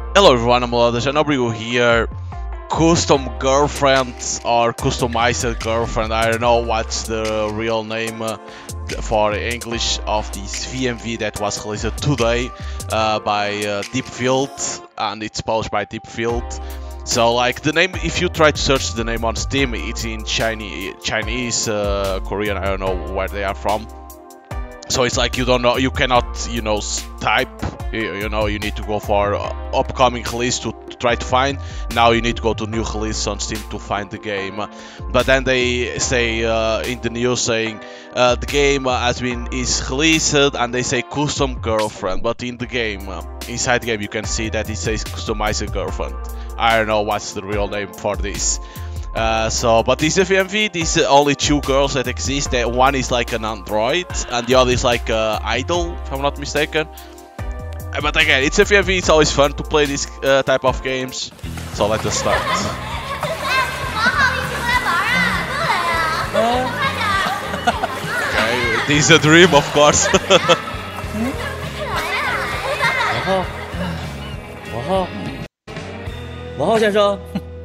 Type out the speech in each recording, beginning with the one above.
Hello everyone, I'm Lotus and Abriu here. Custom girlfriend or customized girlfriend, I don't know what's the real name for English of this VMV that was released today by Deepfield, and it's published by Deepfield. So like the name, if you try to search the name on Steam, it's in Chinese, Korean, I don't know where they are from. So it's like you don't know, you cannot, type, you need to go for upcoming release to try to find. Now you need to go to new release on Steam to find the game. But then they say in the news saying the game is released, and they say custom girlfriend. But in the game, inside the game, you can see that it says customized girlfriend. I don't know what's the real name for this. But this FMV, these only two girls that exist. One is like an android, and the other is like an idol, if I'm not mistaken. But again, it's FMV, it's always fun to play this type of games. So let us start. Okay, this is a dream, of course. 王浩先生，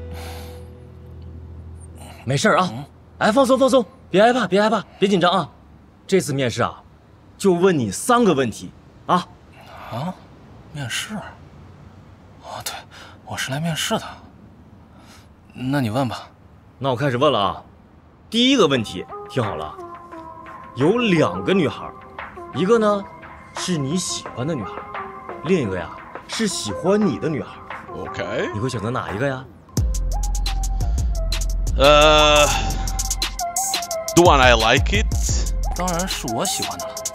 没事啊，哎，放松放松，别害怕，别害怕，别紧张啊。这次面试啊，就问你3个问题啊。 啊，面试？哦，对，我是来面试的。那你问吧。 那我开始问了啊。第一个问题，听好了，有2个女孩，一个呢是你喜欢的女孩，另一个呀是喜欢你的女孩。 OK， 你会选择哪一个呀 ？The one I like it。 当然是我喜欢的了。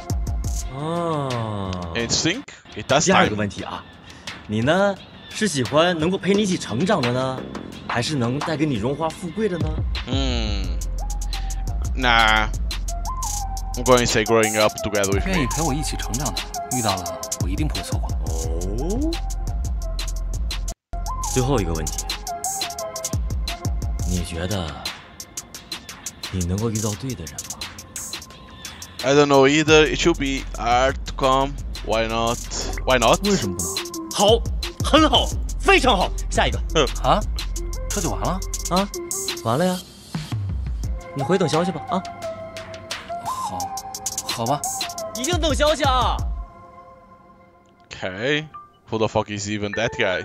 哦 ，Instinct。 第2个问题啊，你呢是喜欢能够陪你一起成长的呢，还是能带给你荣华富贵的呢 ？Nah, I'm going to say growing up together with me。 愿意陪我一起成长的，遇到了我一定不会错过。 哦。最后一个问题，你觉得你能够遇到对的人吗 ？I don't know either. It should be hard to come. Why not? Why not? 为什么不能？ 好，很好，非常好。下一个。 啊？这就完了？ 啊，完了呀。你回等消息吧。啊。 好吧。 一定等消息啊。 Okay. Who the fuck is even that guy?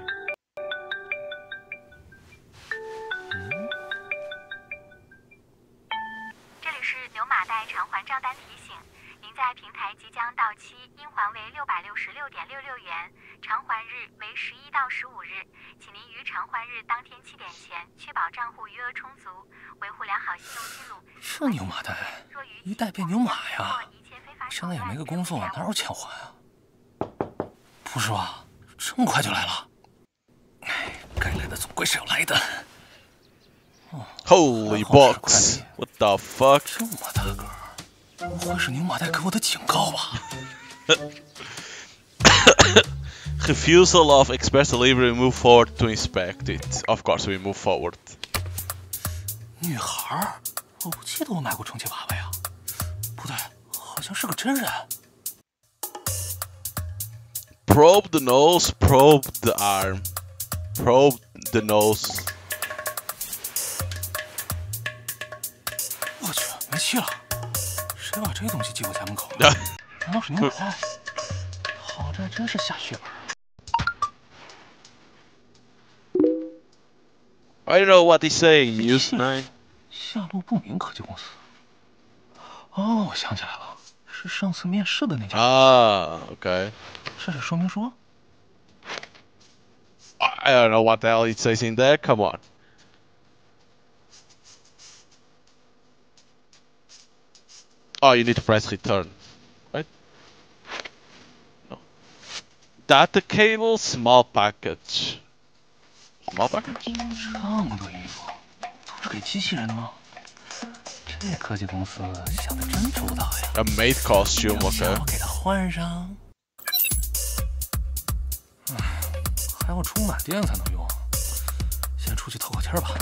这里是牛马代偿还账单提醒，您在平台即将到期，应还为666.66元，偿还日为11到15日，请您于偿还日当天7点前确保账户余额充足，维护良好信用记录。 这牛马代，一代变牛马呀！现在也没个工作，哪有钱还啊？不是吧？这么快就来了？哎，该来的总归是要来的。 Holy box! What the fuck? 这么大个儿，不会是牛马代给我的警告吧 ？Refusal of express delivery. Move forward to inspect it. Of course, we move forward. 女孩儿，我不记得我买过充气娃娃呀。不对，好像是个真人。 Probe the nose. Probe the arm. Probe the nose. 我去，没气了！谁把这东西寄我家门口了？难道是牛马代？好在真是下血本。 I don't know what he's saying. Use 9. 下落不明科技公司。哦，我想起来了，是上次面试的那家。 Ah, okay. 这是说明书。 I don't know what the hell it says in there. Come on. Oh, you need to press return, right? No. Data cable, small package. Small package? 这么多衣服，都是给机器人的吗？这科技公司想的真周到呀。 A maid costume, okay. 我给它换上。还要充满电才能用。先出去透口气吧。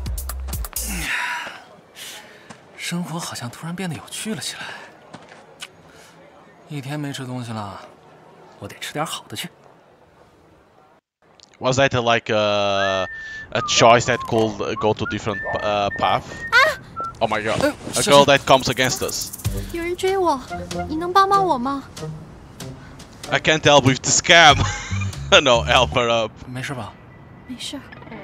生活好像突然变得有趣了起来。一天没吃东西了，我得吃点好的去。 Was that like a choice that could go to different path? Oh my god, a girl that comes against us. 有人追我，你能帮帮我吗？ I can't help with the scam. No, help her up. 没事吧？ 没事。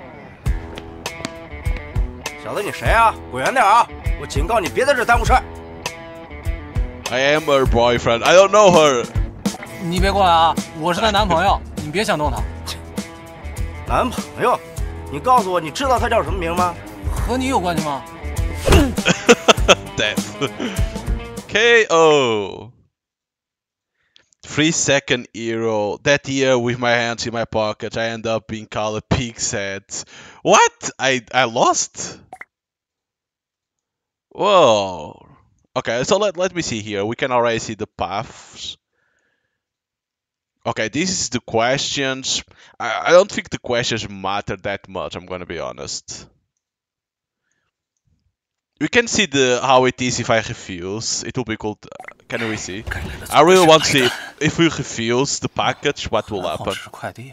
小子，你谁啊？滚远点啊！我警告你，别在这耽误事儿。 I am her boyfriend. I don't know her. 你别过来啊！我是她男朋友，你别想动她。 男朋友？你告诉我，你知道他叫什么名吗？ 和你有关系吗？ Death. KO. 3-second hero. That year, with my hands in my pocket, I end up being called a pig's head. What? I lost? Whoa. Okay, so let me see here. We can already see the paths. Okay, this is the questions. I don't think the questions matter that much, I'm gonna be honest. We can see how it is if I refuse. It will be cool. Can we see? I really want to see if we refuse the package, what will happen. 是快递。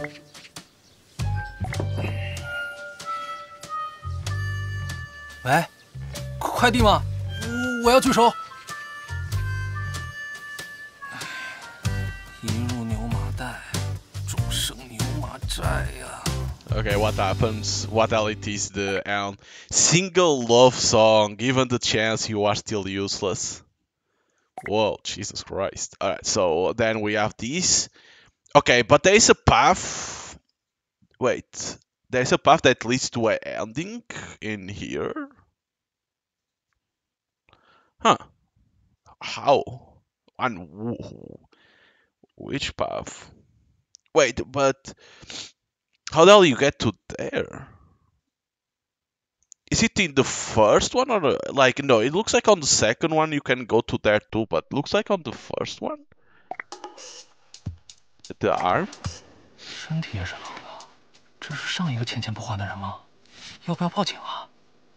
喂，快递吗？我要拒收。一入牛马袋，终生牛马债呀。 Okay, what happens? What else is the end? Single love song. Given the chance, you are still useless. Whoa, Jesus Christ. Alright, so then we have this. Okay, but there is a path. Wait. There's a path that leads to an ending in here. Huh. How? And which path? Wait, but... How the hell you get to there? Is it in the first one or like no? It looks like on the second one you can go to there too, but looks like on the first one. The arm. 身体也是冷的，这是上一个欠钱不还的人吗？要不要报警啊？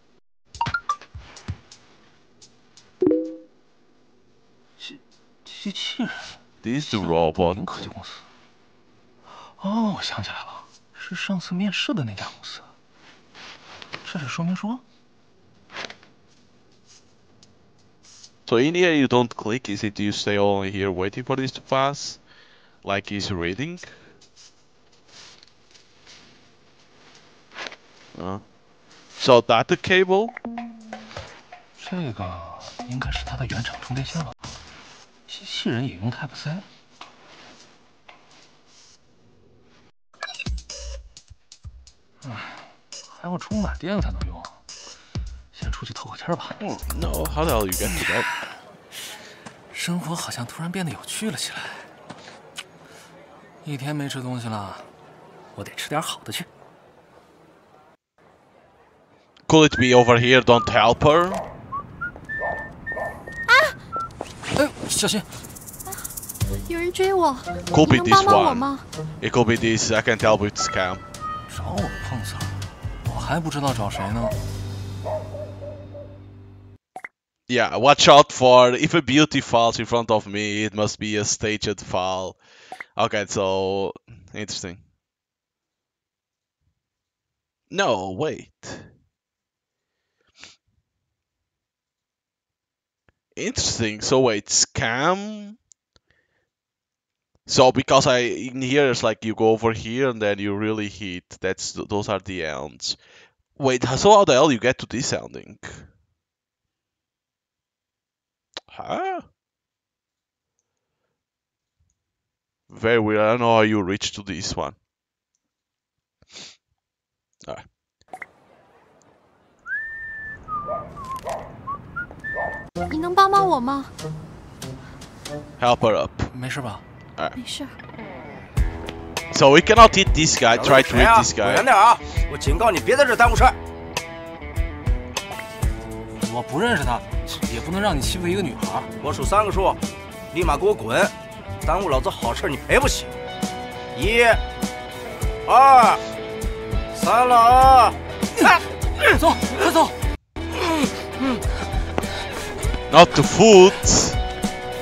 机器人。 This is the robot. 科技公司。哦，我想起来了。 是上次面试的那家公司，这是说明书。 So in here you don't click, is it you stay only here waiting for this to pass? Like he's reading? So that the cable? 这个应该是它的原厂充电线了。机器人也用 Type C。 还要充满电才能用，先出去透口气吧。 No, how the hell you get to that? 生活好像突然变得有趣了起来。一天没吃东西了，我得吃点好的去。 Could it be over here? Don't help her. 哎，小心！ 有人追我， Could be 你能 this 帮帮我 one. 吗？ It could be this. I can tell with scam. 找我碰瓷儿，我还不知道找谁呢。 Yeah, watch out for if a beauty falls in front of me, it must be a staged fall. Okay, so interesting. No, wait. Interesting. So wait, scam. So because in here it's like you go over here and then you really hit. Those are the ends. Wait, so how the hell you get to this ending? Huh? Very weird. I don't know how you reach to this one. Alright. Help her up. 没事吧？ 没事。 So we cannot hit this guy. Try to hit this 滚 guy. 远点啊！我警告你，别在这耽误事儿。 我不认识他，也不能让你欺负一个女孩。 我数3个数，立马给我滚！耽误老子好事你赔不起。1、2、3了啊！ 走，快走！ Not the foot.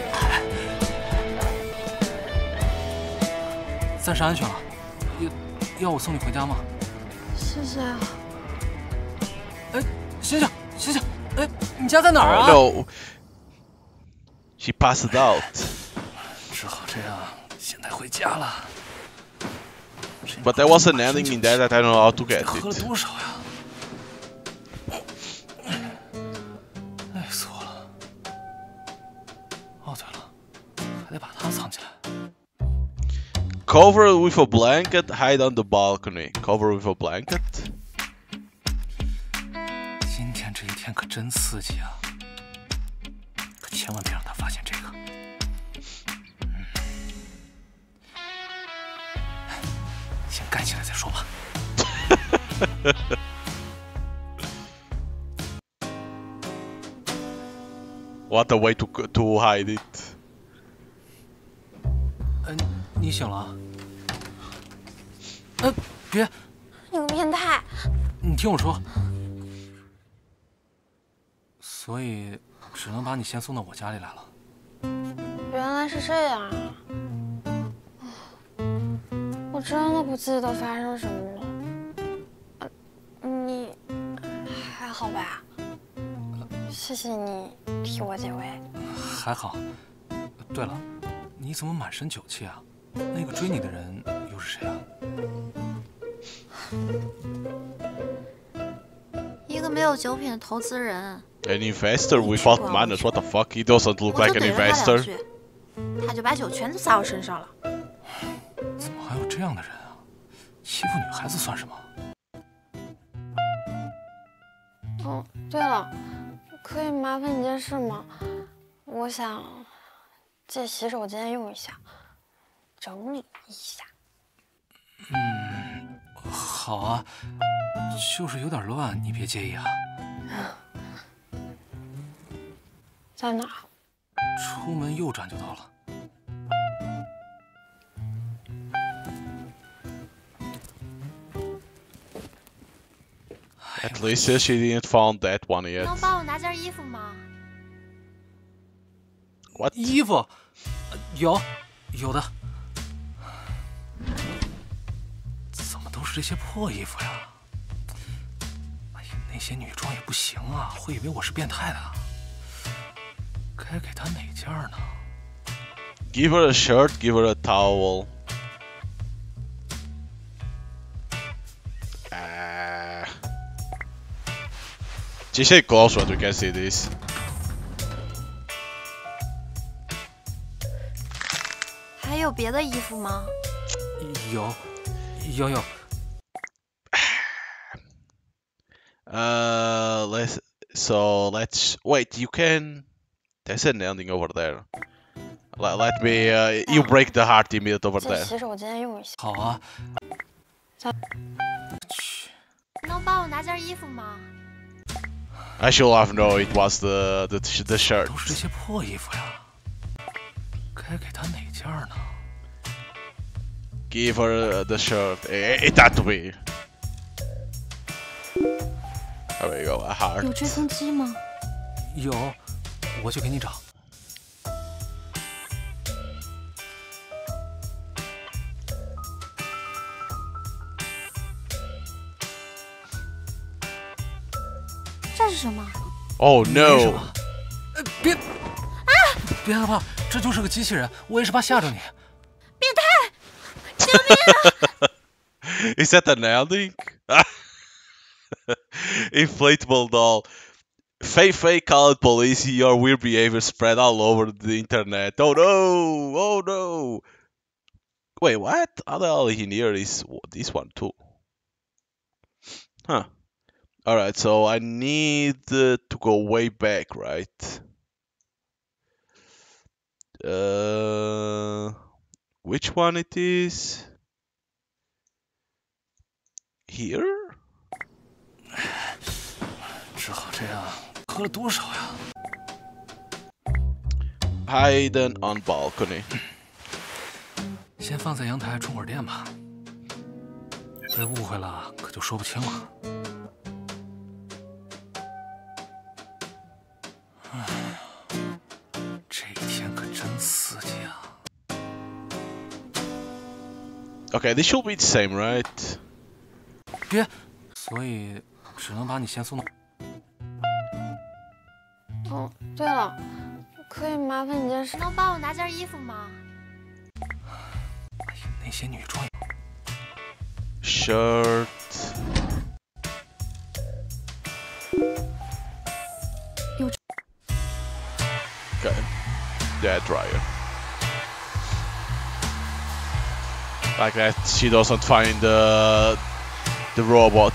暂时安全了，也要我送你回家吗？ 谢谢啊。 哎，醒醒醒醒！哎，你家在哪儿啊 No, she passed out. 只好这样，现在回家了。 But there was an ending in that I don't know how to get 喝了 it. 多少呀？累死我了！哦，对了，还得把它藏起来。 Cover it with a blanket, hide on the balcony. Cover with a blanket? 今天这一天可真刺激啊！可千万别让他发现这个。先盖起来再说吧。 What a way to hide it. 你醒了？别！ 你个变态！ 你听我说。所以只能把你先送到我家里来了。 原来是这样啊！我真的不记得发生什么了。你还好吧？谢谢你替我解围。 还好。对了，你怎么满身酒气啊？那个追你的人又是谁啊？ 一个没有酒品的投资人。 An investor without manners? What the fuck? He doesn't look like an investor. 他就把酒全都撒我身上了。 怎么还有这样的人啊？欺负女孩子算什么？ 哦，对了，可以麻烦你件事吗？我想借洗手间用一下，整理一下。 好啊，就是有点乱，你别介意啊。 在哪？ 出门右转就到了。 At least she didn't found that one yet. 能帮我拿件衣服吗？ What? 衣服，有的。怎么都是这些破衣服呀？哎呀，那些女装也不行啊，会以为我是变态的。该给她哪件呢？ Give her a shirt, give her a towel. Just stay close so we can see this. 还有别的衣服吗？ 有。 Let's wait. You can. There's an ending over there. Let me. You break the heart immediate over 借 there. 洗手间用一下。 好啊。 能帮我拿件衣服吗？ I should have known it was the shirt. 都是这些破衣服呀。该给她哪件呢？ Give her the shirt. It had to be. There we go. A heart. 有追风机吗？ 有，我去给你找。 这是什么？ Oh 没什 no. 么。别别害怕，这就是个机器人，我也是怕吓着你。 Is that an ending? Inflatable doll. Fake called police. Your weird behavior spread all over the internet. Oh no! Oh no! Wait, what? How the hell in here is this one too? Huh. Alright, so I need to go way back, right? Which one it is? Here? 只好这样，喝了多少呀？ Hidden on balcony. 先放在阳台充会儿电吧。被误会了，可就说不清了。哎呀，这一天可真刺激啊！ Okay, this should be the same, right? 别，所以只能把你先送到。 哦，对了，可以麻烦你件事？ 能帮我拿件衣服吗？ 哎呀，那些女装。 Shirt. Okay. Yeah, dryer. Like that, she doesn't find the robot.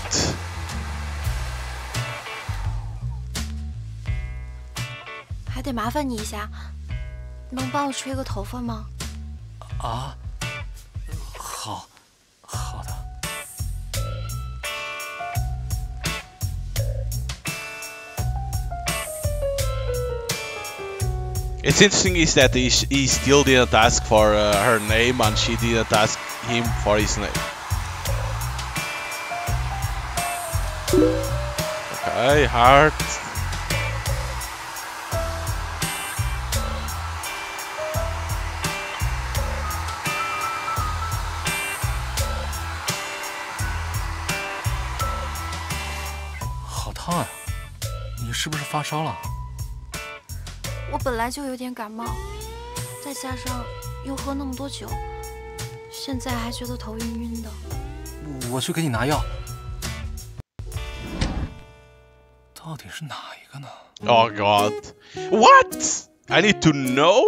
还得麻烦你一下，能帮我吹个头发吗？ 啊，好的。 It's interesting is that he still didn't ask for her name and she didn't ask him for his name. Okay, heart. 好烫呀！你是不是发烧了？ 我本来就有点感冒，再加上又喝那么多酒，现在还觉得头晕晕的。 我去给你拿药。到底是哪一个呢 Oh god. What? I need to know?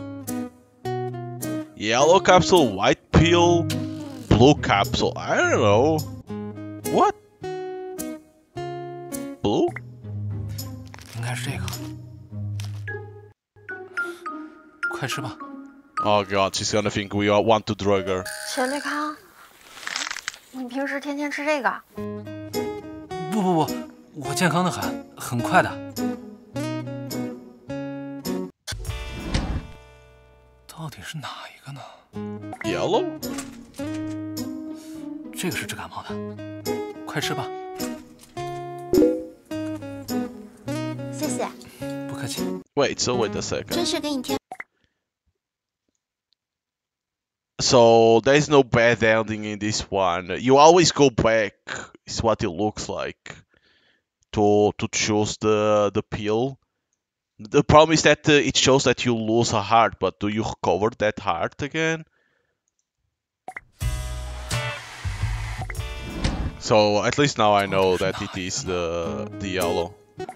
Yellow capsule, white pill, blue capsule. I don't know. What? Blue? 应该是这个。快吃吧。 Oh god, she's gonna think we all want to drug her. 钱力康，你平时天天吃这个？ 不，我健康的很，很快的。到底是哪一个呢 Yellow? 这个是治感冒的，快吃吧。 谢谢。 不客气。 Wait a second. 真是给你添。 So there's no bad ending in this one. You always go back, is what it looks like, to choose the pill. The problem is that it shows that you lose a heart, but do you cover that heart again? So at least now I know that it is the yellow.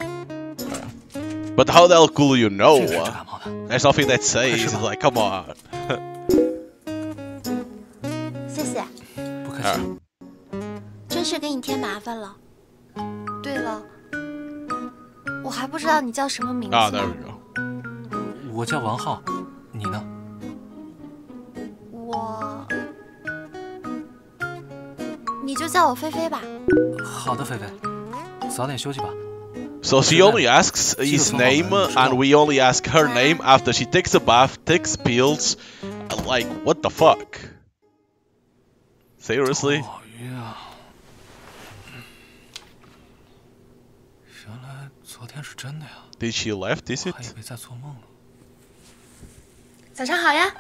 But how the hell could you know? There's nothing that says. It's like, come on. 谢谢。 不客气。 真是给你添麻烦了。对了，我还不知道你叫什么名字 Ah, 呢。 there we go. 我叫王浩，你呢？ 你就叫我菲菲吧。 好的，菲菲，早点休息吧。 So she only asks his name, and we only ask her name after she takes a bath, takes pills. Like, what the fuck? Seriously? 好晕啊！原来昨天是真的呀！ Did she left? Is 我 it? 还以为在做梦呢。 早上好呀！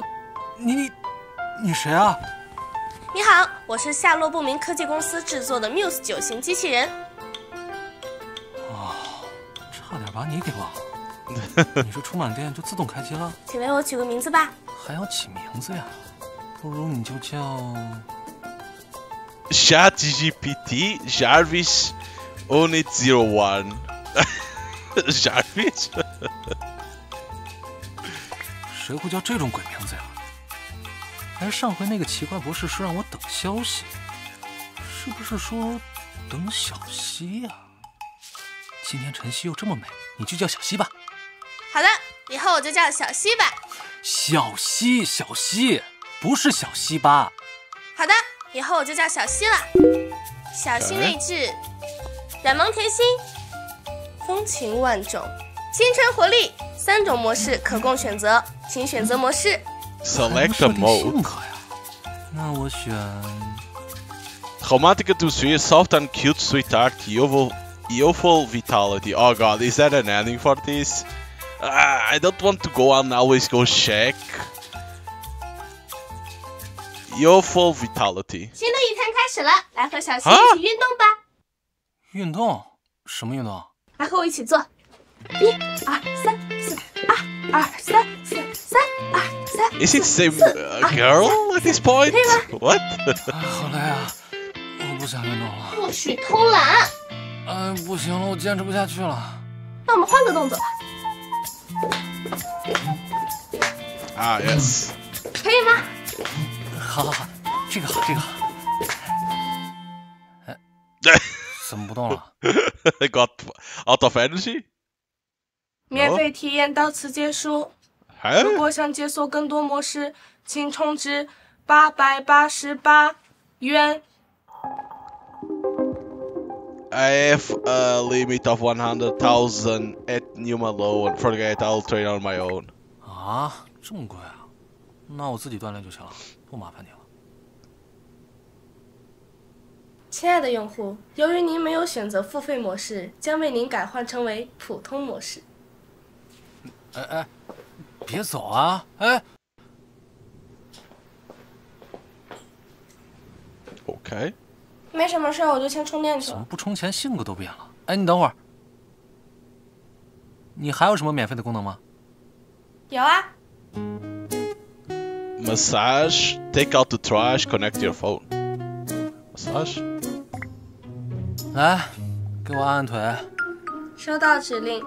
你谁啊？ 你好，我是下落不明科技公司制作的 Muse 9型机器人。 哦，差点把你给忘了。你是出满电就自动开机了？ 请为我取个名字吧。 还要起名字呀？不如你就叫 ChatGPT Jarvis Onit01. Jarvis? 谁会叫这种鬼名字呀？哎，上回那个奇怪博士说让我等消息，是不是说等小溪呀？今天晨曦又这么美，你就叫小溪吧。 好的，以后我就叫小溪吧。 小溪，不是小溪吧？ 好的，以后我就叫小溪了。小溪内置，染芒甜心，风情万种，青春活力，3种模式可供选择，请选择模式。 Select a mode. 那我选 Romantic to sweet, soft and cute sweetheart, youthful vitality. Oh god, is that an ending for this? I don't want to go on always go check. youthful vitality. 新的一天开始了，来和小溪一起运动吧。 运动？什么运动？ 来和我一起做。1、2、3、4，2、3、4，3、2、3。 Is it same girl at this point? What? 好累啊，我不想运动了。 不许偷懒。 不行了，我坚持不下去了。 那我们换个动作吧。 Yes. 可以吗？ 好，这个好，这个好。怎么不动了？ I got out of energy. 免费体验到此结束。如果想解锁更多模式，请充值888元。 I have a limit of 100,000 at Numa alone. Forget, I'll train on my own. 啊，这么贵啊？那我自己锻炼就行了，不麻烦你了。 亲爱的用户，由于您没有选择付费模式，将为您改换成为普通模式。 别走啊！哎。 OK。 没什么事，我就先充电去了。 怎么不充钱，性格都变了？哎，你等会儿，你还有什么免费的功能吗？ 有啊。 Massage, take out the trash, connect your phone. Massage. 来，给我按按腿。 收到指令。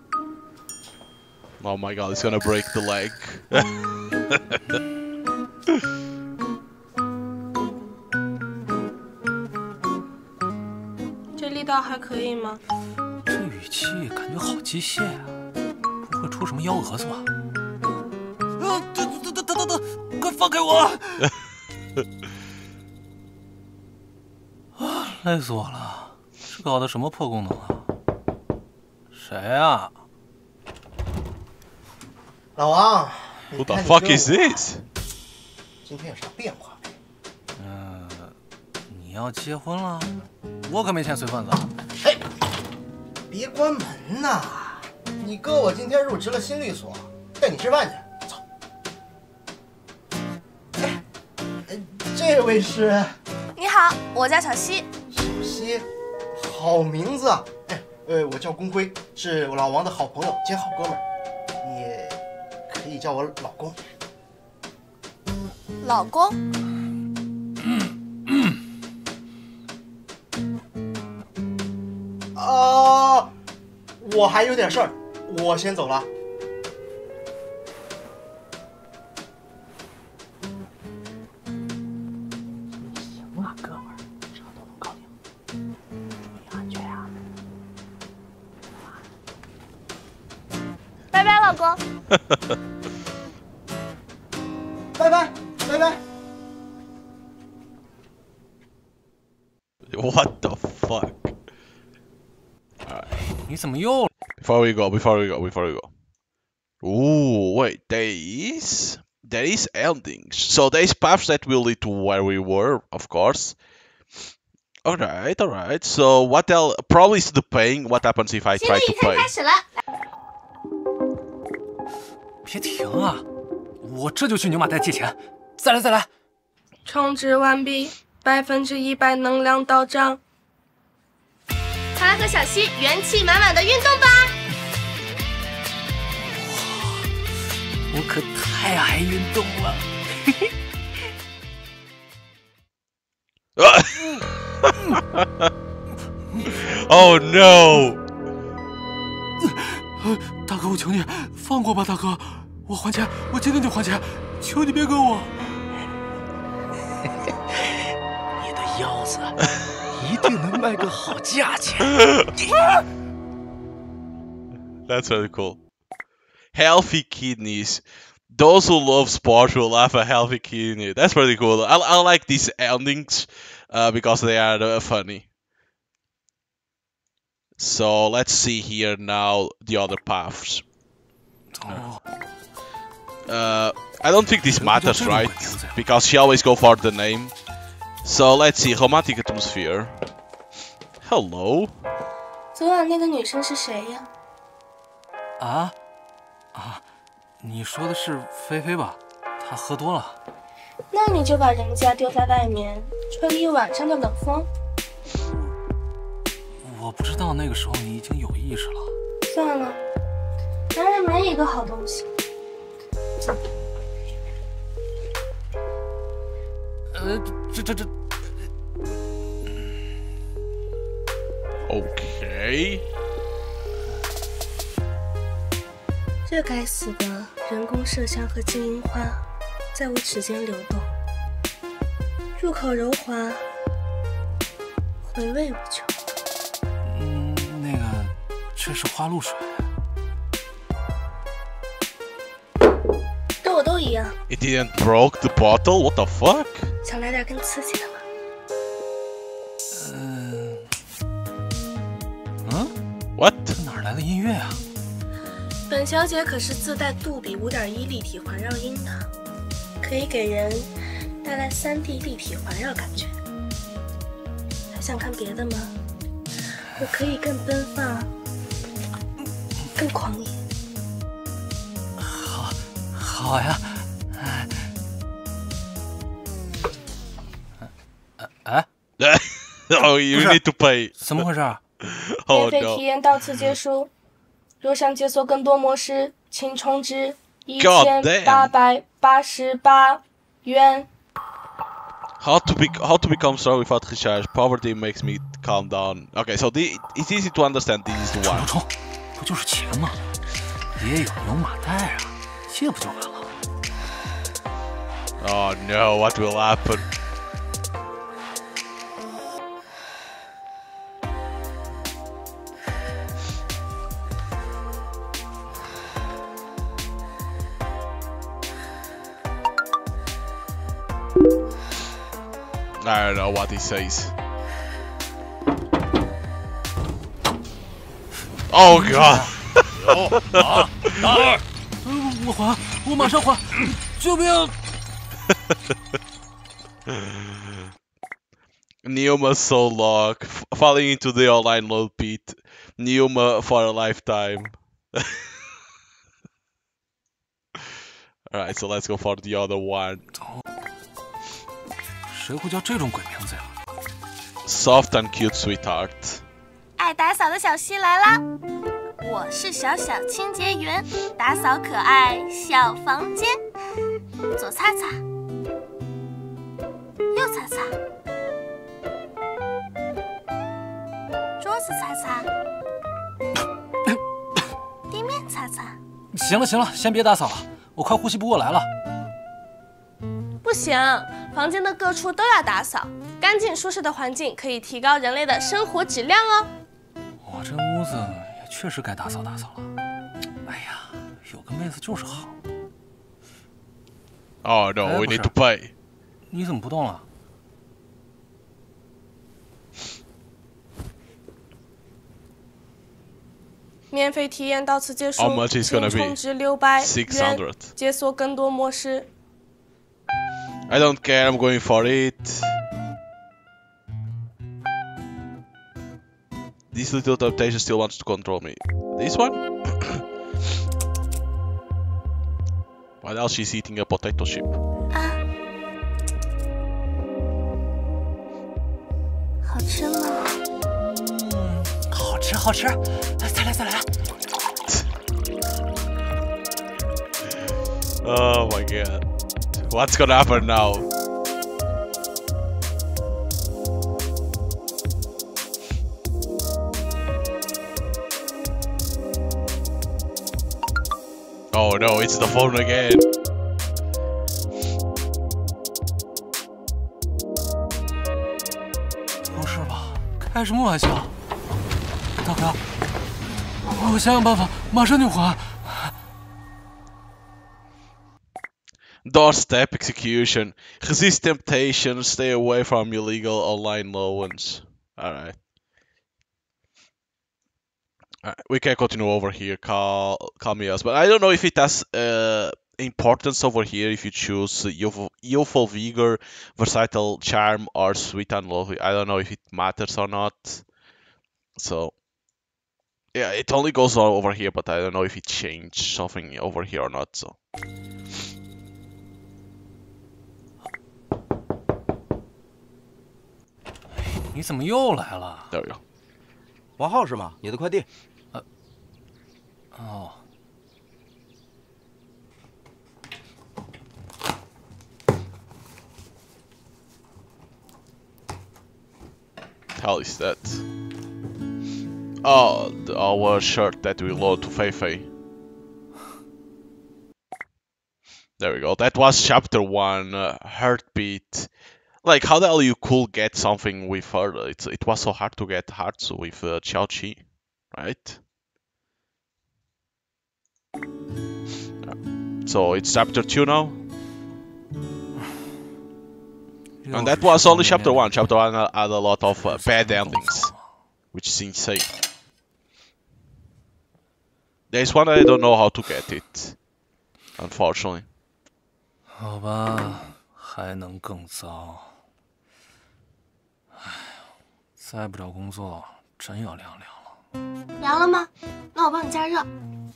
Oh my god, it's gonna break the leg. 这力道还可以吗？ 这语气感觉好机械啊，不会出什么幺蛾子吧？等，快放开我！累死我了，这搞的什么破功能啊？谁啊？ 老王 Who the fuck is this? 今天有啥变化没？ 你要结婚了？我可没欠随份子。 嘿，别关门呐！你哥我今天入职了新律所，带你吃饭去，走。这位是？ 你好，我叫小溪。 小溪，好名字啊！我叫公辉，是我老王的好朋友兼好哥们儿，也可以叫我老公。 老公？ 我还有点事儿，我先走了。行啊，哥们儿，啥都能搞定，注意安全呀！ 拜拜，老公。 拜拜，拜拜。 What the fuck? 你怎么又 Before we go. Ooh, wait, there is endings. So there is paths that will lead to where we were, of course. Alright. So what else? Probably is the paying. What happens if I try to pay? 开始了。 别停啊！我这就去牛马袋借钱。再来。 充值完毕，100%能量到账。快来和小溪元气满满的运动吧！ 我可太爱运动了。 Oh no！ 大哥，我求你放过吧，大哥，我还钱，我今天就还钱，求你别跟我。 你的腰子一定能卖个好价钱。 That's really cool. Healthy kidneys. Those who love sport will have a healthy kidney. That's pretty cool. I like these endings because they are funny. So let's see here now the other paths. I don't think this matters, right? Because she always go for the name. So let's see, romantic atmosphere. Hello. 昨晚那个女生是谁呀？ 你说的是菲菲吧？她喝多了。 那你就把人家丢在外面，吹了一晚上的冷风。 我不知道那个时候你已经有意识了。 算了，男人没一个好东西。 这。 OK。 这该死的人工麝香和金银花，在我齿间流动，入口柔滑，回味无穷。 那个，这是花露水。 对我都一样。 It didn't broke the bottle? What the fuck? 想来点更刺激的吗？ What？ 这哪来的音乐啊？ 本小姐可是自带杜比5.1立体环绕音的，可以给人带来3D 立体环绕感觉。还想看别的吗？我可以更奔放，更狂野。 好呀。 Oh, you need to pay. 怎么回事啊？ Oh 免费 no. 体验到此结束。若想解锁更多模式，请充值 God damn. 1888元。 How to become strong without recharge? Poverty makes me calm down. Okay, so it's easy to understand. This is the one. 冲，不就是钱吗？也有牛马袋啊，借不就完了？ Oh no, what will happen? I don't know what he says. Oh god! 大二，我还，我马上还，救命！ Neuma so long, falling into the online low pit. Neuma for a lifetime. Alright, so let's go for the other one. 谁会叫这种鬼名字呀 Soft and cute sweetheart. 爱打扫的小西来啦！我是小小清洁员，打扫可爱小房间，左擦擦，右擦擦，桌子擦擦，地面擦擦。 行了行了，先别打扫了，我快呼吸不过来了。 不行，房间的各处都要打扫，干净舒适的环境可以提高人类的生活质量哦。 我这屋子也确实该打扫打扫了。哎呀，有个妹子就是好。 Oh no, we need to pay. 你怎么不动了？ 免费体验到此结束， How much is gonna be? 请充值600 元 600. 解锁更多模式。 I don't care, I'm going for it. This little temptation still wants to control me. This one? While else she's eating a potato chip. 好吃吗？ 好吃好吃，再来再来。 Oh my god. What's gonna happen now? Oh no, it's the phone again. Oh, 不是吧？开什么玩笑？大哥，我想想办法，马上就还。 Doorstep execution. Resist temptation. Stay away from illegal online loans. Alright. We can continue over here. Call me us. But I don't know if it has importance over here if you choose youthful vigor, versatile charm, or sweet and lovely. I don't know if it matters or not. So yeah, it only goes over here, but I don't know if it changed something over here or not. So. 你怎么又来了？ There we go. 王浩是吗？你的快递。 哦。 Hell is that? Oh, our shirt that we load to Feifei. There we go. That was chapter 1, Heartbeat. Like, how the hell you could get something with her? It was so hard to get hearts with Xiao Qi, right? So it's chapter 2 now. And that was only chapter 1. Chapter 1 had a lot of bad endings, which is insane. There's one I don't know how to get it, unfortunately. 好吧，还能更糟。哎，再不找工作，真要凉了。 凉了吗？那我帮你加热。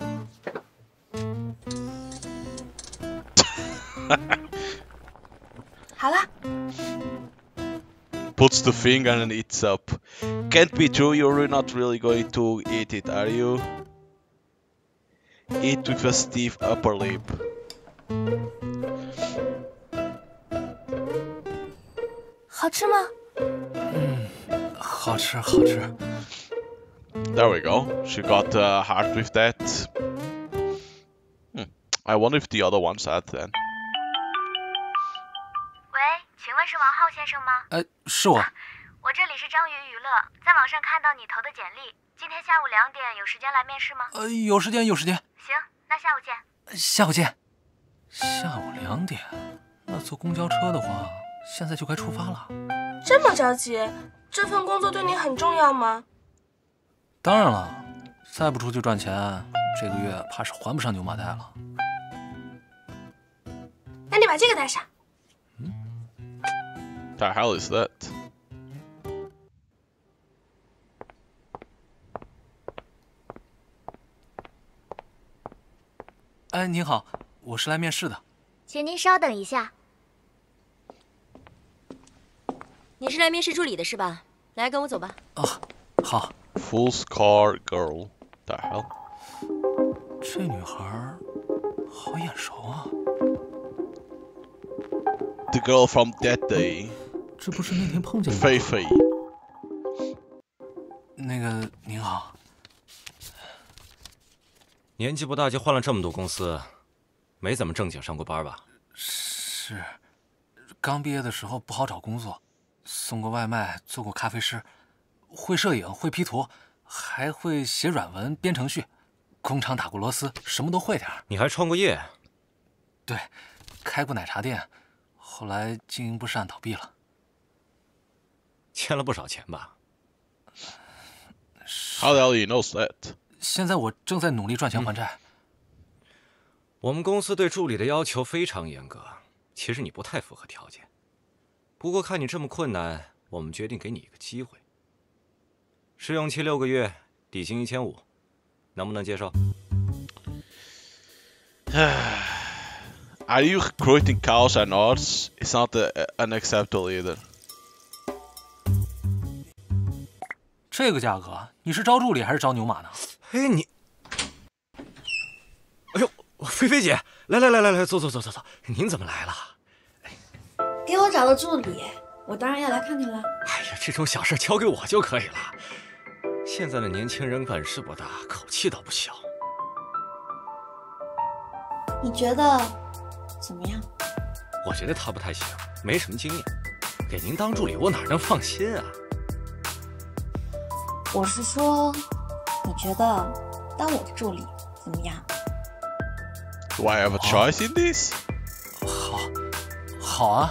好了。 Puts the finger and eats up. Can't be true, you're not really going to eat it, are you? Eat with a stiff upper lip. 好吃吗？ 好吃，好吃。 There we go. She got heart with that. I wonder if the other ones had then. 喂，请问是王浩先生吗？ 是我。 我这里是章鱼娱乐，在网上看到你投的简历，今天下午2点有时间来面试吗？ 有时间，有时间。 行，那下午见。 下午见。下午2点，那坐公交车的话，现在就该出发了。 这么着急？这份工作对你很重要吗？ 当然了，再不出去赚钱，这个月怕是还不上牛马贷了。 那你把这个带上。 The hell is that? 哎，您好，我是来面试的。 请您稍等一下。你是来面试助理的是吧？来，跟我走吧。 哦，好。 Full scar girl. The hell? 这女孩好眼熟啊。 The girl from that day. 这不是那天碰见的菲菲。 那个，您好。 年纪不大就换了这么多公司，没怎么正经上过班吧？ 是，刚毕业的时候不好找工作，送过外卖，做过咖啡师，会摄影，会 P 图，还会写软文、编程序，工厂打过螺丝，什么都会点。 你还创过业？ 对，开过奶茶店，后来经营不善倒闭了。 欠了不少钱吧 ？How the hell he knows that? 现在我正在努力赚钱还债。 我们公司对助理的要求非常严格，其实你不太符合条件。不过看你这么困难，我们决定给你一个机会。试用期6个月，底薪1500，能不能接受？ Are you recruiting cows and horses? It's not unacceptable either. 这个价格，你是招助理还是招牛马呢？ 哎，你，哎呦，菲菲姐，来，坐，您怎么来了？ 给我找个助理，我当然要来看看了。 哎呀，这种小事交给我就可以了。现在的年轻人本事不大，口气倒不小。 你觉得怎么样？ 我觉得他不太行，没什么经验，给您当助理我哪能放心啊？ 我是说，你觉得当我的助理怎么样？ Do I have a choice in this? 好啊。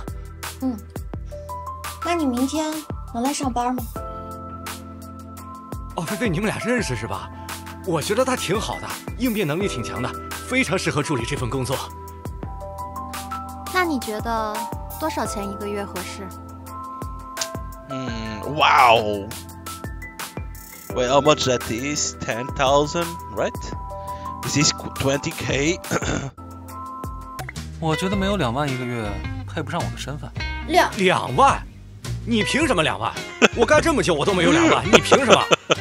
那你明天能来上班吗？ 哦，菲菲，你们俩认识是吧？我觉得他挺好的，应变能力挺强的，非常适合助理这份工作。 那你觉得多少钱1个月合适 ？Wow. Wait, how much that is? 10,000, right? This is 20K. 我觉得没有2万1个月配不上我的身份。 2万？ 你凭什么2万？我干这么久我都没有2万，你凭什么？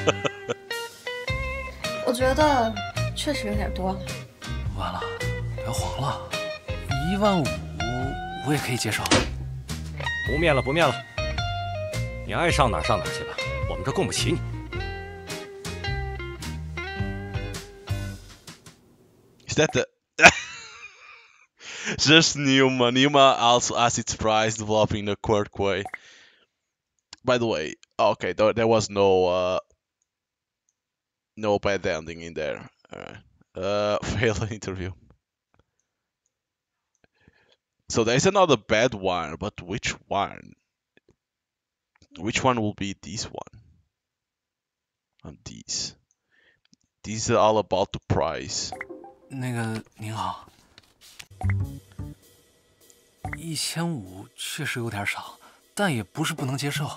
我觉得确实有点多了。 完了，别黄了，1.5万我也可以接受。 不面了，不面了，你爱上哪儿上哪儿去吧，我们这供不起你。 Is that the? Just Numa. Numa also has its prize developing the quirk way. By the way, okay, there was no bad ending in there. Alright. Failed interview. So there's another bad one, but which one? Which one will be this one? And these. These are all about the prize. 那个您好，1500确实有点少，但也不是不能接受。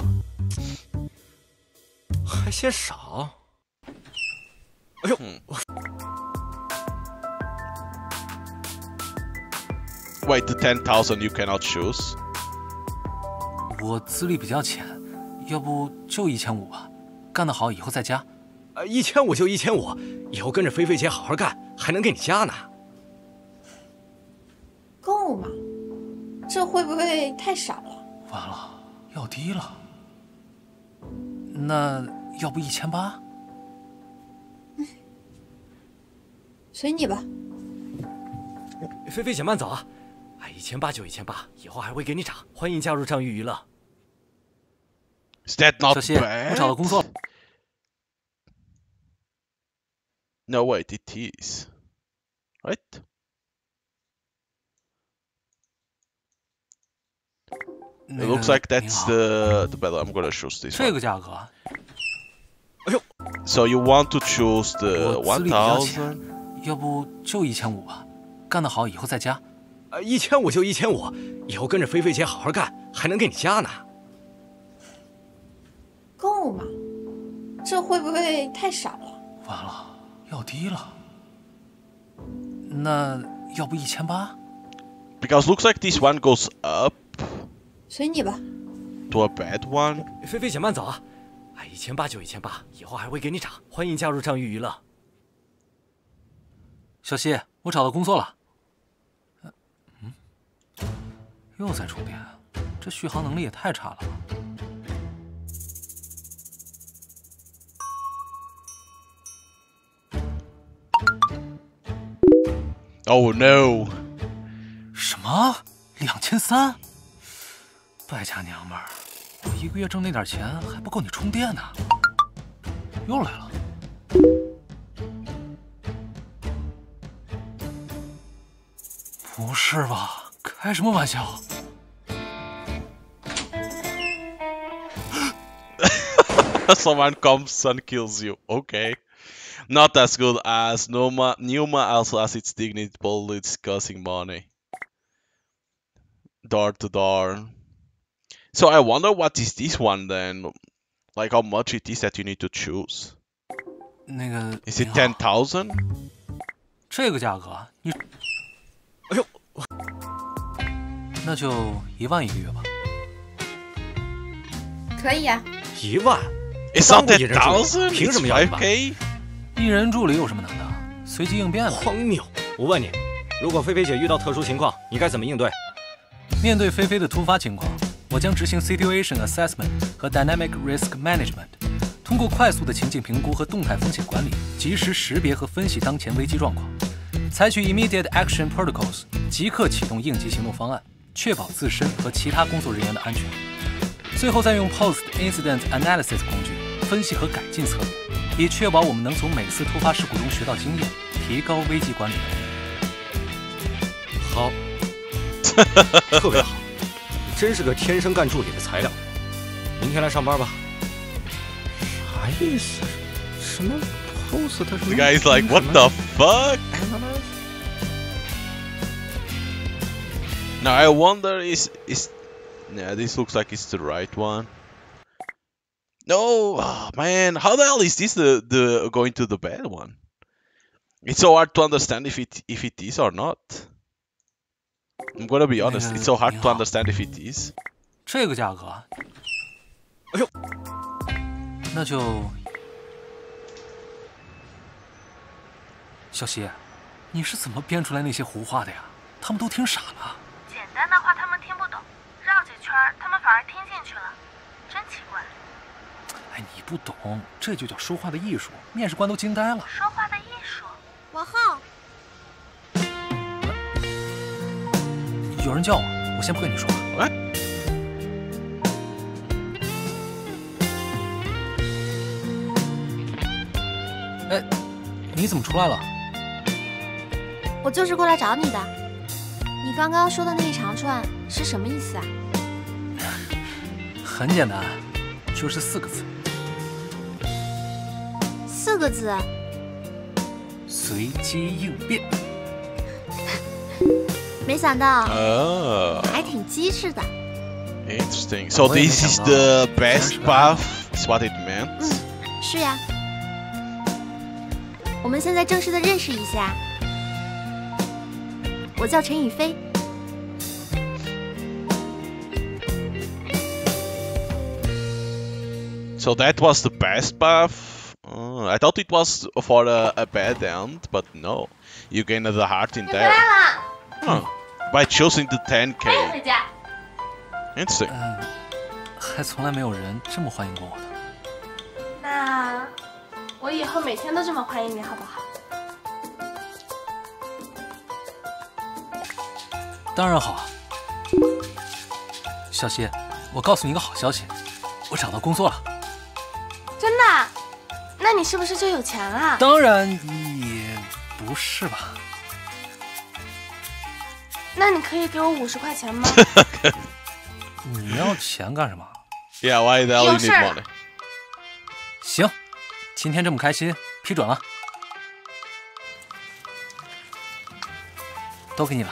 还嫌少？哎呦！ Wait, the 10,000 you cannot choose? 我资历比较浅，要不就1500吧，干得好以后再加。 1500就1500，以后跟着菲菲姐好好干，还能给你加呢。 够吗？这会不会太少了？ 完了，要低了。那要不1800？ 随你吧。 菲菲姐慢走啊！1800就1800，以后还会给你涨。欢迎加入张玉娱乐。 Is that not 小谢， bad? 我找到工作了。 No, wait, it is. Right? It looks like that's the better. I'm gonna choose this 这 one. 个价格， So you want to choose the 我资历比较浅， 1000? 要不就1500吧，干得好以后再加。 1500就1500，以后跟着菲菲姐好好干，还能给你加呢。 够吗？这会不会太少了？ 完了，要低了。那要不1800？ Because looks like this one goes up 随你吧。 to a bad one. 菲菲姐慢走啊！1800就1800，以后还会给你涨。欢迎加入张玉娱乐。 小西，我找到工作了。又在充电，这续航能力也太差了吧。 Oh no! 什么？2300？败家娘们儿，我1个月挣那点钱还不够你充电呢。又来了。不是吧？开什么玩笑 Someone comes and kills you. Okay. Not as good as Numa also has its dignity boldly discussing money. Door to door. So I wonder what is this one then? Like how much it is that you need to choose? 那个 Is it 10,000? 这个价格，你， 哎呦， 那就1万1个月吧。 可以呀。 1万？ It's not 10,000. 凭 It's 什么要1万？ 5K. 艺人助理有什么难的？随机应变呗。 荒谬！我问你，如果菲菲姐遇到特殊情况，你该怎么应对？ 面对菲菲的突发情况，我将执行 Situation Assessment 和 Dynamic Risk Management， 通过快速的情境评估和动态风险管理，及时识别和分析当前危机状况，采取 Immediate Action Protocols， 即刻启动应急行动方案，确保自身和其他工作人员的安全。最后再用 Post Incident Analysis 工具分析和改进策略，以确保我们能从每次突发事故中学到经验，提高危机管理能力。 好，特别好，你真是个天生干助理的材料。明天来上班吧。啥意思？什么 post？ 他 The guy is like, what the fuck? Now I wonder is yeah, this looks like it's the right one. No, oh, man, how the hell is this the going to the bad one? It's so hard to understand if it is or not. I'm gonna be honest, it's so hard to understand if it is. 这个价格， 哎呦， 那就小希，你是怎么编出来那些胡话的呀？他们都听傻了。 简单的话他们听不懂，绕几圈他们反而听进去了，真奇怪。 哎，你不懂，这就叫说话的艺术，面试官都惊呆了。 说话的艺术。 王浩， 有人叫我，我先不跟你说话。哎，你怎么出来了？ 我就是过来找你的。你刚刚说的那一长串是什么意思啊？ 很简单，就是4个字。 4个字。 随机应变。 没想到， 还挺机智的。 Interesting. So this is the best path. Is what it meant. 是呀。我们现在正式的认识一下。我叫陈雨菲。 So that was the best path. I thought it was for a bad end, but no. You gained the heart in there. By choosing the 10K. 回家。 Interesting. 还从来没有人这么欢迎过我的。 那我以后每天都这么欢迎你，好不好？ 当然好啊。小希，我告诉你一个好消息，我找到工作了。 真的？那你是不是就有钱了？ 当然也不是吧。 那你可以给我50块钱吗？ 你要钱干什么 ？Yeah, why the hell you need money? 行，今天这么开心，批准了，都给你了。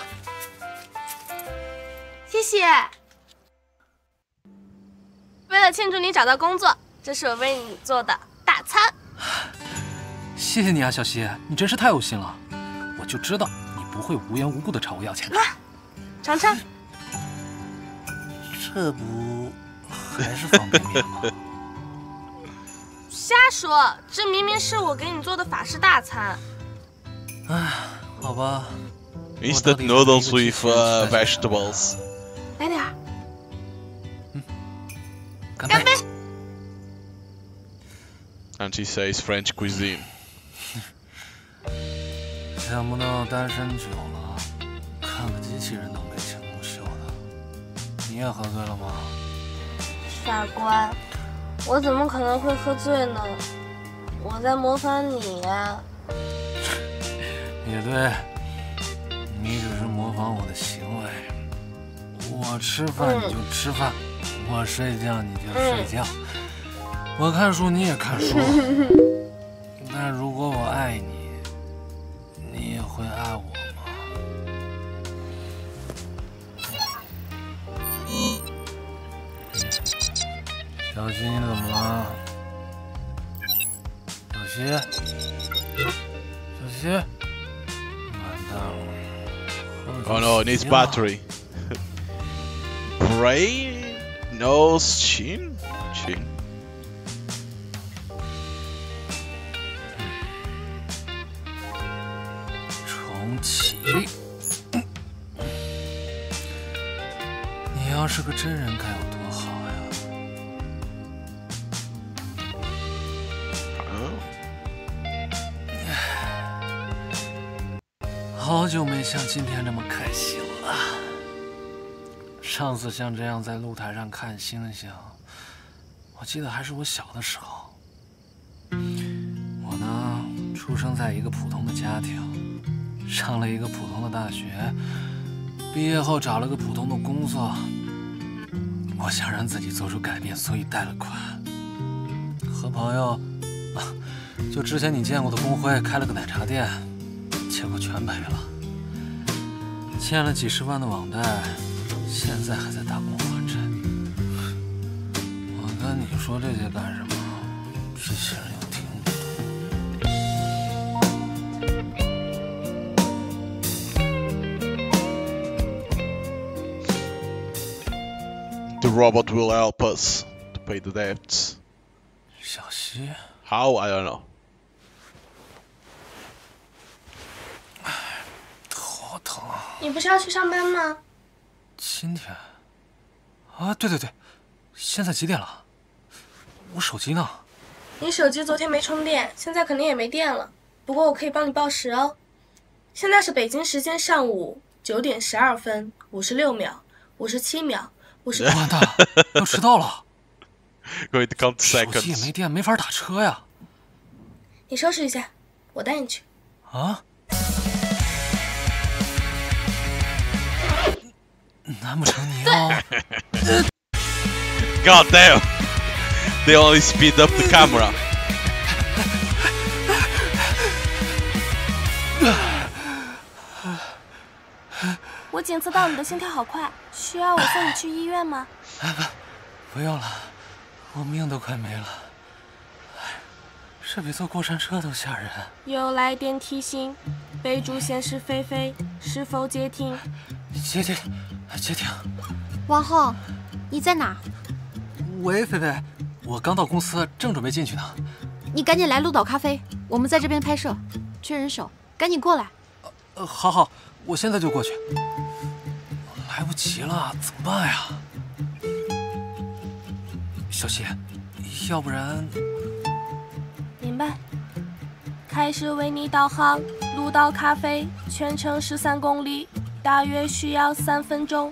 谢谢。为了庆祝你找到工作，这是我为你做的大餐。 谢谢你啊，小希，你真是太有心了。我就知道你不会无缘无故的找我要钱的。 尝尝。 这不还是方便面吗？ 瞎说，这明明是我给你做的法式大餐。 唉，好吧。 Instant noodles with vegetables. 来点儿。 干杯。 And she says French cuisine. 想不到单身久了，看个机器人都眉清目秀的。你也喝醉了吗？ 傻瓜，我怎么可能会喝醉呢？我在模仿你呀。 也对，你只是模仿我的行为。我吃饭你就吃饭，我睡觉你就睡觉。我看书你也看书，但如果我爱你，你也会爱我吗？小希，你怎么了？小希，小希，完蛋了！ Oh no, it needs battery. Brain, nose, chin, chin. 重启。你要是个真人该有多好呀！好久没像今天这么开心了。上次像这样在露台上看星星，我记得还是我小的时候。我呢，出生在一个普通的家庭，上了一个普通的大学，毕业后找了个普通的工作。我想让自己做出改变，所以贷了款，和朋友，就之前你见过的工会开了个奶茶店，结果全赔了，欠了几10万的网贷，现在还在打工还债。我跟你说这些干什么？这些人又听不懂。 The robot will help us. The pay the debts. 小溪， How? I don't know. 头疼啊！ 你不是要去上班吗？ 今天？啊，对对对，现在几点了？我手机呢？ 你手机昨天没充电，现在肯定也没电了。不过我可以帮你报时哦。现在是北京时间上午9点12分56秒、57秒、50。 完蛋，要迟到了。 Going to count 手机 seconds. 也没电，没法打车呀。 你收拾一下，我带你去。 啊？难不成你要？ God damn! They only speed up the camera. 我检测到你的心跳好快，需要我送你去医院吗？ 不用了，我命都快没了。这比坐过山车都吓人。 有来电提醒，备注显示菲菲，是否接听？ 接听。 王浩，你在哪？ 喂，菲菲，我刚到公司，正准备进去呢。 你赶紧来鹿岛咖啡，我们在这边拍摄，缺人手，赶紧过来。 好，我现在就过去。来不及了，怎么办呀？小溪，要不然…… 明白。开始为你导航，鹿岛咖啡，全程13公里，大约需要3分钟。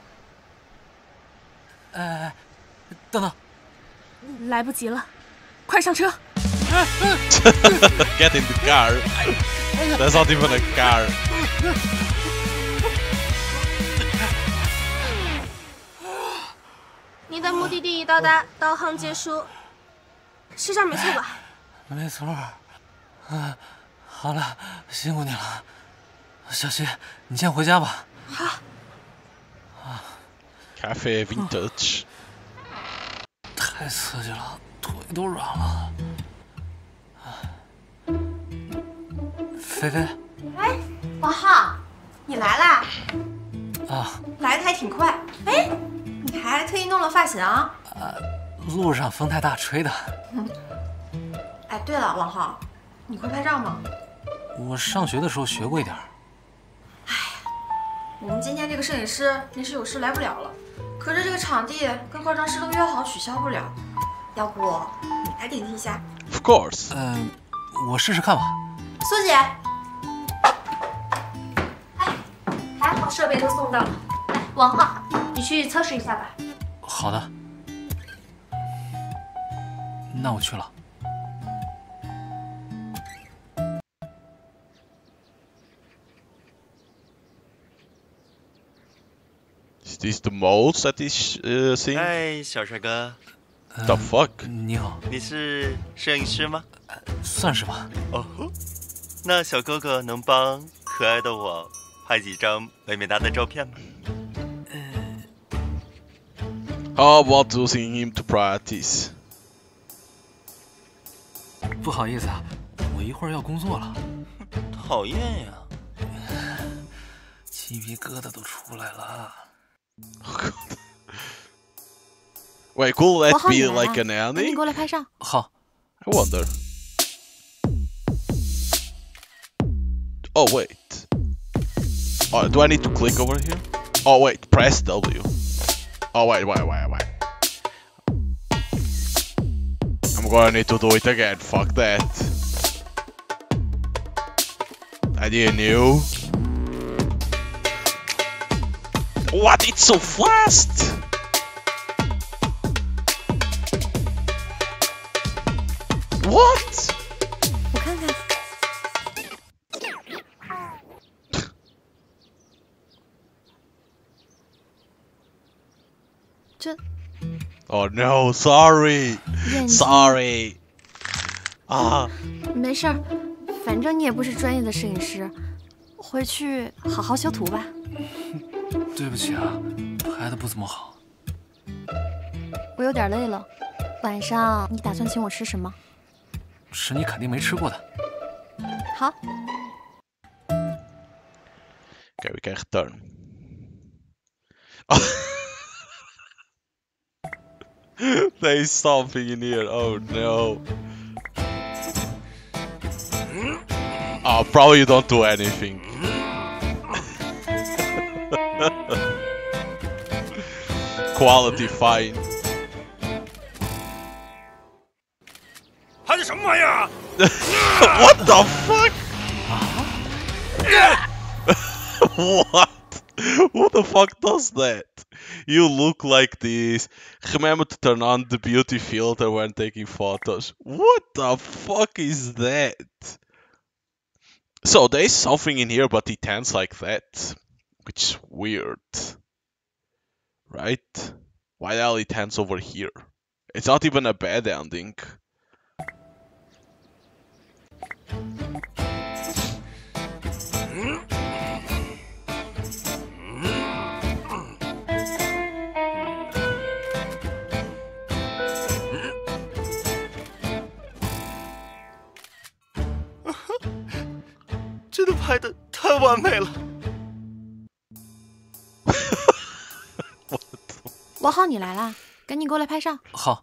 等等， 来不及了，快上车！ Get in the car. That's not even a car. 你的目的地已到达，导航结束。是这儿没错吧？ 没错。好了，辛苦你了，小溪，你先回家吧。 好。 Cafe vintage. 太刺激了，腿都软了。菲菲， 哎，王浩，你来啦！ 啊， 来的还挺快。哎，你还特意弄了发型啊？ 路上风太大吹的。 哎，对了，王浩，你会拍照吗？ 我上学的时候学过一点。 哎呀，我们今天这个摄影师临时有事来不了了，可是这个场地跟化妆师都约好取消不了，要不你来顶替一下 ？Of course。 我试试看吧。 苏姐，哎，还好设备都送到了。哎，王浩，你去测试一下吧。 好的。那我去了。 Is this the moles that is seeing? 哎，小帅哥。 The fuck? 你好。 你是摄影师吗？ 算是吧。 哦吼，那小哥哥能帮可爱的我拍几张美美哒的照片吗 ？How about using him to practice? 不好意思啊，我一会儿要工作了。 讨厌呀！ 鸡皮疙瘩都出来了。 Wait, could that be like an 赶紧 ending? 过来拍照。 好。 I wonder. Oh wait. Oh, do I need to click over here? Oh wait, press W. Oh wait. I'm gonna need to do it again. Fuck that. I didn't know. What? It's so fast! What? 我看看。这。 Oh no! Sorry. Sorry. 啊。 没事儿，反正你也不是专业的摄影师，回去好好修图吧。 对不起啊，拍的不怎么好。 我有点累了，晚上你打算请我吃什么？ 吃你肯定没吃过的。 好。 Okay, we can return. There's something in here. Oh no. Oh, probably you don't do anything. Quality fine. 还是什么玩意儿啊 What the fuck? What? Who the fuck does that? You look like this. Remember to turn on the beauty filter when taking photos. What the fuck is that? So there's something in here, but it ends like that. Which is weird. Right? Why the hell it ends over here? It's not even a bad ending. "真的拍的太完美了。 王浩，你来啦，赶紧过来拍照。 好。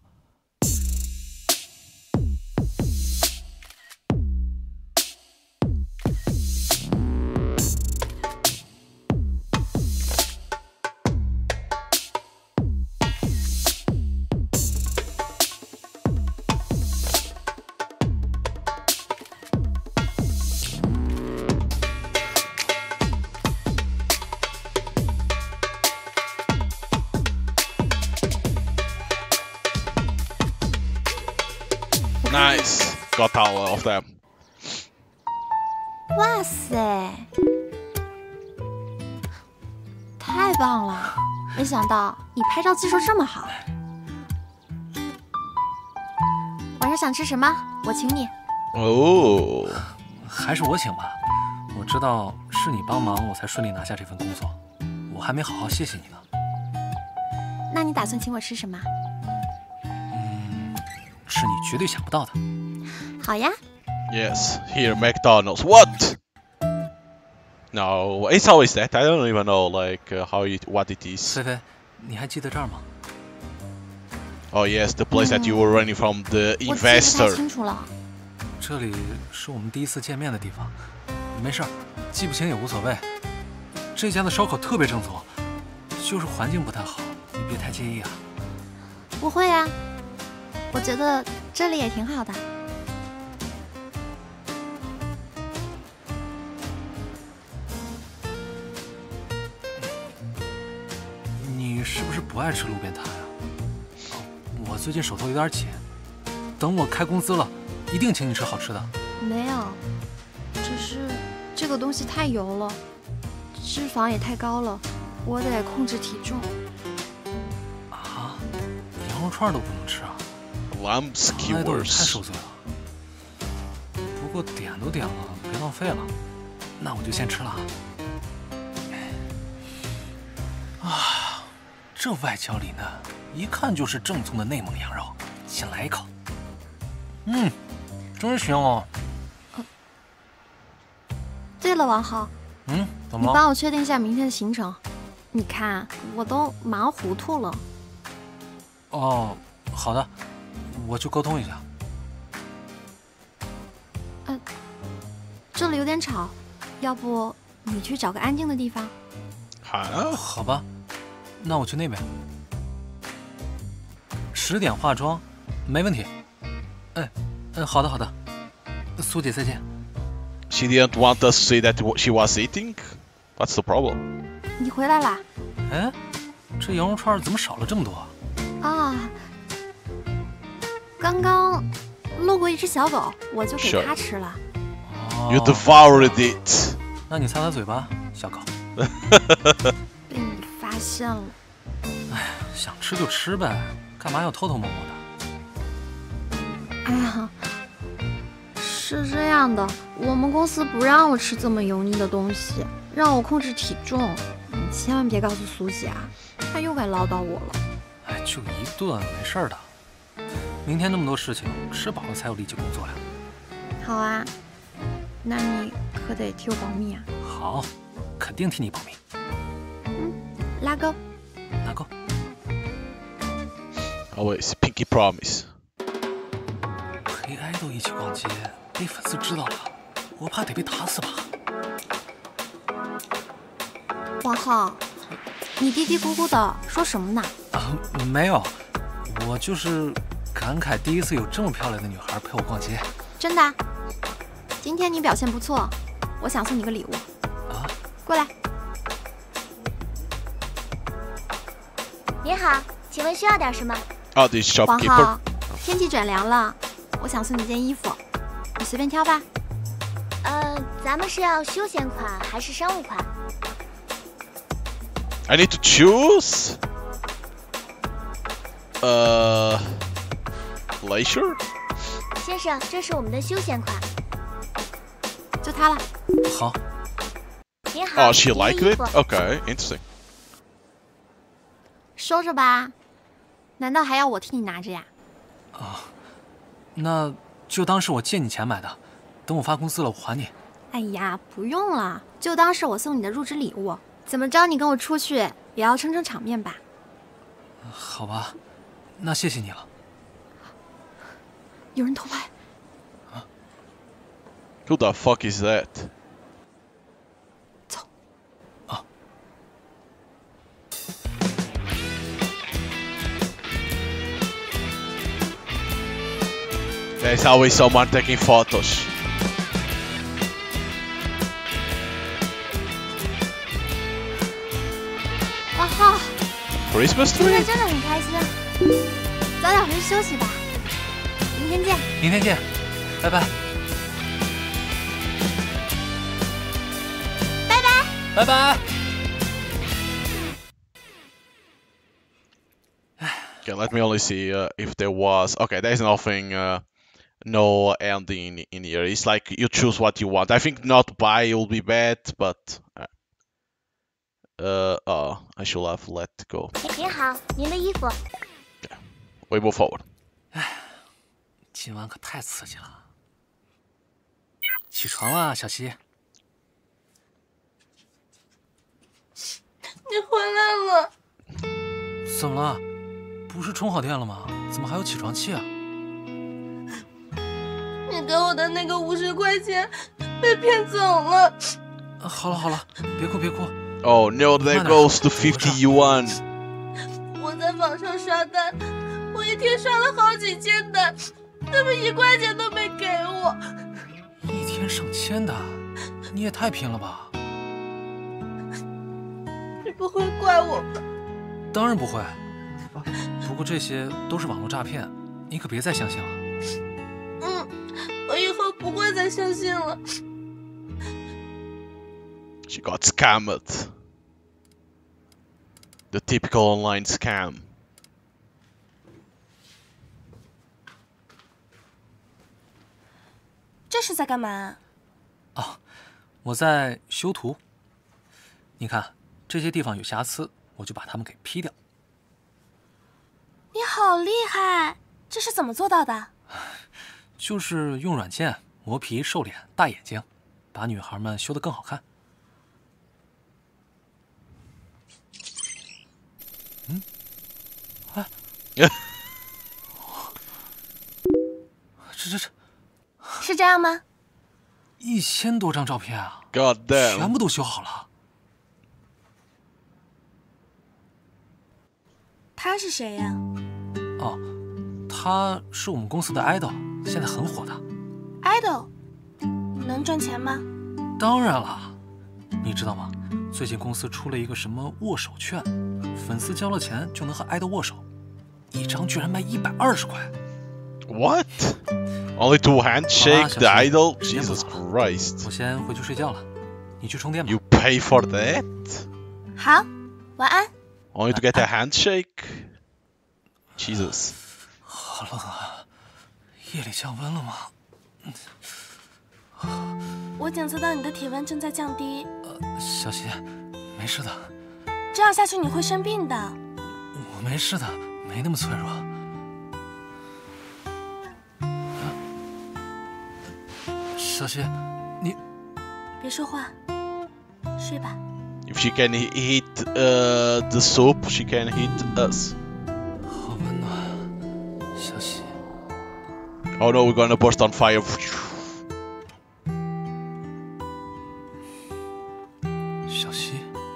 Nice. Got all of them. 哇塞，太棒了！没想到你拍照技术这么好。晚上想吃什么？我请你。 哦， 还是我请吧。我知道是你帮忙，我才顺利拿下这份工作。我还没好好谢谢你呢。 那你打算请我吃什么？ 是你绝对想不到的。 好呀。 Yes, here McDonald's. What? No, it's always that. I don't even know like what it is. 菲菲，你还记得这儿吗 Oh yes, the place that you were running from the 我记得太 investor. 清楚了。 这里是我们第一次见面的地方。没事儿，记不清也无所谓。这家的烧烤特别正宗，就是环境不太好，你别太介意啊。 不会啊，我觉得这里也挺好的。 你是不是不爱吃路边摊啊？我最近手头有点紧，等我开工资了，一定请你吃好吃的。 没有，只是这个东西太油了，脂肪也太高了，我得控制体重。 啊，羊肉串都不能吃啊？ Lamb 从来都是太 skewers. 受罪了。不过点都点了，别浪费了。那我就先吃了啊！这外焦里嫩，一看就是正宗的内蒙羊肉。先来一口。真香啊！ 对了，王浩， 怎么了？ 你帮我确定一下明天的行程。你看，我都忙糊涂了。 哦，好的，我去沟通一下。 这里有点吵，要不你去找个安静的地方？ 好吧，那我去那边。10点化妆，没问题。好的好的，苏姐再见。 She didn't want us to say that she was eating. What's the problem? 你回来啦？ 哎，这羊肉串怎么少了这么多啊？刚刚路过一只小狗，我就给它吃了。 You devoured it. 那你擦擦嘴巴，小狗。 被你发现了。 哎，想吃就吃呗，干嘛要偷偷摸摸的？ 哎呀，是这样的，我们公司不让我吃这么油腻的东西，让我控制体重。你千万别告诉苏姐啊，她又该唠叨我了。 哎，就一顿，没事的。明天那么多事情，吃饱了才有力气工作呀。 好啊，那你可得替我保密啊。 好，肯定替你保密。 拉钩。 拉钩。 Always pinky promise. 陪爱豆一起逛街，被粉丝知道了，我怕得被打死吧。 王浩，你嘀嘀咕咕的说什么呢？ 没有，我就是感慨第一次有这么漂亮的女孩陪我逛街。 真的？今天你表现不错，我想送你个礼物。 啊？ 过来。 您好，请问需要点什么？ Oh, this 王 shopkeeper. 浩，天气转凉了，我想送你件衣服，你随便挑吧。 咱们是要休闲款还是商务款？ I need to choose. Leisure. 先生，这是我们的休闲款。 就它了。 好。 您好。 Oh, she liked it. Okay, interesting. 收着吧。难道还要我替你拿着呀？ 啊，那就当是我借你钱买的，等我发工资了我还你。 哎呀，不用了，就当是我送你的入职礼物。怎么着，你跟我出去也要撑撑场面吧？ 好吧，那谢谢你了。 有人偷拍。 啊 Who the fuck is that? 走。 啊。 There's always someone taking photos. 王浩 Christmas 今 tree? 天真的很开心，早点回去休息吧。明天见。 明天见，拜拜。 拜拜。 拜拜。 Okay, let me only see if there was. Okay, there's nothing. No ending in here. It's like you choose what you want. I think not buy will be bad, but I should have let go. 您好，您的衣服。 We move forward. 今晚可太刺激了。起床了，小西。 你回来了。 怎么了？不是充好电了吗？怎么还有起床气啊？ 你给我的那个50块钱被骗走了。 好了好了，别哭别哭。 Oh no, there goes the 50 yuan. 我在网上刷单，我一天刷了好几千单，他们1块钱都没给我。 一天上千的，你也太拼了吧！ 你不会怪我吧？ 当然不会。不过这些都是网络诈骗，你可别再相信了。 我以后不会再相信了。 She got scammed. The typical online scam. 这是在干嘛？ 哦，我在修图。你看这些地方有瑕疵，我就把它们给 P 掉。 你好厉害，这是怎么做到的？ 就是用软件磨皮、瘦脸、大眼睛，把女孩们修得更好看。哎，这是这样吗 ？1000多张照片啊 God damn. 全部都修好了。 他是谁呀？ 哦，他是我们公司的 idol， 现在很火的。 idol 能挣钱吗？ 当然了，你知道吗？最近公司出了一个什么握手券，粉丝交了钱就能和 idol 握手，一张居然卖120块。 What? Only to handshake the idol? Jesus Christ. 我先回去睡觉了，你去充电吧。 You pay for that? 好，晚安。 Only to get a handshake? Jesus. 好冷啊！夜里降温了吗？ 我检测到你的体温正在降低。 小西，没事的。 这样下去你会生病的。 我没事的，没那么脆弱。小西，你别说话，睡吧。 If she can hit the soap, she can hit us. 好温暖。 小喜。 Oh no, we're gonna burst on fire. 小西。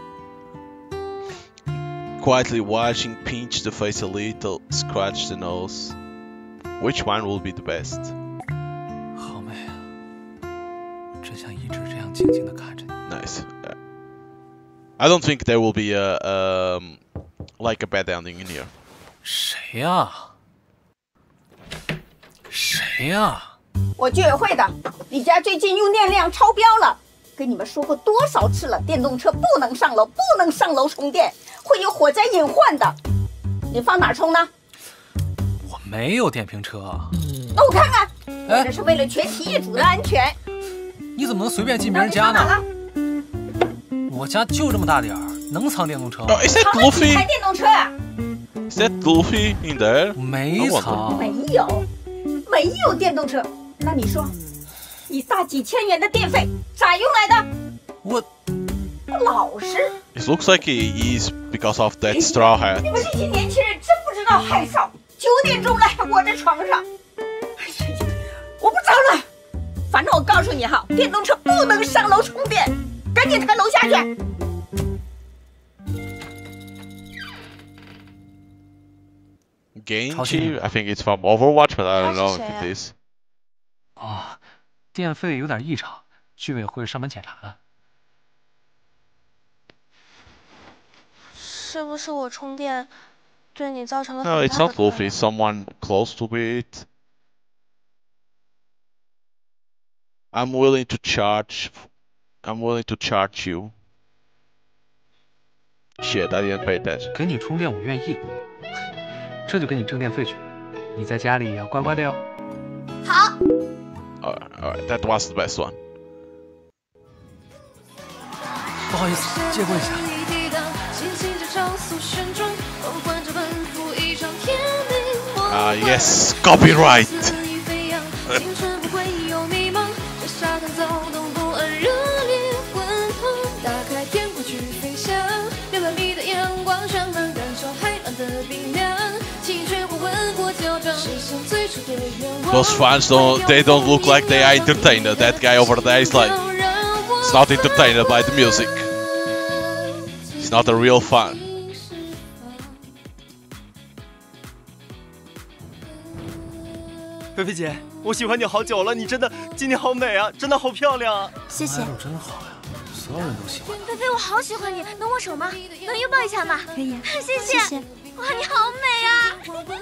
Quietly watching, pinch the face a little, scratch the nose. Which one will be the best? 好美啊！真想一直这样静静地看着你。 Nice. I don't think there will be a like a bad ending in here. 谁呀？谁呀？ 我居委会的，你家最近用电量超标了，跟你们说过多少次了，电动车不能上楼，不能上楼充电，会有火灾隐患的。你放哪儿充呢？ 我没有电瓶车。 那我看看，我这是为了全体业主的安全。 你怎么能随便进别人家呢？我家就这么大点儿，能藏电动车？ Oh, is that Luffy? 台电动车啊 Is that Luffy in there? 没藏。 没有电动车。那你说，你大几千元的电费咋用来的？ 我老实。 It looks like he is because of that straw hat. 你们这些年轻人真不知道害臊，9点钟来我这床上，我不着了。反正我告诉你哈，电动车不能上楼充电，赶紧抬楼下去。 Genji, I think it's from Overwatch, but I don't know if it is. 啊，电费有点异常，居委会上门检查了。 是不是我充电对你造成了 No, it's not Luffy. It's someone close to it. I'm willing to charge you. Shit, I didn't pay attention. 给你充电我愿意，这就给你挣电费去。你在家里要乖乖的哟。 好。 Alright, that was the best one. 不好意思，借过一下。 Yes, copyright. Those fans don't look like they are entertained. That guy over there is like, it's not entertained by the music. He's not a real fan. 菲菲姐，我喜欢你好久了，你真的今天好美啊，真的好漂亮啊！ 谢谢。 真好呀，所有人都喜欢。 菲菲，我好喜欢你，能握手吗？能拥抱一下吗？ 可以。 谢谢。哇，你好美啊！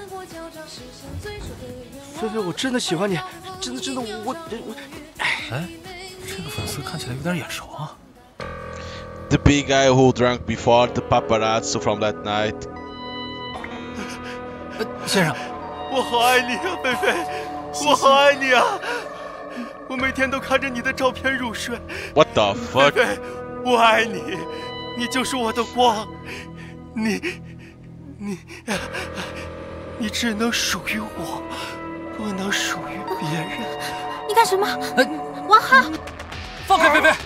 菲菲，我真的喜欢你，真的，我。 哎，这个粉丝看起来有点眼熟啊。 The big guy who drank before the paparazzi from that night. 先生， 我好爱你啊，菲菲，我好爱你啊！我每天都看着你的照片入睡。 What the fuck？ 菲菲，我爱你，你就是我的光，你只能属于我，不能属于别人。 你干什么？王浩， 放开菲菲！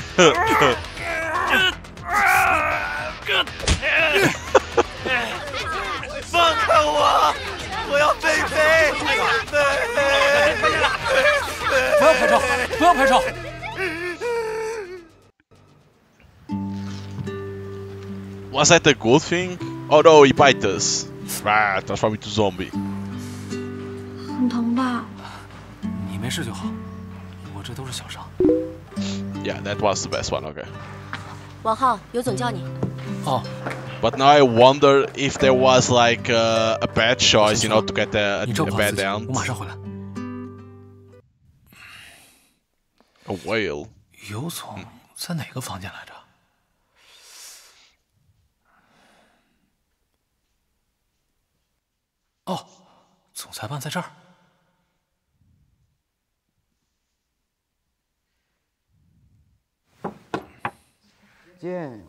放开我！我要菲菲！ 不要拍照！不要拍照！ Was that a good thing? Oh no, he bit us. Ah, transform into zombie. 很疼吧？ 你没事就好，我这都是小伤。 Yeah, that was the best one. Okay. 王浩，有总叫你。 哦。 But now I wonder if there was like a bad choice, you know, to get a bad end. 我马上回来。 A whale. 尤总在哪个房间来着？ 哦，总裁办在这儿。 见。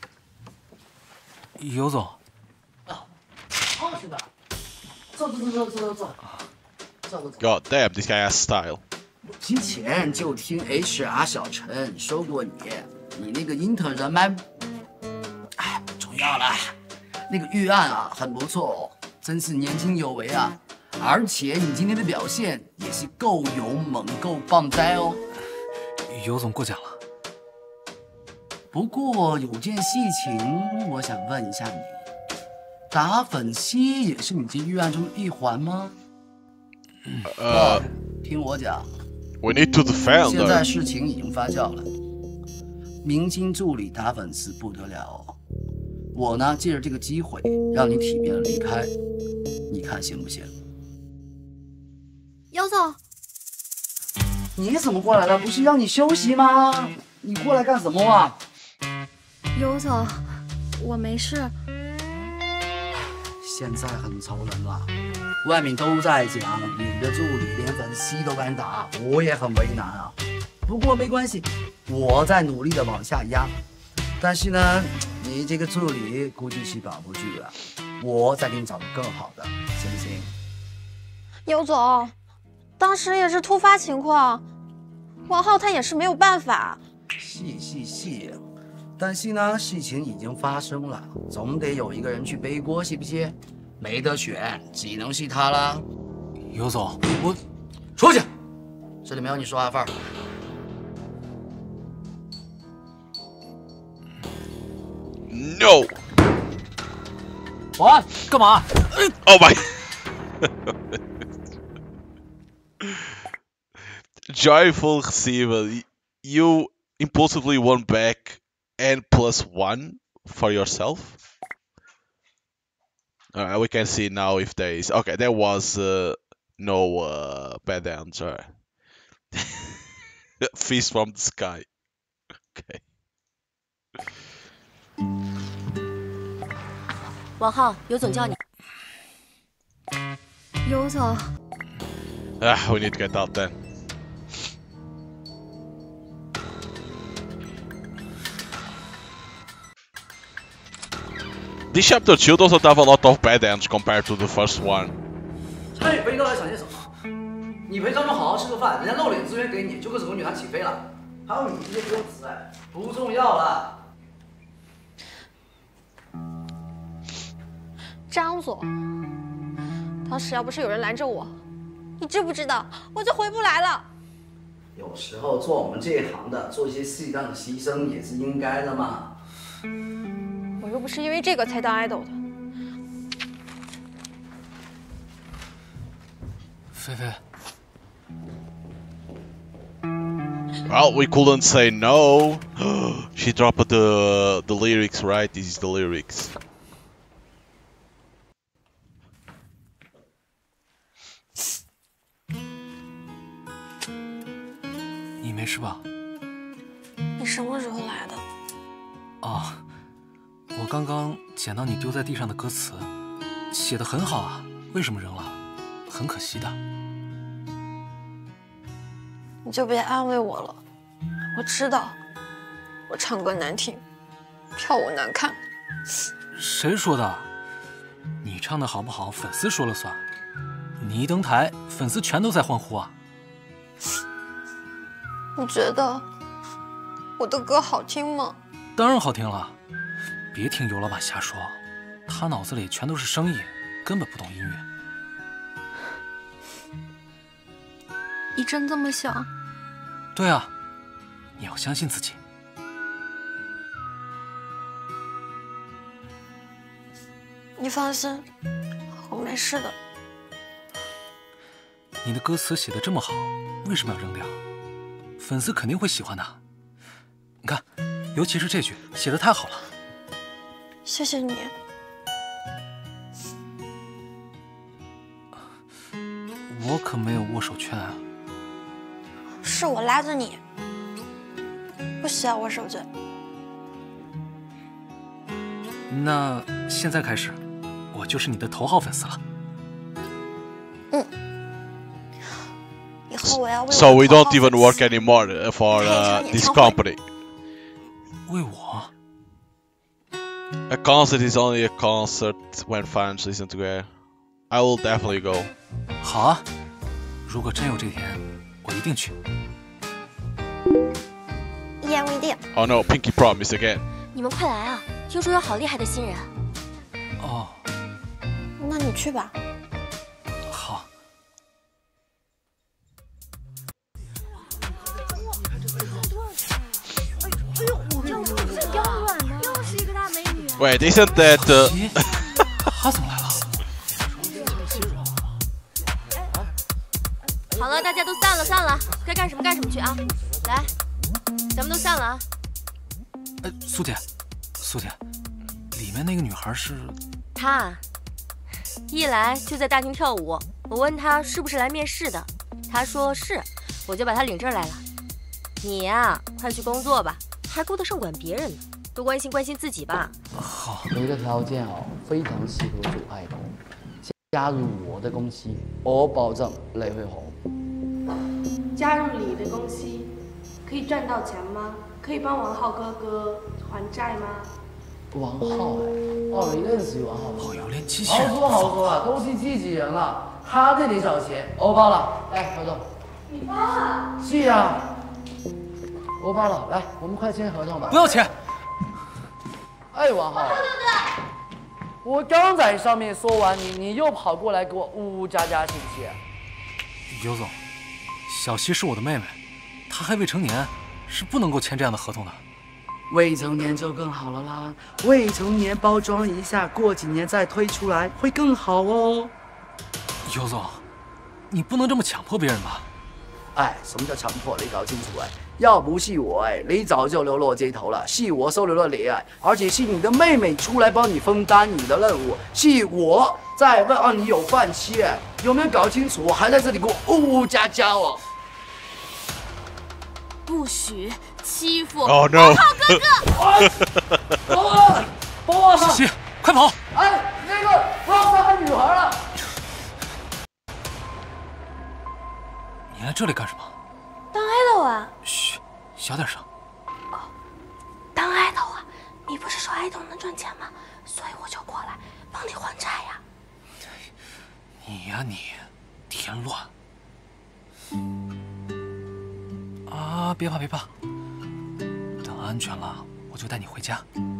尤总。 好，兄弟，坐。 God damn, this guy has style. 之前就听 HR 小陈说过你那个 intern 人脉，不重要了。那个预案啊，很不错哦。真是年轻有为啊！ 而且你今天的表现也是够勇猛、够棒哉哦。 尤总过奖了。 不过有件事情，我想问一下你，打粉丝也是你这预案中的一环吗？听我讲。 We need to defend. 现在事情已经发酵了，明星助理打粉丝不得了哦。我呢，借着这个机会让你体面的离开，你看行不行？ 尤总， 你怎么过来了？不是让你休息吗？你过来干什么啊？ 尤总，我没事。 现在很愁人了，外面都在讲你的助理连粉丝都敢打，我也很为难啊。不过没关系，我在努力的往下压。但是呢，你这个助理估计是保不住了，我再给你找个更好的，行不行？ 尤总，当时也是突发情况，王浩他也是没有办法。 是，但是呢，事情已经发生了，总得有一个人去背锅，是不是？没得选，只能是他啦。 尤总，我出去，这里没有你说话份儿。 No。 保安，干嘛 ？Oh my Joyful receiver, you impulsively won back N+1 for yourself. Alright, we can see now if there is. Okay, there was no bad answer. Feast from the sky. Okay. 王浩，尤总叫你。 尤总。 We need to get out then. This chapter 2 doesn't have a lot of bad ends compared to the first one. 参与飞刀来想些什么？你陪他们好好吃个饭，人家露脸资源给你，就跟什么女孩起飞了。还有你这些歌词，不重要了。 张总，当时要不是有人拦着我，你知不知道我就回不来了。 有时候做我们这一行的，做一些适当的牺牲也是应该的嘛。 我又不是因为这个才当 idol 的。 菲菲。 Well, we couldn't say no. She dropped the lyrics, right? This is the lyrics. 你没事吧？ 你什么时候来的？ 哦，我刚刚捡到你丢在地上的歌词，写得很好啊，为什么扔了？很可惜的。 你就别安慰我了，我知道，我唱歌难听，跳舞难看。 谁说的？你唱的好不好，粉丝说了算。你一登台，粉丝全都在欢呼啊。 你觉得我的歌好听吗？ 当然好听了，别听尤老板瞎说，他脑子里全都是生意，根本不懂音乐。 你真这么想？ 对啊，你要相信自己。 你放心，我没事的。 你的歌词写得这么好，为什么要扔掉？粉丝肯定会喜欢的。你看，尤其是这句，写得太好了。 谢谢你。 我可没有握手券啊。 是我拉着你，不需要握手券。 那现在开始，我就是你的头号粉丝了。 以后我要为 So we don't even work anymore for this company. 为我 A concert is only a concert when fans listen together. I will definitely go. 好啊，如果真有这天，我一定去。 一言为定。 Oh no, Pinky promise again. 你们快来啊！听说有好厉害的新人。 哦， 那你去吧。 好。 Wait, isn't that? 他怎么来了？ 好了，大家都散了，该干什么干什么去啊！来，咱们都散了啊！ 苏姐，里面那个女孩是？ 她，一来就在大厅跳舞。我问她是不是来面试的，她说是，我就把她领这儿来了。你呀，快去工作吧，还顾得上管别人呢？多关心自己吧。 好。 你的条件非常适合做爱豆，加入我的公司，我保证你会红。 加入你的公司，可以赚到钱吗？可以帮王浩哥哥还债吗？ 王浩你认识王浩？ 有连机器人。 好说啊，都是机器人了，他替你找钱，我包了，来合同。 你包了？ 是啊，我包了，来，我们快签合同吧。 不要钱。 哎，王浩，我刚在上面说完你又跑过来给我呜呜喳喳，信不信？ 尤总，小希是我的妹妹，她还未成年，是不能够签这样的合同的。 未成年就更好了啦，未成年包装一下，过几年再推出来会更好哦。 尤总，你不能这么强迫别人吧？ 哎，什么叫强迫？你搞清楚哎！要不是我你早就流落街头了。是我收留了你而且是你的妹妹出来帮你分担你的任务，是我在让你有饭吃有没有搞清楚？我还在这里给我呜呜喳喳哦！ 不许欺负王浩哥哥！ 小希，快跑！ 哎，那个不要伤害女孩了！ 你来这里干什么？ 当 idol 啊！ 嘘，小点声。 当 idol 啊！你不是说 idol 能赚钱吗？所以我就过来帮你还债呀。 你呀你，添乱。啊，别怕，等安全了，我就带你回家。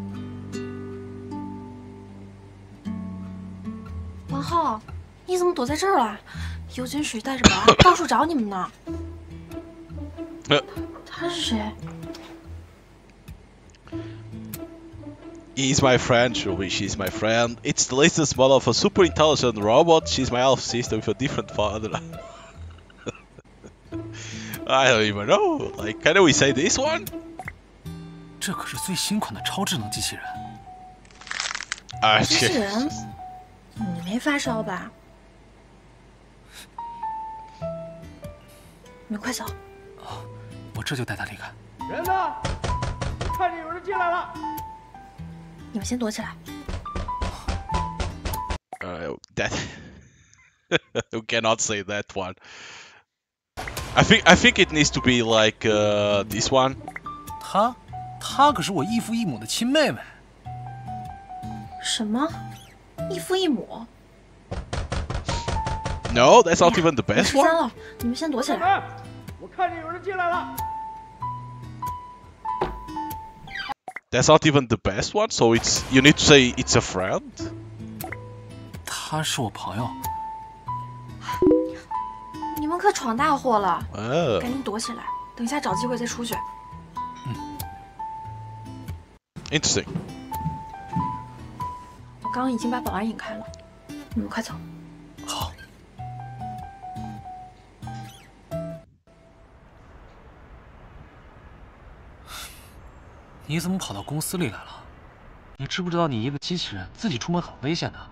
王浩，你怎么躲在这儿了？尤金水带着保安到处找你们呢。他是谁？ He's my friend, Ruby. She's my friend. It's the latest model of a super intelligent robot. She's my elf sister with a different father. I don't even know. Like, can we say this one? 这可是最新款的超智能机器人。 机器人？你没发烧吧？你快走！ 我这就带他离开。 人呢？看见有人进来了。 你们先躲起来。 That you cannot say that one. I think it needs to be like this one. 她可是我异父异母的亲妹妹。 什么？异父异母 ？No, that's not even the best one. 了，你们先躲起来。 我看见有人进来了。 That's not even the best one, so you need to say it's a friend. 他是我朋友。 你们可闯大祸了！ Oh. 赶紧躲起来，等一下找机会再出去。 Interesting. 我刚刚已经把保安引开了，你们快走。 好。你怎么跑到公司里来了？你知不知道你一个机器人自己出门很危险的？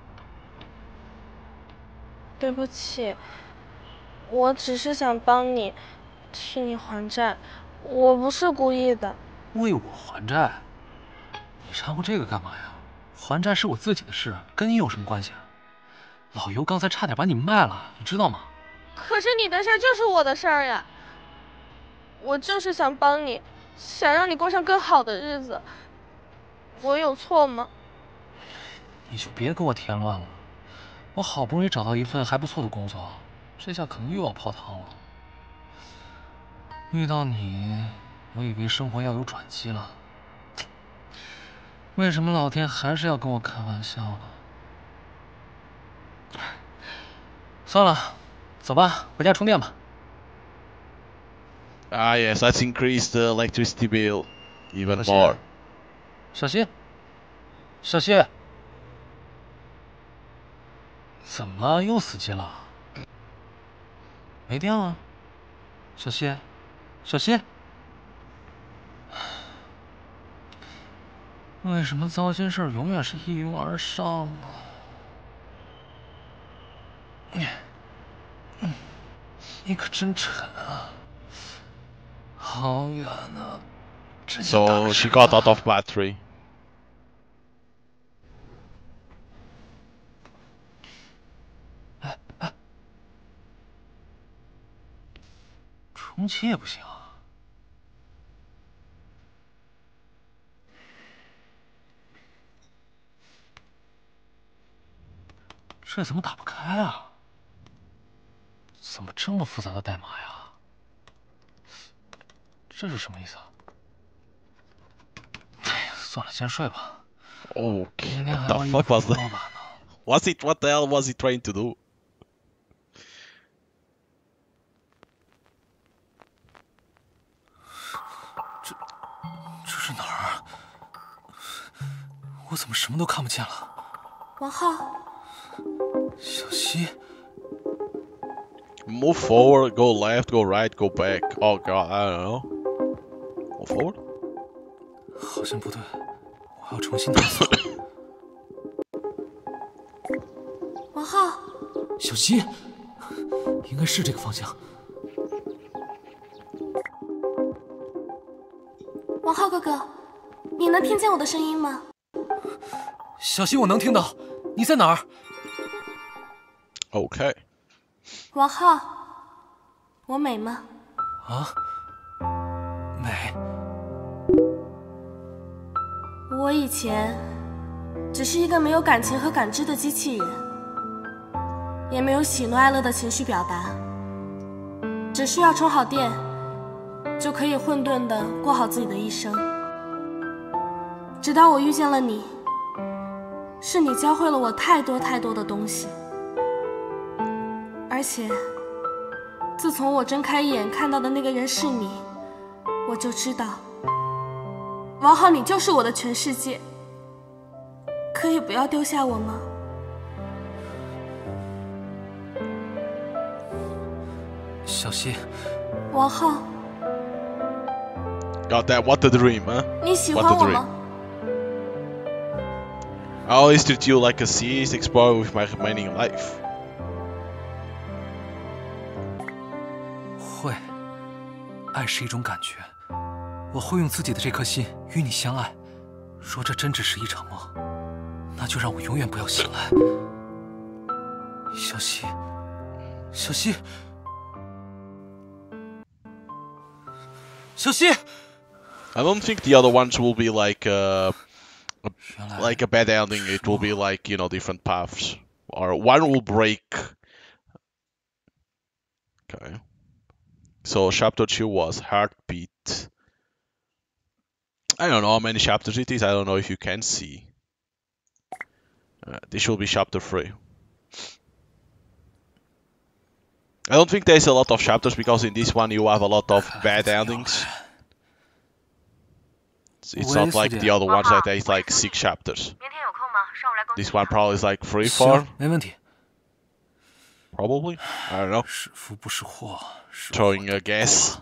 对不起，我只是想帮你，替你还债，我不是故意的。 为我还债？你掺和这个干嘛呀？还债是我自己的事，跟你有什么关系啊？老尤刚才差点把你卖了，你知道吗？ 可是你的事儿就是我的事儿呀，我就是想帮你。 想让你过上更好的日子，我有错吗？ 你就别给我添乱了。我好不容易找到一份还不错的工作，这下可能又要泡汤了。遇到你，我以为生活要有转机了。为什么老天还是要跟我开玩笑呢？算了，走吧，回家充电吧。 Ah, yes, let's increase the electricity bill even more. 小心。 小谢，怎么了？又死机了？没电了？小谢，小谢，为什么糟心事永远是一拥而上呢？你可真沉啊！好远啊！ So she got out of battery. 重启也不行啊！这怎么打不开啊？怎么这么复杂的代码呀？这是什么意思啊？哎呀，算了，先睡吧。 Okay, what the fuck was that? What the hell was he trying to do? 这是哪儿啊？我怎么什么都看不见了？ 王浩， 小溪。 Move forward, go left, go right, go back. Oh god, I don't know. Move forward? 好像不对，我要重新探索。 王浩， 小溪，应该是这个方向。 王浩哥哥，你能听见我的声音吗？ 小溪，我能听到，你在哪儿 ？OK。 王浩，我美吗？ 啊，美。 我以前只是一个没有感情和感知的机器人，也没有喜怒哀乐的情绪表达，只需要充好电，就可以混沌地过好自己的一生。直到我遇见了你，是你教会了我太多太多的东西。 而且，自从我睁开眼看到的那个人是你，我就知道，王浩，你就是我的全世界。可以不要丢下我吗？ 小溪， 王浩 God damn, what a dream, huh? 你喜欢我吗？ I always treat you like a series explorer with my remaining life. 会，爱是一种感觉，我会用自己的这颗心与你相爱。若这真只是一场梦，那就让我永远不要醒来。小溪，小溪，小溪。 I don't think the other ones will be like a bad ending. It will be like, you know, different paths, or one will break. Okay. So chapter 2 was Heartbeat. I don't know how many chapters it is. I don't know if you can see. This will be chapter 3. I don't think there's a lot of chapters because in this one you have a lot of bad endings. It's not like the other ones that there's like 6 chapters. This one probably is like 3, 4. 没问题。 Probably. I don't know. 是福不是祸。 Throwing a guess.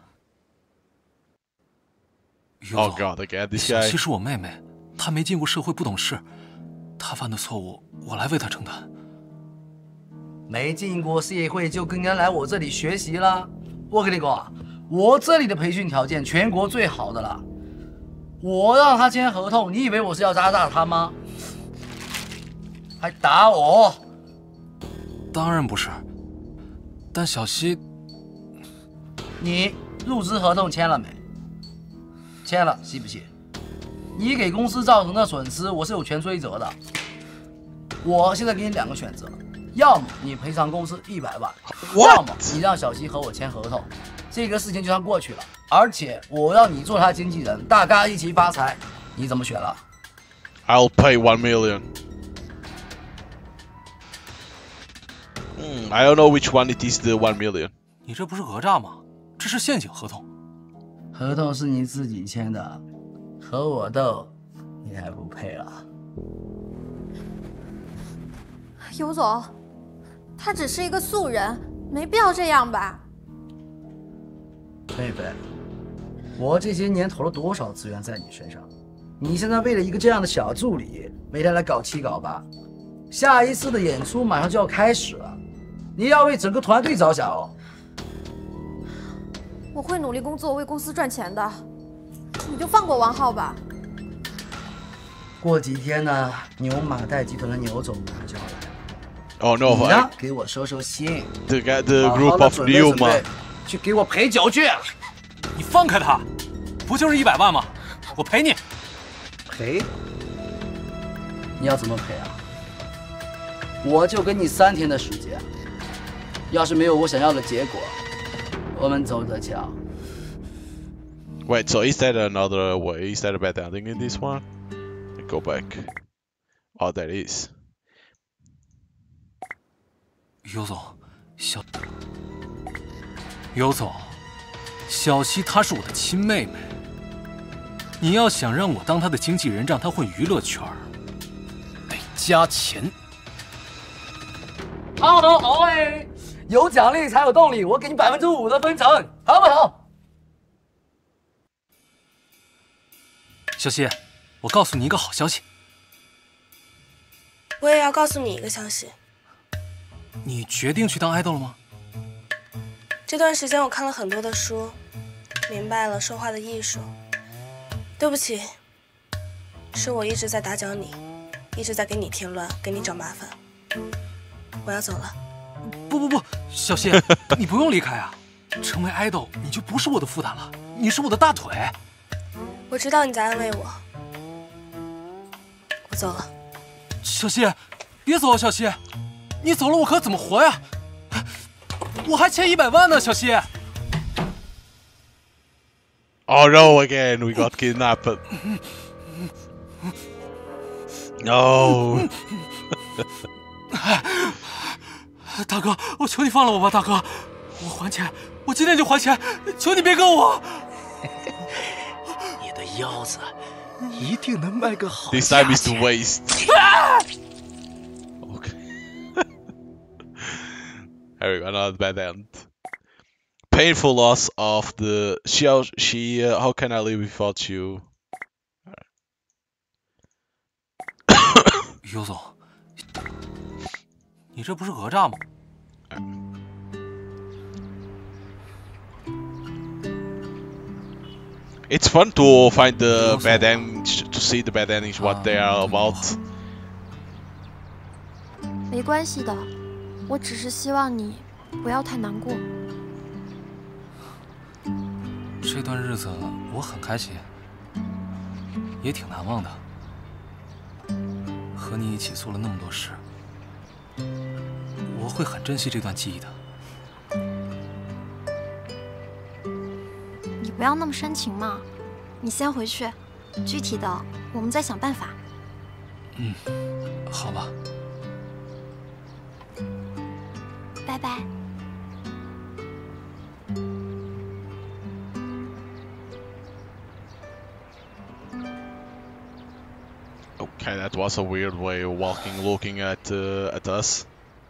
Oh god, again, this guy. 小溪是我妹妹，她没进过社会，不懂事，她犯的错误，我来为她承担。 没进过社会就更该来我这里学习啦。我跟你讲啊，我这里的培训条件全国最好的了。我让他签合同，你以为我是要压榨他吗？还打我？ 当然不是。但小溪， 你入职合同签了没？签了，信不信？你给公司造成的损失，我是有权追责的。我现在给你2个选择，要么你赔偿公司100万，要么你让小溪和我签合同，这个事情就算过去了。而且我让你做他经纪人，大家一起发财，你怎么选了 ？I'll pay 1 million. I don't know which one it is the 1 million. 你这不是讹诈吗？这是陷阱合同。 合同是你自己签的，和我斗，你还不配啊？ 尤总，他只是一个素人，没必要这样吧？ 菲菲，我这些年投了多少资源在你身上，你现在为了一个这样的小助理，每天来搞七搞八。下一次的演出马上就要开始了，你要为整个团队着想哦。 我会努力工作，为公司赚钱的。你就放过王浩吧。 过几天呢，牛马代集团的牛总马上就要来。 Oh no！ 你呢，给我收收心。 The group of Liu 吗？ 去给我赔酒去！ 你放开他，不就是100万吗？我赔你。 赔？你要怎么赔啊？我就给你3天的时间，要是没有我想要的结果，我们走着瞧。 Wait, so is that another way? Is that a bad ending in this one? Go back. Oh, that is. 尤总，尤总，小希她是我的亲妹妹。你要想让我当她的经纪人，让她混娱乐圈，得加钱。 好哎，有奖励才有动力，我给你5%的分成，好不好？ 小希，我告诉你一个好消息。 我也要告诉你一个消息。 你决定去当爱豆了吗？ 这段时间我看了很多的书，明白了说话的艺术。对不起，是我一直在打搅你，一直在给你添乱，给你找麻烦。我要走了。 不，小希，你不用离开啊！成为爱豆，你就不是我的负担了，你是我的大腿。 我知道你在安慰我，我走了。 小希，别走啊！小希，你走了我可怎么活呀？我还欠100万呢，小希。 Oh no! Again, we got kidnapped. No. 大哥，我求你放了我吧，大哥，我还钱，我今天就还钱，求你别跟我。 你的腰子一定能卖个好价钱。 This time is to waste. Okay. There we go. Another bad end. Painful loss of the she. How can I live without you? 尤总，你这不是讹诈吗？ It's fun to find the bad endings, to see the bad endings, what they are about. 没关系的，我只是希望你不要太难过。 这段日子我很开心，也挺难忘的。和你一起做了那么多事，我会很珍惜这段记忆的。 你不要那么煽情嘛，你先回去，具体的我们再想办法。 嗯，好吧。 拜拜。 Okay, that was a weird way of walking, looking at us.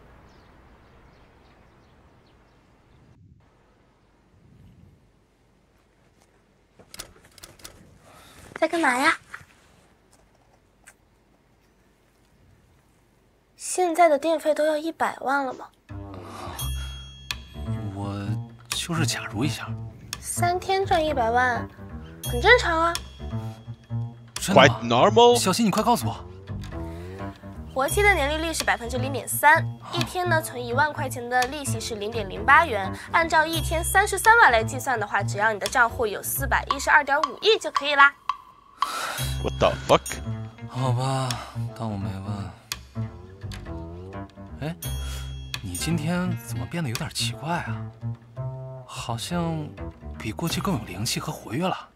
在干嘛呀？现在的电费都要100万了吗？ 我就是假如一下。 3天赚100万，很正常啊。 Quite normal。 小新，你快告诉我， 活期的年利率是0.3%，一天呢存1万块钱的利息是0.08元，按照一天33万来计算的话，只要你的账户有412.5亿就可以啦。 What the fuck？ 好吧，当我没问。哎，你今天怎么变得有点奇怪啊？好像比过去更有灵气和活跃了。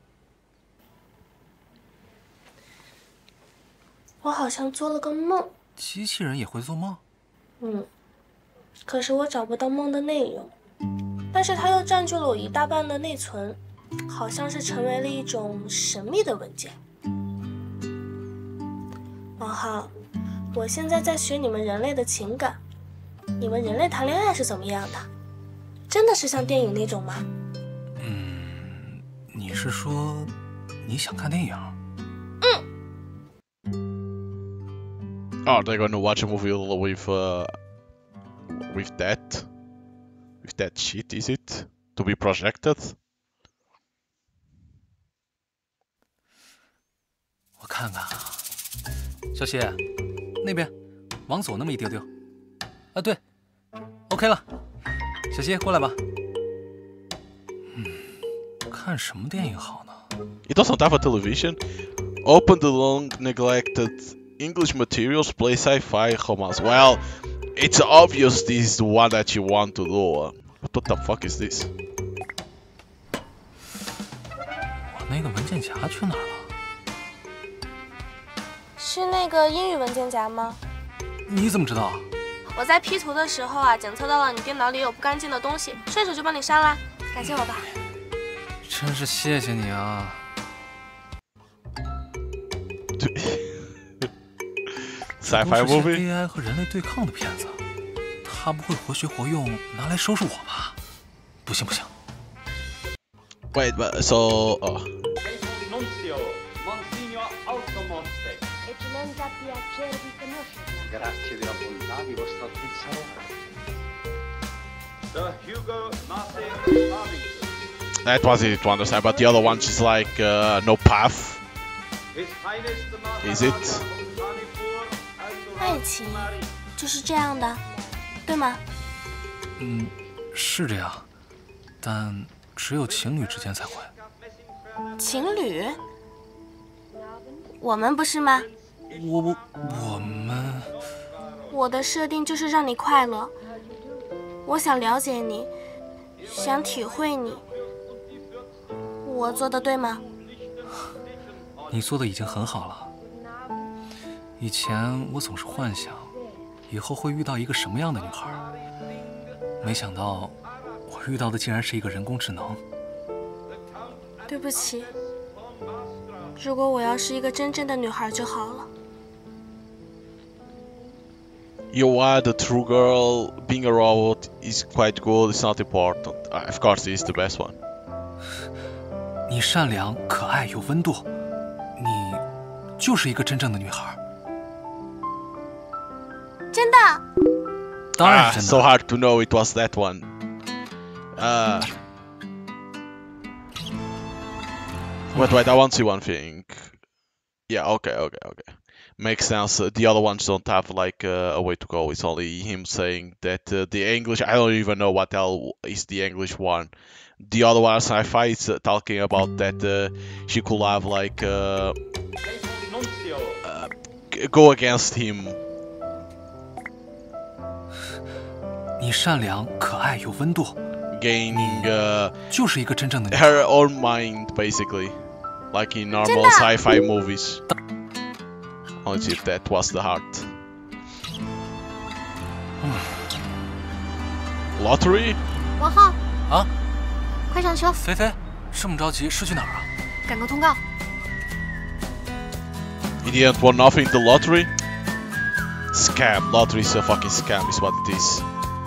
我好像做了个梦。 机器人也会做梦？ 嗯，可是我找不到梦的内容，但是它又占据了我一大半的内存，好像是成为了一种神秘的文件。王浩， 我现在在学你们人类的情感，你们人类谈恋爱是怎么样的？真的是像电影那种吗？ 你是说你想看电影 ？Are they going to watch a movie with that shit? Is it to be projected? 我看看啊，小希，那边往左那么一丢丢。啊，对 ，OK 了，小希过来吧。看什么电影好呢？ It doesn't have a television. Open the long neglected English materials, play sci-fi romance. Well, it's obvious this is the one that you want to do. What the fuck is this? 我那个文件夹去哪儿了？ 是那个英语文件夹吗？ 你怎么知道？ 我在 P 图的时候啊，检测到了你电脑里有不干净的东西，顺手就帮你删了。感谢我吧。 真是谢谢你啊。 Sci-fi movie? AI 和人类对抗的片子，他不会活学活用拿来收拾我吧？不行不行。 Wait, but so Grazie della bontà di vostra attenzione. The Hugo that was easy to understand, but the other one is like no path. Is it? 爱情就是这样的，对吗？ 是这样，但只有情侣之间才会。 情侣？我们不是吗？ 我们， 我的设定就是让你快乐。我想了解你，想体会你。我做的对吗？ 你做的已经很好了。以前我总是幻想，以后会遇到一个什么样的女孩，没想到我遇到的竟然是一个人工智能。 对不起，如果我要是一个真正的女孩就好了。 You are the true girl. Being a robot is quite good. It's not important. Of course, it's the best one. 你善良、可爱、有温度，你就是一个真正的女孩。 真的？ 当然是真的。 So hard to know it was that one. Wait, I want to see one thing. Yeah, okay. Makes sense. The other ones don't have like a way to go. It's only him saying that the English. I don't even know what hell is the English one. The other one, sci-fi, is talking about that she could have like go against him. 你善良、可爱、有温度。 Gaining 就是一个真正的 her own mind, basically, like in normal sci-fi movies. Only if that was the heart. Lottery? 王浩啊， 快上车！ 菲菲，这么着急是去哪儿啊？ 赶个通告。 You didn't want nothing in the lottery? Scam. Lottery is a fucking scam, is what it is.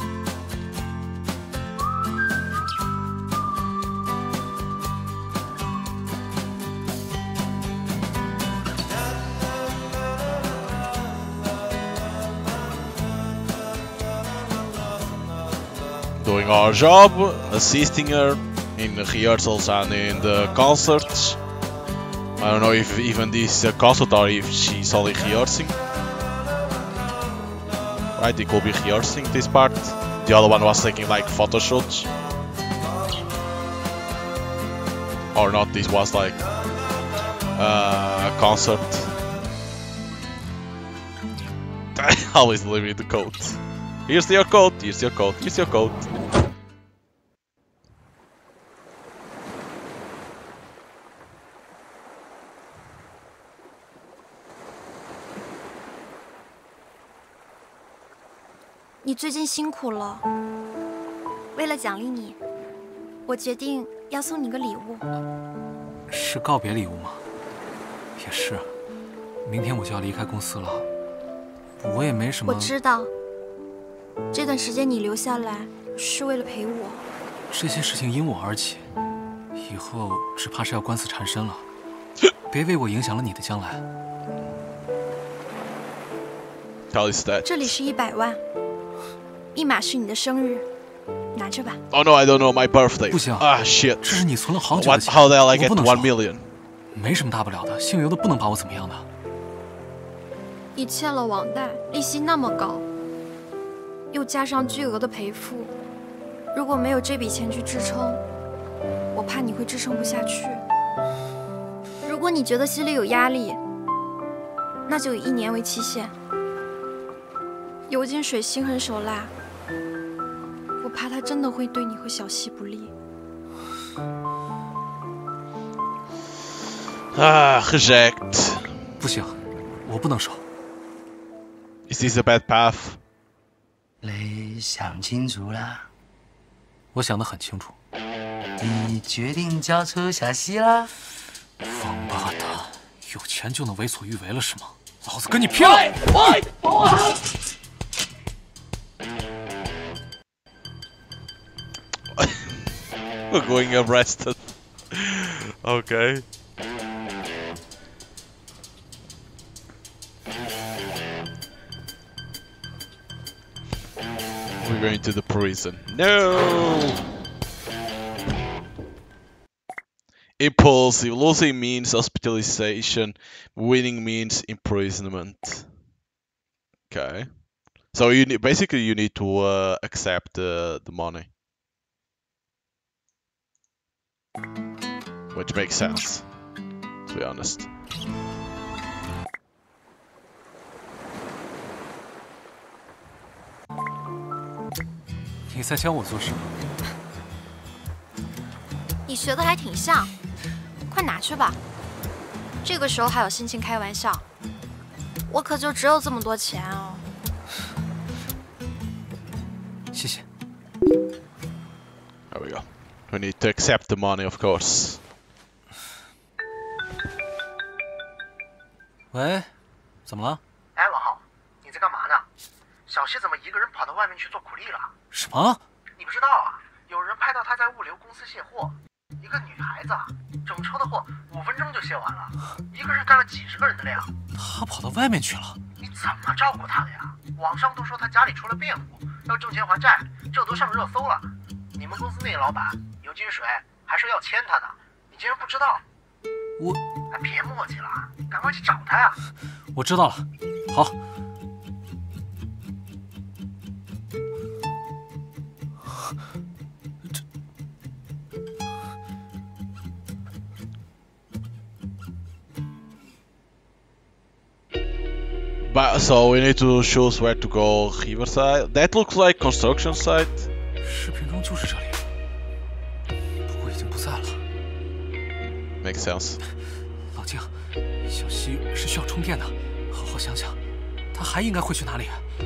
Doing our job, assisting her in the rehearsals and in the concerts. I don't know if even this concert or if she's only rehearsing. Right, it could be rehearsing this part. The other one was taking like photo shoots. Or not, this was like a concert. I always leave me the coat. Here's your coat, here's your coat, here's your coat. 你最近辛苦了，为了奖励你，我决定要送你个礼物。 是告别礼物吗？也是，明天我就要离开公司了， 我也没什么。 我知道，这段时间你留下来是为了陪我。 这些事情因我而起，以后只怕是要官司缠身了。别为我影响了你的将来。 这里是100万，一码是你的生日，拿着吧。 Oh no, I don't know my birthday. 不行啊 shit！ 这是你存了好久的钱。 How the hell I get 1 million？ 没什么大不了的，姓尤的不能把我怎么样的。 你欠了网贷，利息那么高，又加上巨额的赔付，如果没有这笔钱去支撑，我怕你会支撑不下去。如果你觉得心里有压力，那就以1年为期限。尤金水心狠手辣，我怕他真的会对你和小希不利。 reject。 不行，我不能收。 Is this a bad path？ 你想清楚了？ 我想得很清楚。 你决定交出小希啦？ 王八蛋，有钱就能为所欲为了是吗？老子跟你拼了！ 喂，保我！ We're going arrested. Okay. We're going to the prison. No! Impulsive. Losing means hospitalization. Winning means imprisonment. Okay. So you need, basically you need to accept the money. Which makes sense, to be honest. 你在教我做什么？ 你学的还挺像，快拿去吧。这个时候还有心情开玩笑？我可就只有这么多钱哦。 谢谢。 There we go. We need to accept the money, of course. 喂，怎么了？ 哎，王浩，你在干嘛呢？小希怎么一个人跑到外面去做苦力了？ 什么？ 你不知道啊？有人拍到他在物流公司卸货，一个女孩子，整车的货5分钟就卸完了，一个人干了几10个人的量。 他跑到外面去了？ 你怎么照顾他的呀？网上都说他家里出了变故，要挣钱还债，这都上热搜了。你们公司那个老板尤金水还说要签他呢，你竟然不知道？ 我…… 哎，别磨叽了，赶快去找他呀！ 我知道了，好。 But so we need to choose where to go. Riverside. That looks like construction site. 视频中就是这里，不过已经不在了。 Makes sense. 老静，小希是需要充电的，好好想想，他还应该会去哪里？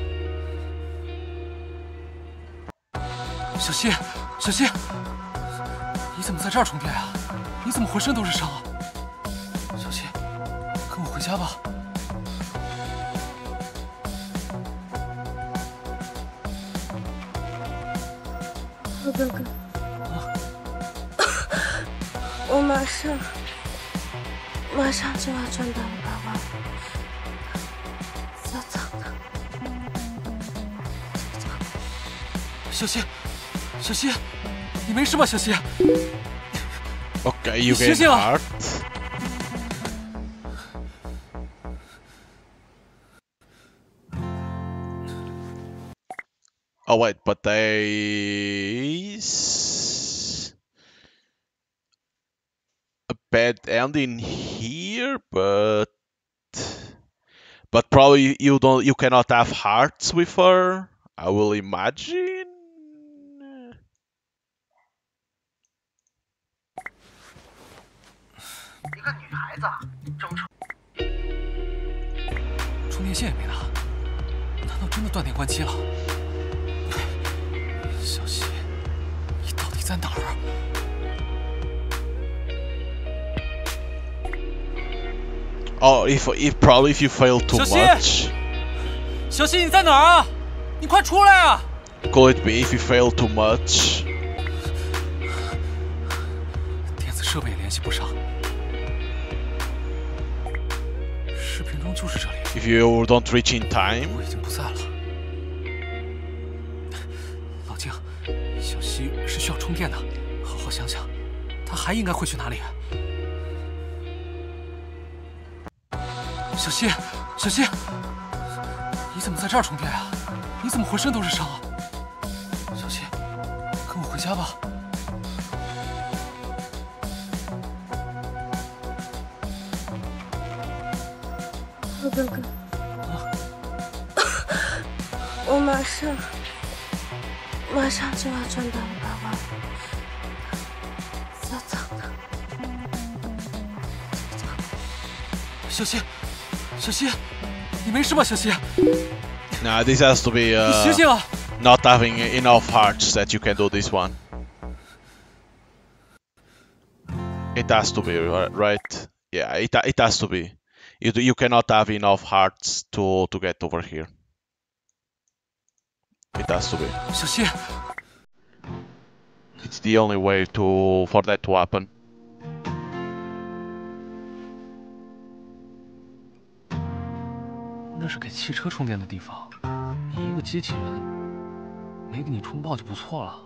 小希，小希，你怎么在这儿充电啊？你怎么浑身都是伤啊？小希，跟我回家吧。 哥哥，我马上就要赚到100万，要走了。 小希，小希，你没事吧？小希。 Okay, you get hurt. Oh wait, but there's a bad ending here, but probably you cannot have hearts with her, I will imagine. 一个女孩子，整车充电线也没拿，难道真的断电关机了？ 小希，你到底在哪儿啊？ Oh, if you fail too much. 小西，你在哪儿啊？你快出来啊 Could it be if we fail too much? 电子设备也联系不上，视频中就是这里。 If you don't reach in time. 我已经不在了。老金，小西是需要充电的，好好想想，他还应该会去哪里？小西，小西，你怎么在这儿充电啊？你怎么浑身都是伤啊？小西，跟我回家吧。 哥哥，我马上就要赚到500万，再等等。 小西，小西，你没事吧？小西。 Nah, this has to be not having enough hearts that you can do this one. It has to be, right? Yeah, it has to be. You cannot have enough hearts to get over here. It has to be. 小西 It's the only way for that to happen. 那是给汽车充电的地方，你一个机器人，没给你充爆就不错了。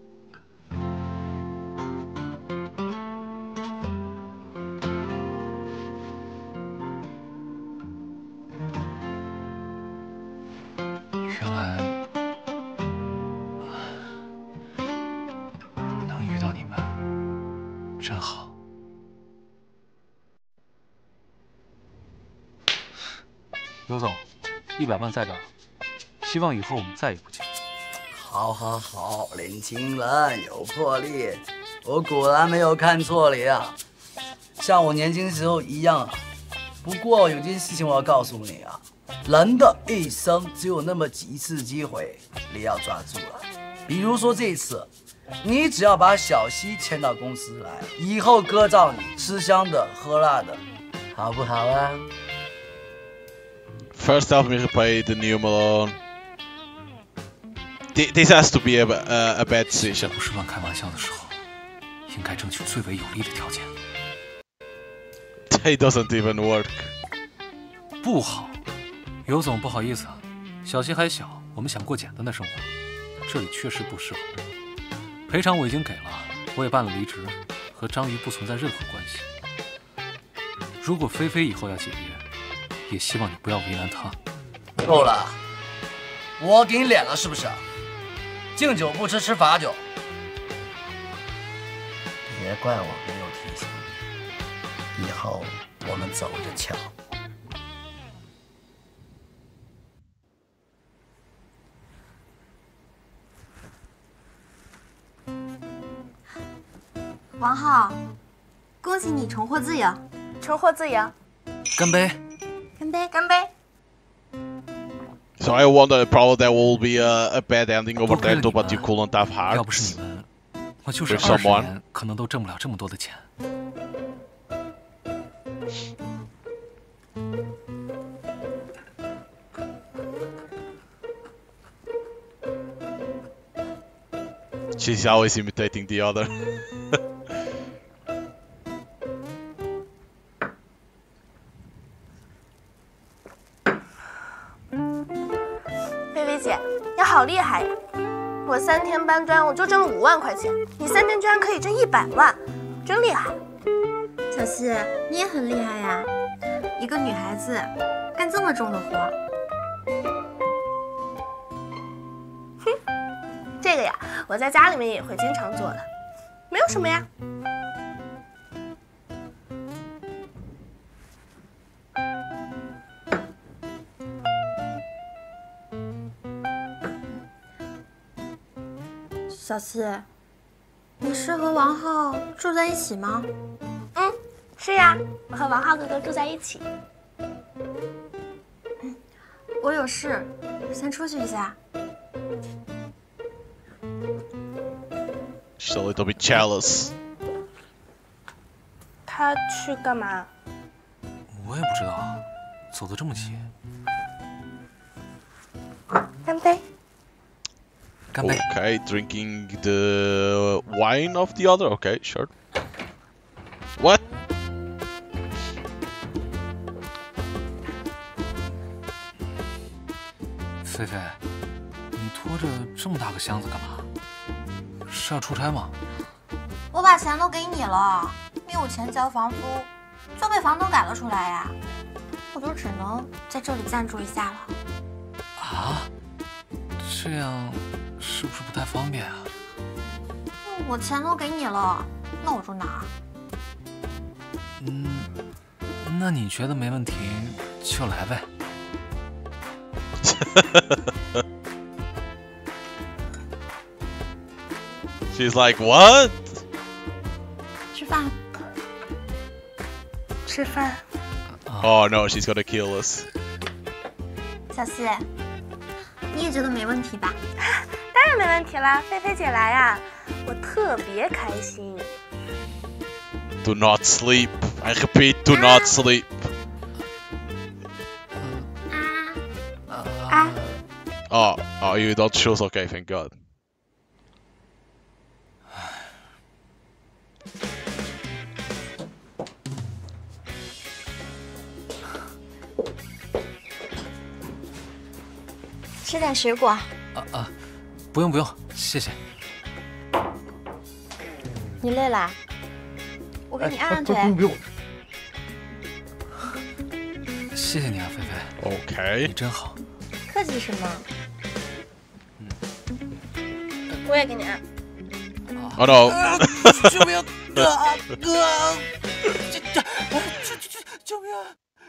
原来能遇到你们，真好。 刘总，100万在这儿，希望以后我们再也不见。 好，好，好，年轻人有魄力，我果然没有看错你啊，像我年轻时候一样啊。不过有件事情我要告诉你啊，人的一生只有那么几次机会，你要抓住了。比如说这次，你只要把小西签到公司来，以后哥照你吃香的喝辣的，好不好啊？ First, help me repay the new loan. This has to be a bad decision. 不是乱开玩笑的时候，应该争取最为有利的条件。 It doesn't even work. 不好，尤总，不好意思，小西还小，我们想过简单的生活，这里确实不适合我。赔偿我已经给了，我也办了离职，和章鱼不存在任何关系。如果菲菲以后要解约。 也希望你不要为难他。 够了，我给你脸了是不是？敬酒不吃吃罚酒。别怪我没有提醒你，以后我们走着瞧。 王浩，恭喜你重获自由！ 重获自由！ 干杯！ 干杯！ 干杯！ So I wonder, probably there will be a bad ending over there too, but you couldn't have hearts. 要不是你们，我就是 20 年可能都挣不了这么多的钱。 She's always imitating the other. 好厉害呀！我3天搬砖，我就挣了5万块钱，你3天居然可以挣100万，真厉害！ 小西，你也很厉害呀，一个女孩子干这么重的活。 哼，这个呀，我在家里面也会经常做的，没有什么呀。 小西，你是和王浩住在一起吗？ 嗯，是呀，我和王浩哥哥住在一起。 我有事，先出去一下。 She's a little bit jealous. 他去干嘛？ 我也不知道，走得这么急。 干杯！ Okay, drinking the wine of the other. Okay, sure. What? 菲菲，你拖着这么大个箱子干嘛？是要出差吗？ 我把钱都给你了，没有钱交房租，就被房东赶了出来呀。我就只能在这里暂住一下了。 啊？这样是不是不太方便啊？ 我钱都给你了，那我住哪儿？ 那你觉得没问题就来呗。 She's like, what? 吃饭。 吃饭。 Oh no, she's gonna kill us. 小希，你也觉得没问题吧？ 当然没问题啦，菲菲姐来呀，我特别开心。 Do not sleep. I repeat, do not sleep. Oh, you don't choose? Okay, thank God. 吃点水果。 不用不用，谢谢。 你累啦？我给你按按腿。 不用。 谢谢你啊，菲菲。 OK。 你真好。 客气什么？ 我也给你按。 Oh no！ 救命！救命！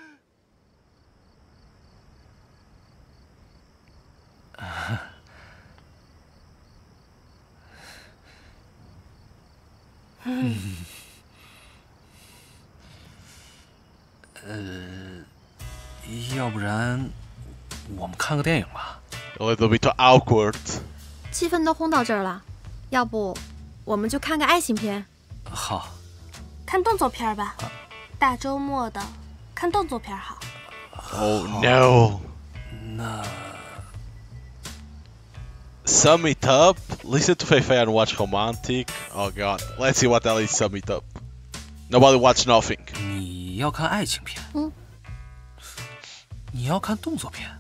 要不然我们看个电影吧。 A little bit awkward。 气氛都烘到这儿了，要不我们就看个爱情片。 好。 看动作片吧，大周末的看动作片好。 Oh no！ 那 Sum it up. Listen to Feifei and watch romantic. Oh god. Let's see what else is sum it up. Nobody watch nothing. 你要看爱情片？你要看动作片？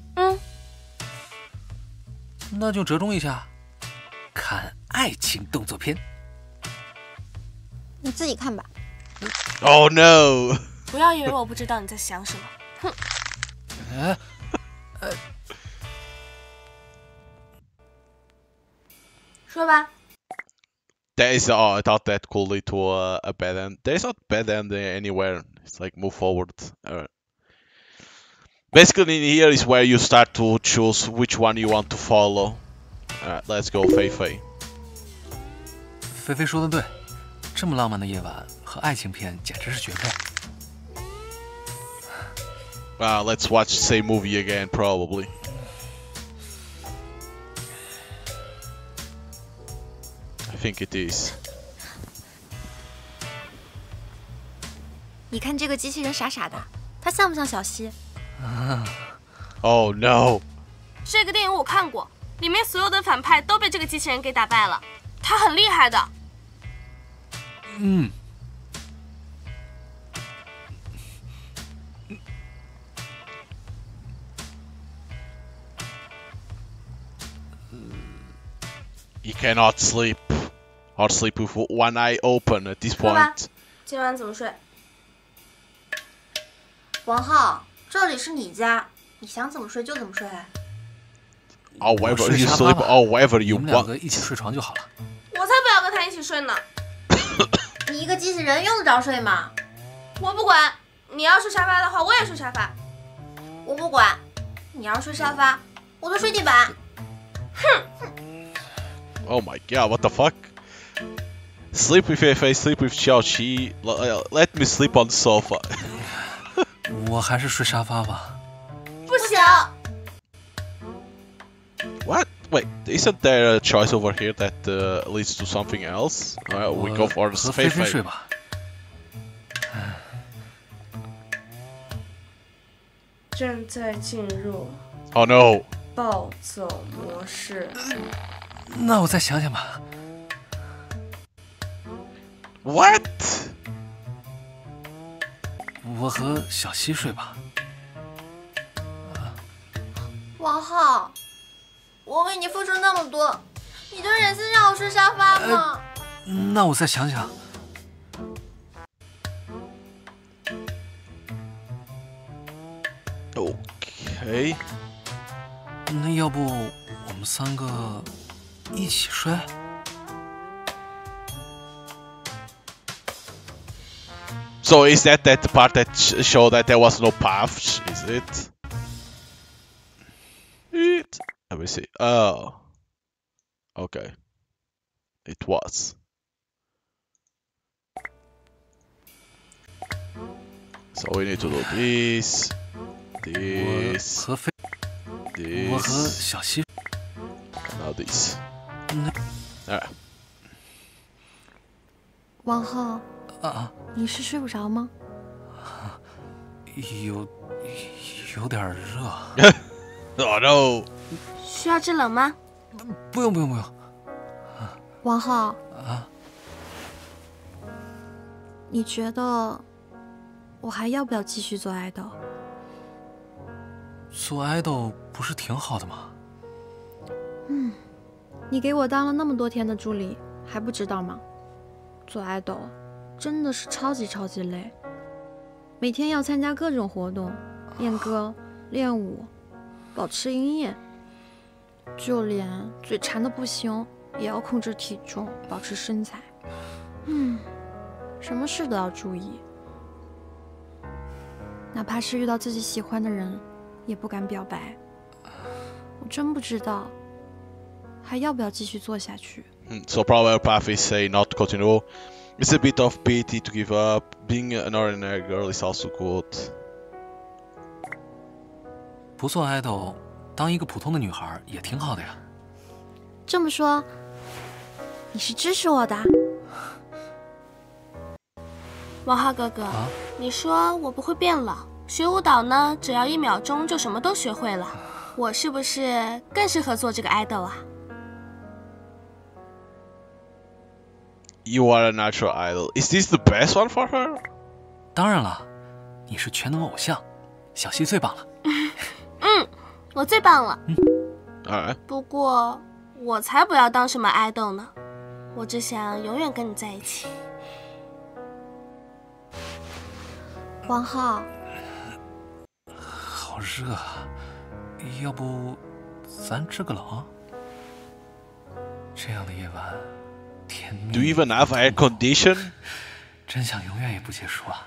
那就折中一下，看爱情动作片。 你自己看吧。 Oh no！ 不要以为我不知道你在想什么。哼。说吧。 There is. Oh, I thought that could lead to a bad end. There's not bad end anywhere. It's like move forward. Alright. Basically, in here is where you start to choose which one you want to follow. Alright, let's go, Feifei. 菲菲说的对，这么浪漫的夜晚和爱情片简直是绝配。 Let's watch the same movie again, probably. I think it is. 你看这个机器人傻傻的，它像不像小希？ Oh no！ 这个电影我看过，里面所有的反派都被这个机器人给打败了，他很厉害的。 You cannot sleep or sleep with one eye open at this point. 今晚怎么睡？ 王浩，这里是你家，你想怎么睡就怎么睡。 However you sleep, however you want. 你们两个一起睡床就好了。 我才不要跟他一起睡呢。 你一个机器人用得着睡吗？ 我不管，你要睡沙发的话，我也睡沙发。 我不管，你要睡沙发，我就睡地板。 哼。 Oh my god, what the fuck? Sleep with Feifei, sleep with Xiaoqi. Let me sleep on the sofa. 我还是睡沙发吧。 不行。 What? Wait, isn't there a choice over here that leads to something else? We go for the 和菲菲睡吧。 正在进入。 Oh no! 暴走模式。 那我再想想吧。 What？ 我和小西睡吧。 王浩，我为你付出那么多，你就忍心让我睡沙发吗？ 那我再想想。 OK。 那要不我们3个一起睡 ？So is that the part that showed that there was no path? Is it? Let me see. Oh. Okay. It was. So we need to do this. This. 我和小西。 Now this. Alright. 王浩。 啊。 你是睡不着吗？ 有点热。 Oh no！ 需要制冷吗？ 不用。 王浩。 啊？ 你觉得我还要不要继续做爱豆？ 做爱豆不是挺好的吗？ 你给我当了那么多天的助理，还不知道吗？做爱豆真的是超级累，每天要参加各种活动，练歌、练舞，保持营业，就连嘴馋的不行也要控制体重，保持身材。什么事都要注意，哪怕是遇到自己喜欢的人，也不敢表白。我真不知道还要不要继续做下去。 So probably our path is say not to continue. It's a bit of pity to give up. Being an ordinary girl is also good. 不做爱豆，当一个普通的女孩也挺好的呀。 这么说，你是支持我的？ 王浩哥哥，你说我不会变老，学舞蹈呢，只要1秒钟就什么都学会了，我是不是更适合做这个爱豆啊？ You are a natural idol. Is this the best one for her? 当然了，你是全能偶像，小西最棒了。 我最棒了。 Alright. 不过我才不要当什么爱豆呢，我只想永远跟你在一起。 王浩， 好热啊，要不咱制个冷？这样的夜晚。 Do you even have air condition? 真想永远也不结束啊。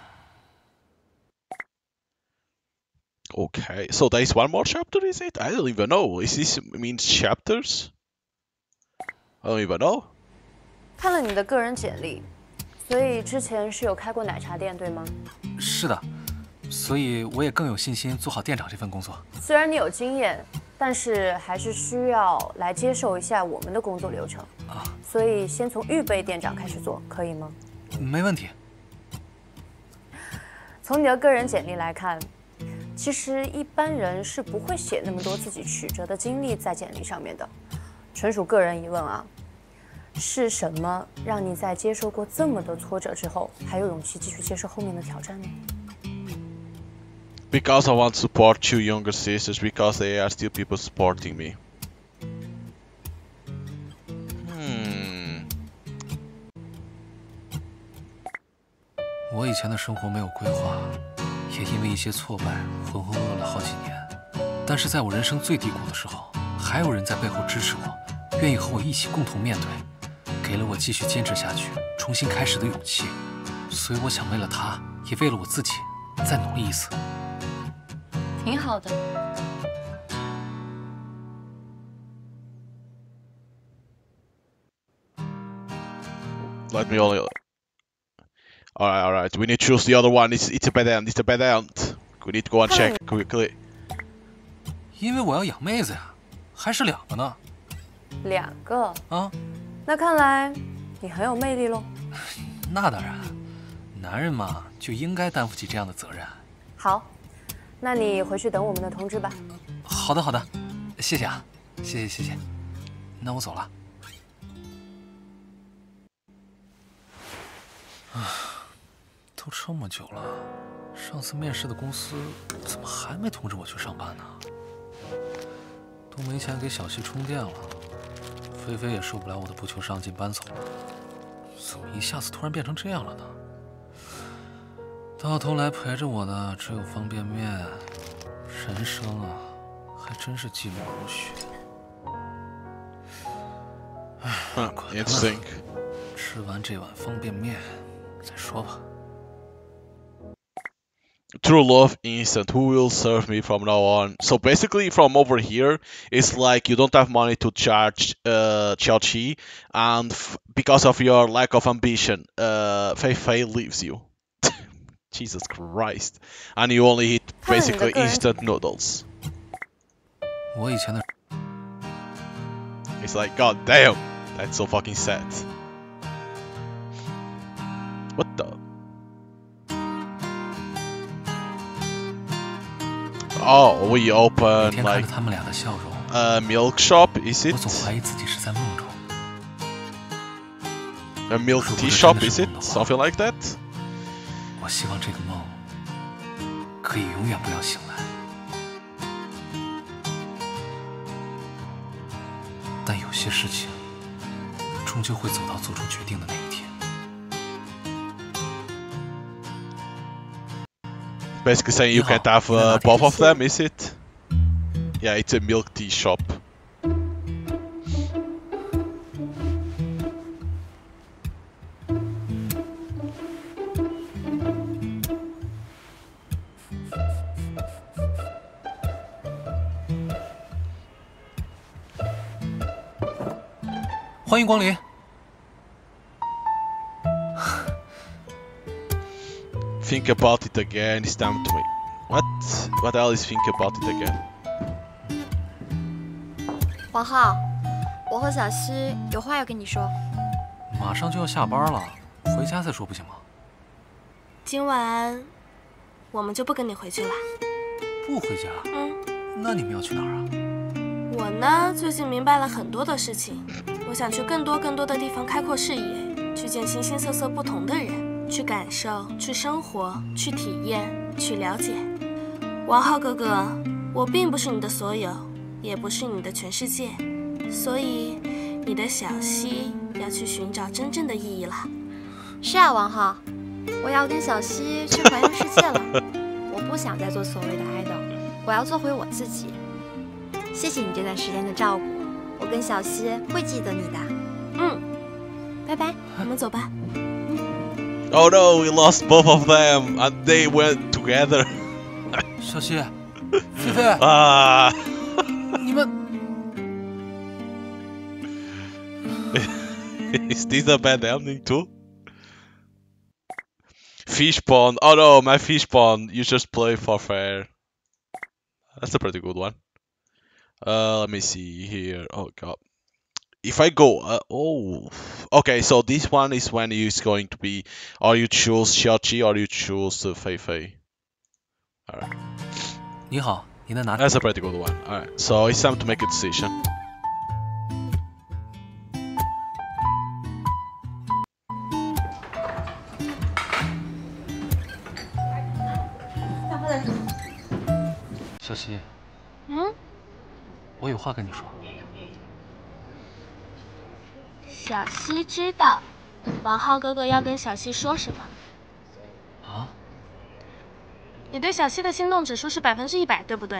Okay, so there is one more chapter, is it? I don't even know. Is this means chapters? I don't even know. 看了你的个人简历，所以之前是有开过奶茶店，对吗？ 是的，所以我也更有信心做好店长这份工作。 虽然你有经验，但是还是需要来接受一下我们的工作流程啊。 所以先从预备店长开始做，可以吗？ 没问题。 从你的个人简历来看，其实一般人是不会写那么多自己曲折的经历在简历上面的，纯属个人疑问啊。是什么让你在接受过这么多挫折之后，还有勇气继续接受后面的挑战呢？ Because I want to support you younger sisters, because they are still people supporting me. 我以前的生活没有规划，也因为一些挫败浑浑噩噩了好几年。但是在我人生最低谷的时候，还有人在背后支持我，愿意和我一起共同面对，给了我继续坚持下去、重新开始的勇气。所以我想为了他，也为了我自己，再努力一次。 挺好的。 Let me only. All right. We need to choose the other one. It's a bad end. It's a bad end. We need to go and check quickly. 因为我要养妹子呀，还是2个呢。 2个啊？ 那看来你很有魅力喽。 那当然，男人嘛就应该担负起这样的责任。 好，那你回去等我们的通知吧。 好的， 谢谢啊，谢谢。那我走了。都这么久了，上次面试的公司怎么还没通知我去上班呢？都没钱给小西充电了，菲菲也受不了我的不求上进搬走了，怎么一下子突然变成这样了呢？到头来陪着我的只有方便面，人生啊，还真是寂寞如雪。 Interesting. 吃完这碗方便面再说吧。 True love instant. Who will serve me from now on? So basically, from over here, it's like you don't have money to charge Qiaoqi, and because of your lack of ambition, Fei Fei leaves you. Jesus Christ! And you only eat basically instant noodles. 我以前的 It's like, god damn, that's so fucking sad. What the? Oh, we open like 他们俩的笑容 a milk shop, is it? 我总怀疑自己是在梦中。 A milk tea shop, is it? Something like that? 我希望这个梦可以永远不要醒来。但有些事情终究会走到做出决定的那一天。 Basically saying you can't have both of them, is it? Yeah, it's a milk tea shop. 欢迎光临。 Think about it again, it's time to make... What the hell is think about it again? 王浩，我和小西有话要跟你说。 马上就要下班了，回家再说不行吗？ 今晚我们就不跟你回去了。 不回家？那你们要去哪儿啊？ 我呢，最近明白了很多的事情，我想去更多的地方开阔视野，去见形形色色不同的人。 去感受，去生活，去体验，去了解。王浩哥哥，我并不是你的所有，也不是你的全世界，所以你的小溪要去寻找真正的意义了。 是啊，王浩，我要跟小溪去环游世界了。我不想再做所谓的idol，我要做回我自己。谢谢你这段时间的照顾，我跟小溪会记得你的。拜拜， 我们走吧。 Oh no, we lost both of them, and they went together. 小西，菲菲啊！ 你们 Is this a bad ending too? Fish pond. Oh no, my fish pond. You just play for fair. That's a pretty good one. Let me see here. Oh god. If I go, okay, so this one is when it's going to be, or you choose Qiaoqi or you choose Fei Fei. Alright. 你好，您的拿。 That's a pretty good one. Alright, so it's time to make a decision. “小西，我有话跟你说。” 小西知道，王浩哥哥要跟小西说什么。 啊？ 你对小西的心动指数是100%，对不对？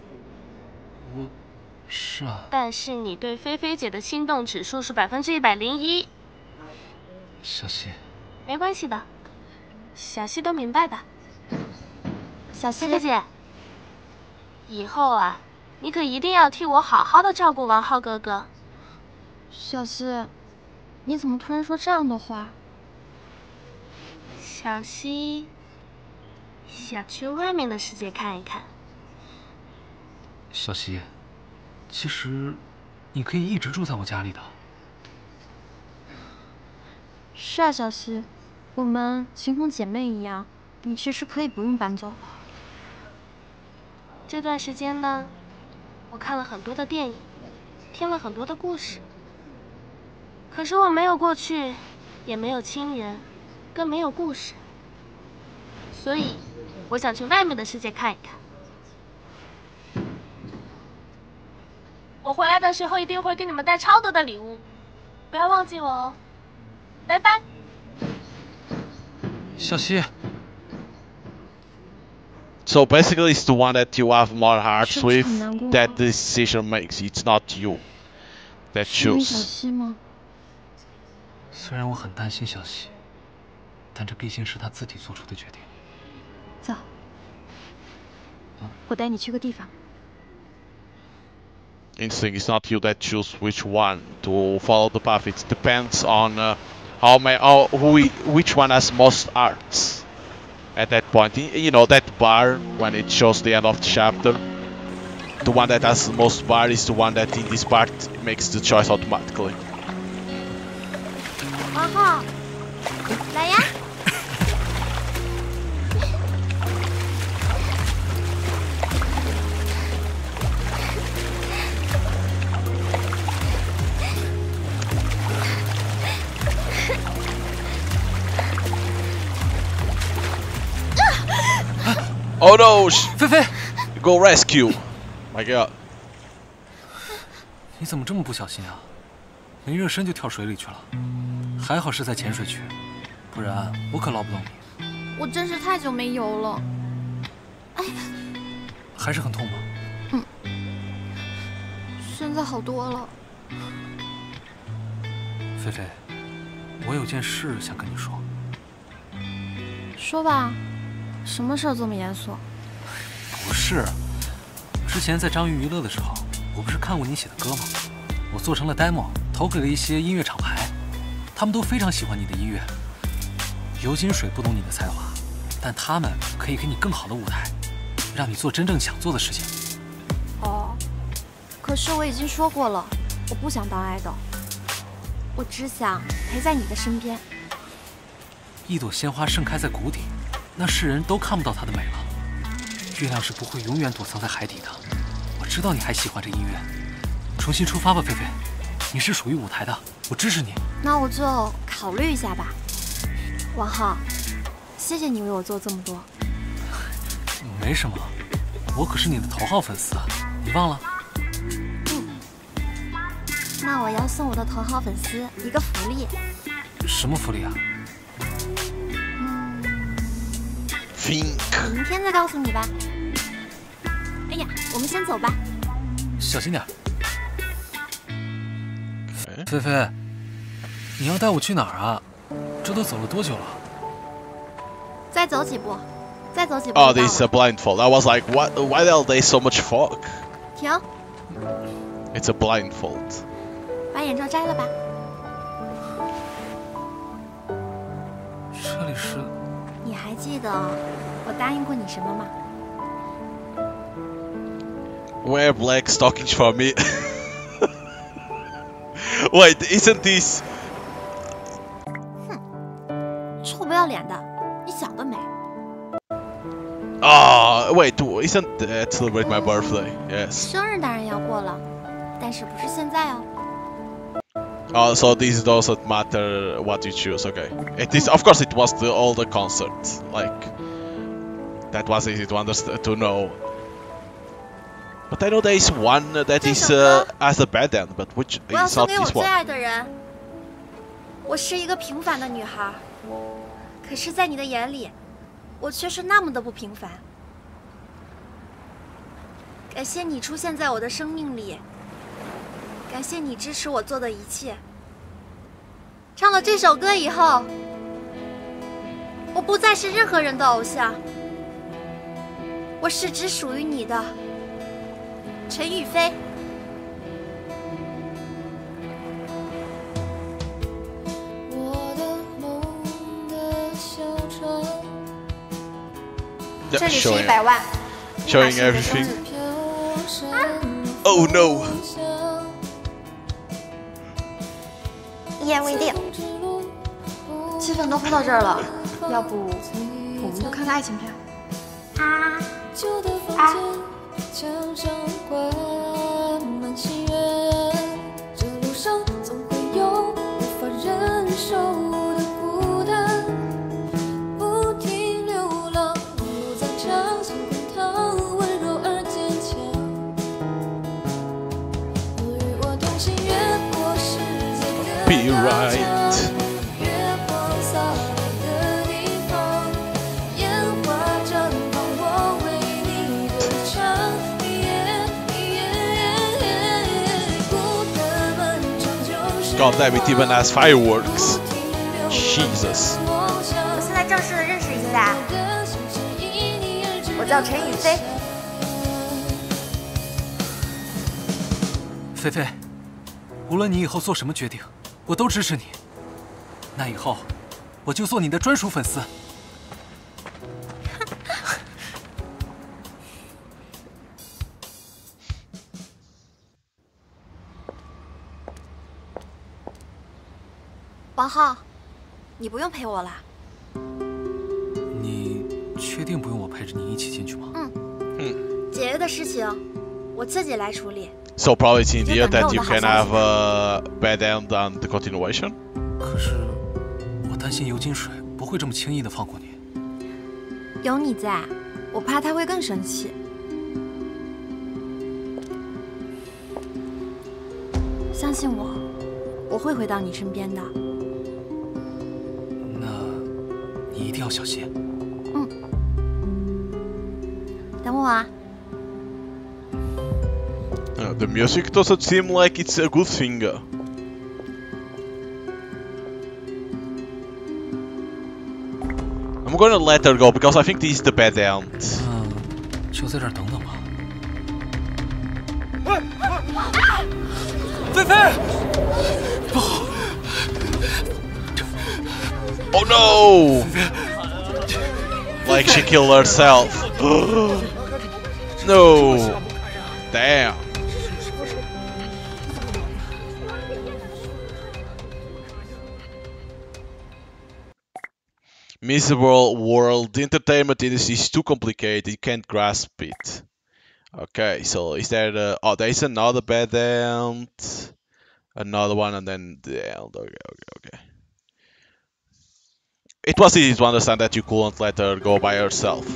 是啊。 但是你对菲菲姐的心动指数是101%。 小西。 没关系的，小西都明白的。 小西， 菲菲姐，以后啊，你可一定要替我好好的照顾王浩哥哥。 小西。 你怎么突然说这样的话？ 小西想去外面的世界看一看。 小西，其实你可以一直住在我家里的。 是啊，小西，我们形同姐妹一样，你其实可以不用搬走。 这段时间呢， 我看了很多的电影，听了很多的故事，可是我没有过去，也没有亲人，更没有故事，所以我想去外面的世界看一看。我回来的时候一定会给你们带超多的礼物，不要忘记我哦。拜拜。 小西。 So basically, it's the one that you have more hearts with that the decision makes. It's not you that 是因为 choose. 小西吗？ 虽然我很担心小西，但这毕竟是他自己做出的决定。 走，我带你去个地方。 Instinct is not you that choose which one to follow the path. It depends on which one has most hearts. At that point, you know, that bar when it shows the end of the chapter, the one that has the most bar is the one that in this part makes the choice automatically. 王浩，来呀！ Oh no! 菲菲 Go rescue! My God! 你怎么这么不小心啊？没热身就跳水里去了，还好是在浅水区，不然我可捞不动你。 我真是太久没游了。哎， 还是很痛吗？ 现在好多了。 菲菲，我有件事想跟你说。 说吧，什么事儿这么严肃？ 不是，之前在章鱼娱乐的时候，我不是看过你写的歌吗？我做成了 demo， 投给了一些音乐厂牌，他们都非常喜欢你的音乐。油金水不懂你的才华，但他们可以给你更好的舞台，让你做真正想做的事情。 哦，可是我已经说过了，我不想当爱豆，我只想陪在你的身边。 一朵鲜花盛开在谷底，那世人都看不到它的美了。月亮是不会永远躲藏在海底的。我知道你还喜欢这音乐，重新出发吧，菲菲。你是属于舞台的，我支持你。 那我就考虑一下吧。王浩，谢谢你为我做这么多。 没什么，我可是你的头号粉丝，你忘了？ 那我要送我的头号粉丝一个福利。 什么福利啊？ 明天再告诉你吧。哎呀，我们先走吧。 小心点。菲菲，你要带我去哪儿啊？这都走了多久了？ 再走几步，再走几步。 Oh, this is a blindfold. I was like, what? Why are they so much fog? 停。 It's a blindfold. 把眼罩摘了吧。 这里是。 你还记得我答应过你什么吗？ Wear black stockings for me. Wait, isn't this? 哼，臭不要脸的，你想得美。 Ah, wait, isn't that celebrate my birthday? Yes. 生日当然要过了，但是不是现在哦。 Oh, so this doesn't matter what you choose. Okay, it is. Of course, it was all the concert. Like that was easy to understand, to know. But I know there is one that is as a bad end, but which is not this one. 我要送给我最爱的人。我是一个平凡的女孩，可是，在你的眼里，我却是那么的不平凡。感谢你出现在我的生命里。感谢你支持我做的一切。唱了这首歌以后，我不再是任何人的偶像，我是只属于你的陈雨菲。 这里是100万。 Showing everything. Oh no. 一言为定。气氛都烘到这儿了，要不我们就看看爱情片。啊啊！ 受的孤单，不停流浪，路在掌心滚烫，温柔而坚强。我与我同行，越过世界的 Be 大 right 墙，月光洒落的地方，烟花绽放，我为你歌唱。孤单漫长就是 God damn it, even has fireworks. Jesus. 我现在正式认识一下，我叫陈雨菲。 菲菲，无论你以后做什么决定，我都支持你。那以后，我就做你的专属粉丝。 王浩，你不用陪我啦。 你确定不用我陪着你一起进去吗？ 节约的事情，我自己来处理。 So probably it's in the that you can have a bad end on the continuation. 可是，我担心尤金水不会这么轻易的放过你。 有你在，我怕他会更生气。相信我，我会回到你身边的。 那，你一定要小心。 等我啊。 The music doesn't seem like it's a good thing. I'm gonna let her go because I think this is the bad end. 就在这儿等等吧。菲菲，不好！ Oh no! Like she killed herself. No! Damn. Miserable world. The entertainment industry is too complicated. You can't grasp it. Okay, so is there the... Oh, there is another bad end. Another one and then the end. Okay. It was easy to understand that you couldn't let her go by herself.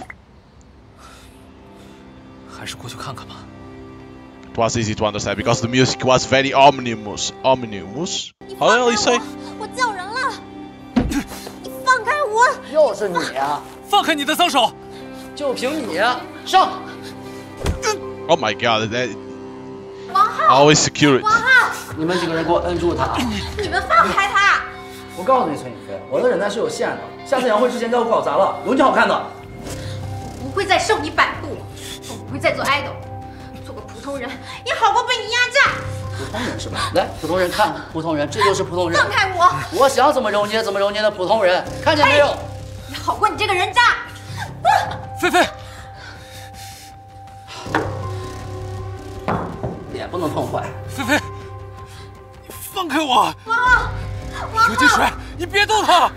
还是过去看看吧。 It was easy to understand because the music was very ominous. Ominous? How the hell you say? 我叫人了！你放开我！ 又是你呀！ 放开你的脏手！ 就凭你上！ Oh my god, that 王浩 always security. 王浩， 你们几个人给我摁住他！ 你们放开他！ 我告诉你，陈雨菲，我的忍耐是有限的。下次演会之前就要给我砸了，有你好看的。 我不会再受你摆布，我不会再做 idol， 做个普通人也好过被你压榨。 普通人是吧？来，普通人看，普通人，这就是普通人。 放开我！ 我想怎么揉捏怎么揉捏的普通人，看见没有？ 也好过你这个人渣。 菲菲， 脸不能碰坏。 菲菲，你放开我！ 王浩， 尤金水，你别动他！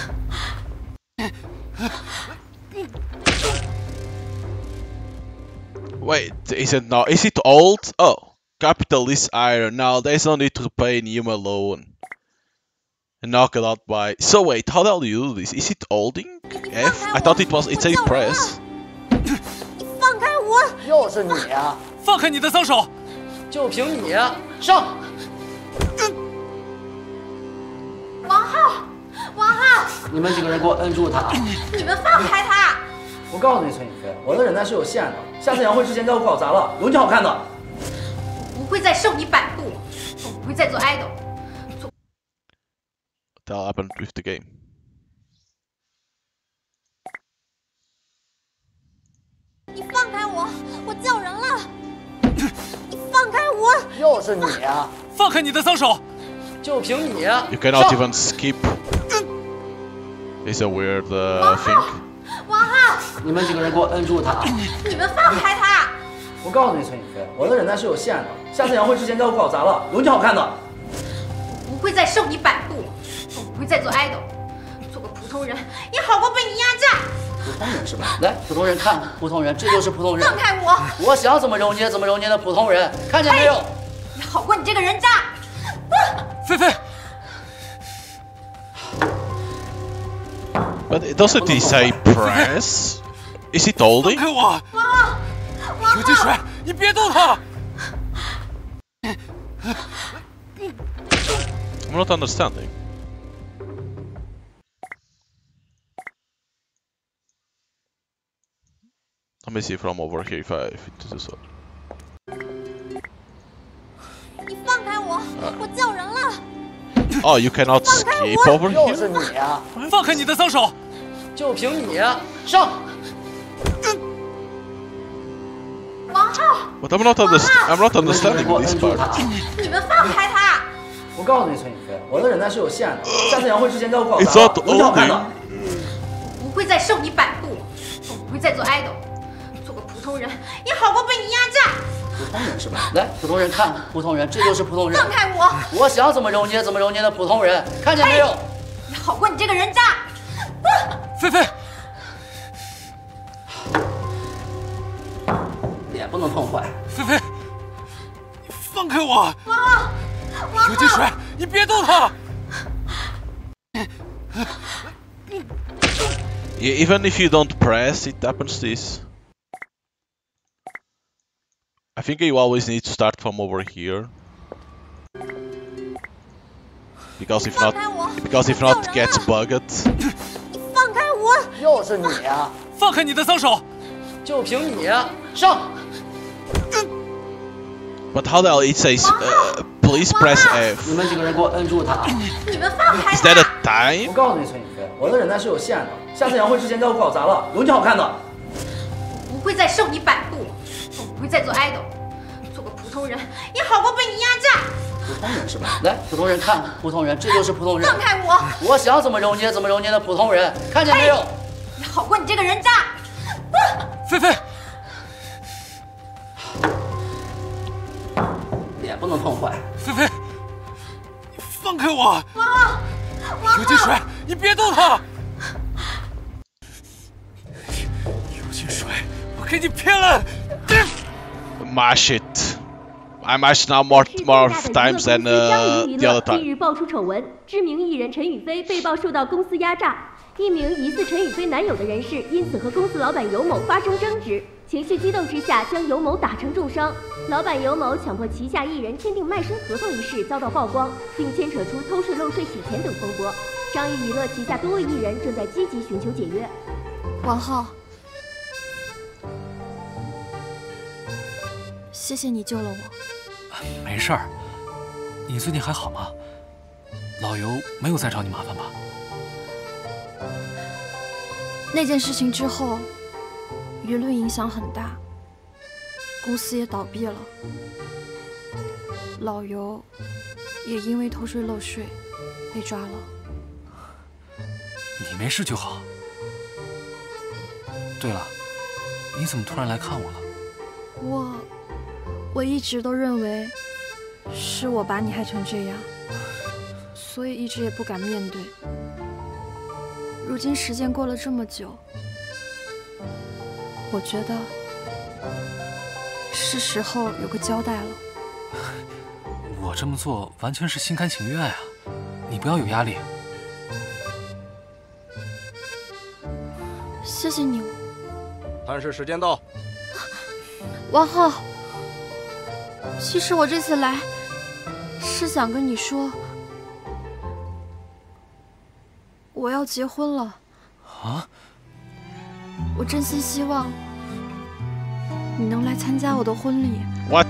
Wait, is it not? Is it old? Oh, capitalist iron. Now there's no need to pay him alone. And knock it out by. So wait, how the hell do you do this? Is it holding F? I thought it was. It's a press. 你放开我！ 又是你呀！ 放开你的脏手！ 就凭你上！ 王浩，王浩， 你们几个人给我摁住他！ 你们放开他！ 我告诉你，陈雨菲，我的忍耐是有限的。下次演会之前就要给我砸了，有你好看的。 我不会再受你摆布，我不会再做 idol。 That happened with the game. 你放开我！我叫人了！你放开我！ 又是你呀！ 放开你的脏手！ 就凭你 You cannot even skip. It's a weird thing. 王浩， 你们几个人给我摁住他！ 你们放开他！ 我告诉你，陈雨菲，我的忍耐是有限的。下次演会之前就要给我砸了，有你好看的。 我不会再受你摆布，我不会再做 idol， 做个普通人也好过被你压榨。 普通人是吧？来，普通人看，普通人，这就是普通人。 放开我！ 我想怎么揉捏怎么揉捏的普通人，看见没有？ 也好过你这个人渣。 菲菲， But doesn't he say press? Is he holding? 放开我！有金水，你别动他！ I'm not understanding. Let me see from over here if I fit to this one. 你放开我！我叫人了。 Oh, you cannot skip over 又 here? 是你啊！ 放开你的脏手！ 就凭你啊！上！ 王浩， But I'm not understanding this part. 你们放开他！ 我告诉你，陈宇飞，我的忍耐是有限的，下次杨会之前要告诉 It's not 我就好看的。 不会再受你摆布，我不会再做 idol， 做个普通人也好过被你压榨。 普通人是吧？来，普通人看，普通人，这就是普通人。 放开我！ 我想怎么揉捏怎么揉捏的普通人，看见没有？ 也好过你这个人渣。 菲菲， 脸不能碰坏。 菲菲，放开我！ 王有金水，你别动他！ Yeah, even if you don't press, it happens this. I think you always need to start from over here. Because if not, it gets bugged. 放开我！ 又是你啊！ 放开你的脏手！ 就凭你啊！上！ But how the hell it says, please press F? 你们几个人给我摁住他！ 你们放开 Is that a time? 我告诉你，陈宇飞，我的忍耐是有限的，下次杨会之前要搞砸了，有你好看的。 我不会再受你摆布，我不会再做 idol， 做个普通人也好过被你压榨。 普通人是吧？来，普通人看，普通人，这就是普通人。 放开我！ 我想怎么揉捏怎么揉捏的普通人，看见没有？ 也好过你这个人渣。 菲菲， 脸不能碰坏。 菲菲，放开我！有金水，你别动他！有金水，我给你骗了。 Mash it. I mash now more times than the other 近 time. 日爆出丑闻，知名艺人陈宇飞被曝受到公司压榨。一名疑似陈宇飞男友的人士因此和公司老板尤某发生争执，情绪激动之下将尤某打成重伤。老板尤某强迫旗下艺人签订卖身合同一事遭到曝光，并牵扯出偷税漏税、洗钱等风波。张艺娱乐旗下多位艺人正在积极寻求解约。 王浩，谢谢你救了我。 没事儿，你最近还好吗？老尤没有再找你麻烦吧？ 那件事情之后，舆论影响很大，公司也倒闭了，老尤也因为偷税漏税被抓了。 你没事就好。对了，你怎么突然来看我了？ 我一直都认为是我把你害成这样，所以一直也不敢面对。如今时间过了这么久，我觉得是时候有个交代了。 我这么做完全是心甘情愿呀，你不要有压力。 谢谢你， 探视时间到。 王浩。其实我这次来是想跟你说，我要结婚了。 啊？ 我真心希望你能来参加我的婚礼。 What？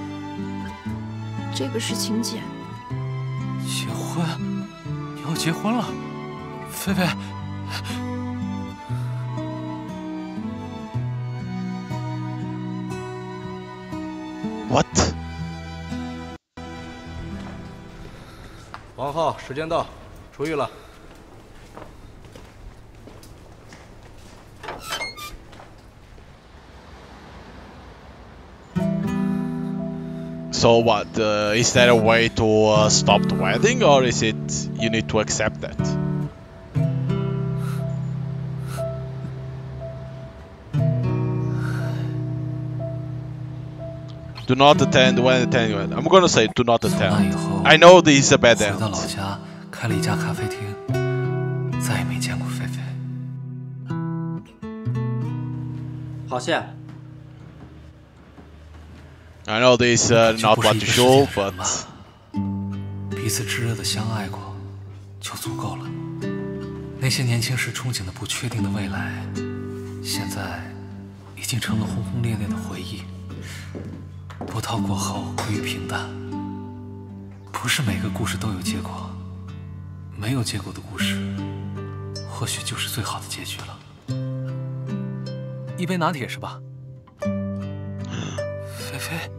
这个是请柬。 结婚？你要结婚了，菲菲。 What？ 王浩，时间到，出狱了。 So what? Is there a way to stop the wedding, or is it you need to accept that? Do not attend when attending. I'm gonna say do not attend. I know this is a bad end. 回到老家，开了一家咖啡厅， 再也没见过菲菲。 好谢。 I know this not what you show, but 彼此炙热的相爱过，就足够了。那些年轻时憧憬的不确定的未来，现在已经成了轰轰烈烈的回忆。波涛过后归于平淡。不是每个故事都有结果，没有结果的故事，或许就是最好的结局了。一杯拿铁是吧？菲菲。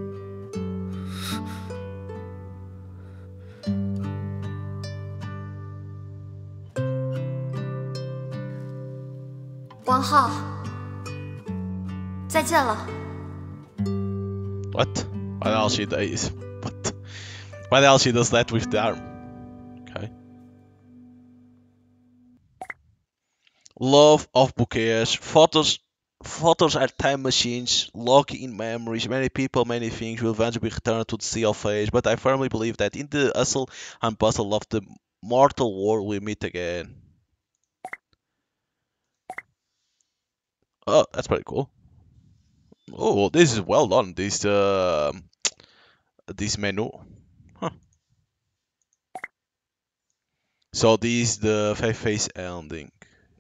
王浩，再见了。 What? Why the hell she does? What? Why the hell she does that with the arm? Okay. Love of bouquets. Photos are time machines, locking in memories. Many people, many things will eventually return to the sea of age. But I firmly believe that in the hustle and bustle of the mortal world, we meet again. Oh, that's pretty cool. Oh, this is well done. This menu. Huh. So this is the face ending.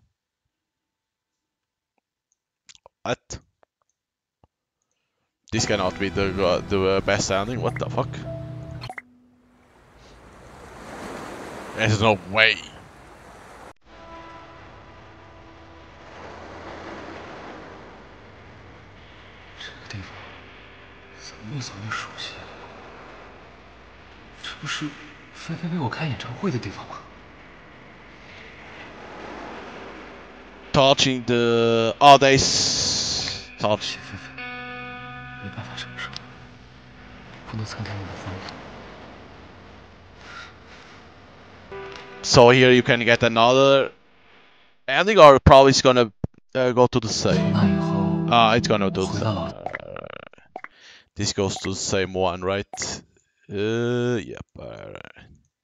What? This cannot be the best ending. What the fuck? There's no way. 这个地方怎么越走越熟悉？这不是菲菲为我开演唱会的地方吗？ Touching the days. Touch. 菲菲，没办法承受，不能参加你的婚礼。 So here you can get another ending, or probably it's gonna go to the same. It's gonna do the same. This goes to the same one, right? Yep. Alright.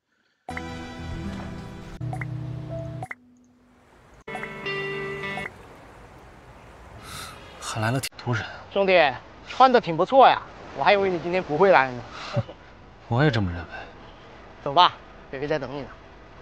还来了挺多人。 兄弟，穿的挺不错呀，我还以为你今天不会来呢。 我也这么认为。 走吧，菲菲在等你呢。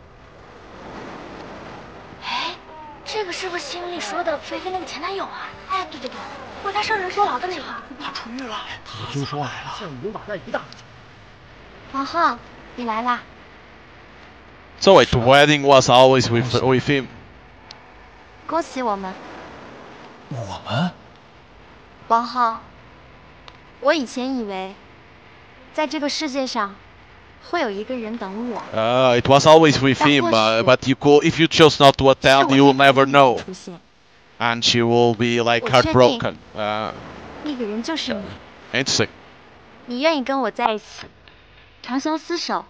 哎，这个是不是新闻里说的菲菲那个前男友啊？哎，对对对，为他上任坐牢的那个。 他出狱了，我听说来了，像银把在一大。 王浩，你来啦。 So wait, the wedding was always with him. 恭喜我们。 我们？ 王浩，我以前以为，在这个世界上，会有一个人等我。 It was always with him, but you could, if you chose not to attend, you will never know. And she will be like heartbroken. 那个人就是你。 Interesting. 你愿意跟我在一起，长相厮守？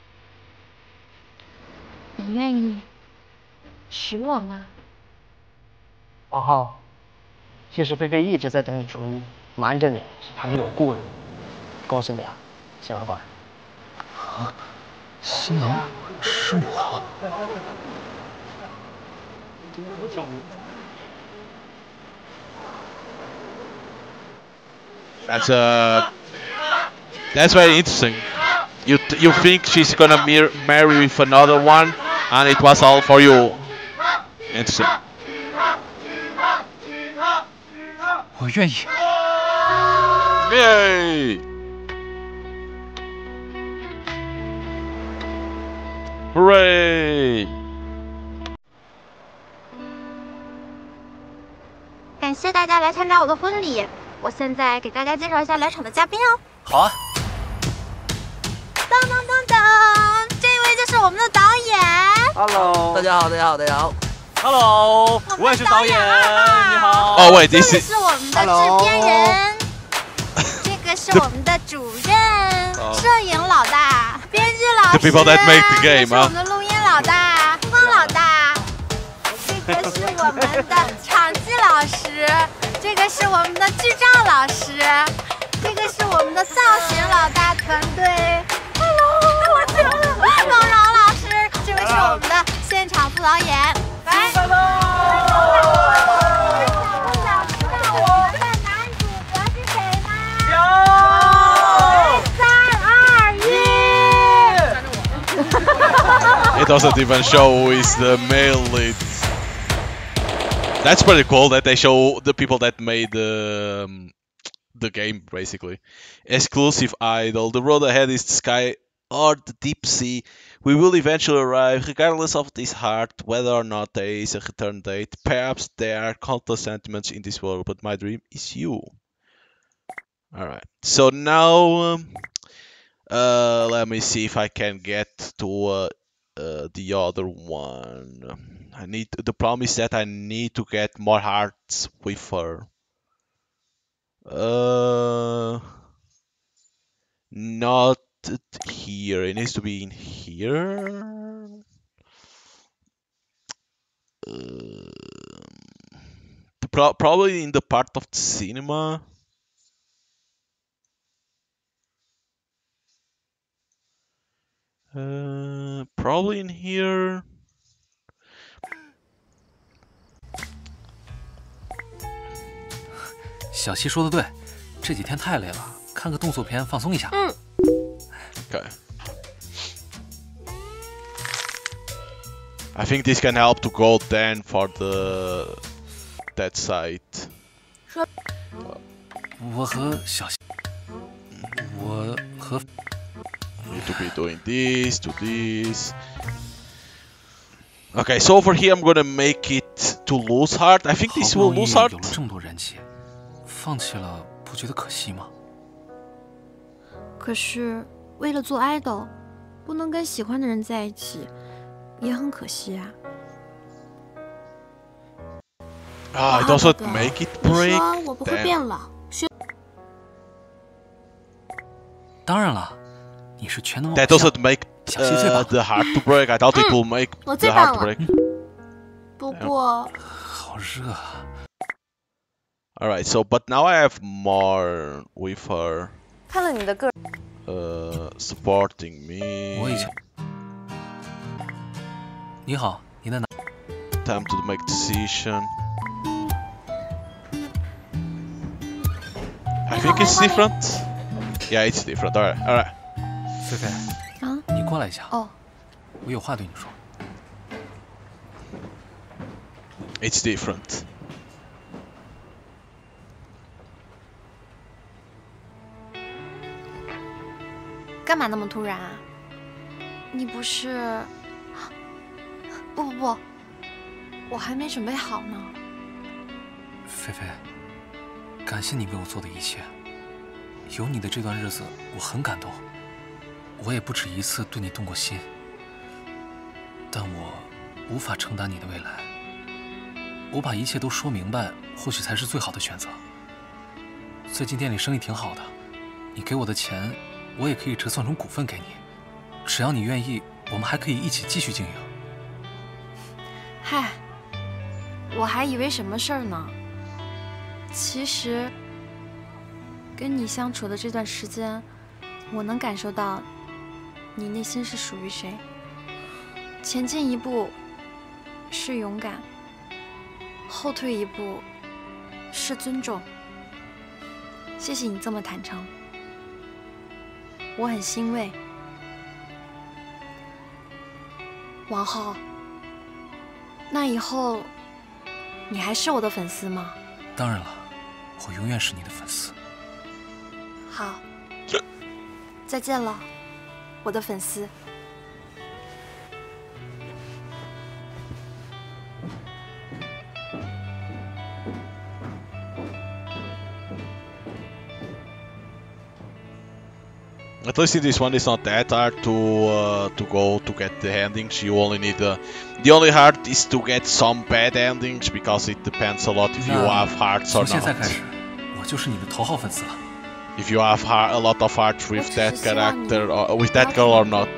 你愿意娶我吗？ 王浩，其实菲菲一直在等你出狱，瞒着你，还有故人。告诉你啊，小老板。 啊，新郎是我。 That's very interesting. You think she's gonna marry with another one, and it was all for you. Interesting. 我愿意。 Yay! Hooray! 感谢大家来参加我的婚礼。我现在给大家介绍一下来场的嘉宾哦。 好啊。 当当当当，这位就是我们的导演。 Hello， 大家好，大家好，大家好。 Hello， 我也是导演，你好。 Oh wait, 这 this 里 is. 是我们的制片人，这个是我们的主任，摄影老大，编剧老师， The people that make the game, 这是我们的录音老大，方老大，这个是我们的场记老师，这个是我们的剧照老师，这个是我们的造型老大团队。Hello， 我听了，老饶老师，这位是我们的现场副导演 doesn't even show who is the male lead. That's pretty cool that they show the people that made the game, basically. Exclusive idol. The road ahead is the sky or the deep sea. We will eventually arrive, regardless of this heart, whether or not there is a return date. Perhaps there are countless sentiments in this world, but my dream is you. Alright, so now let me see if I can get to the other one. The problem is that I need to get more hearts with her. Not here. It needs to be in here. Probably in the part of the cinema. Probably in here. 小西说的对，这几天太累了，看个动作片放松一下。 Okay. I think this can help to go then for that site. 我和小西，我和 need to be doing this, do this. Okay, so over here I'm gonna make it to lose heart. I think this will lose heart. 有了这么多人气，放弃了不觉得可惜吗？ 可是为了做 idol， 不能跟喜欢的人在一起，也很可惜啊。 It doesn't make it break. 你说我不会变老， 当然了，你是全能偶 That 像。 doesn't make the heart to break. I thought it will make 我 the 最棒 heart to 了。 break. 不过， 好热啊！ Alright, so but now I have more with her. 看了你的个人。 Supporting me. 我以前。你好，你在哪 ？Time to make decision. I think it's different. Yeah, it's different. Alright, alright. 菲菲，你过来一下。 哦。 我有话对你说。 It's different. 干嘛那么突然啊？你不是……不，我还没准备好呢。 菲菲，感谢你为我做的一切。有你的这段日子，我很感动。我也不止一次对你动过心，但我无法承担你的未来。我把一切都说明白，或许才是最好的选择。最近店里生意挺好的，你给我的钱，我也可以折算成股份给你。只要你愿意，我们还可以一起继续经营。 嗨，我还以为什么事儿呢。其实，跟你相处的这段时间，我能感受到你内心是属于谁。前进一步是勇敢，后退一步是尊重。谢谢你这么坦诚，我很欣慰。王浩，那以后你还是我的粉丝吗？ 当然了，我永远是你的粉丝。 好，再见了，我的粉丝。 At least in this one, it's not that hard to go to get the endings. You only need the only hard is to get some bad endings because it depends a lot if you have hearts or 从现在开 not. 始，我就是你的头号粉丝了。 If you have a lot of hearts with that character or with that girl or not.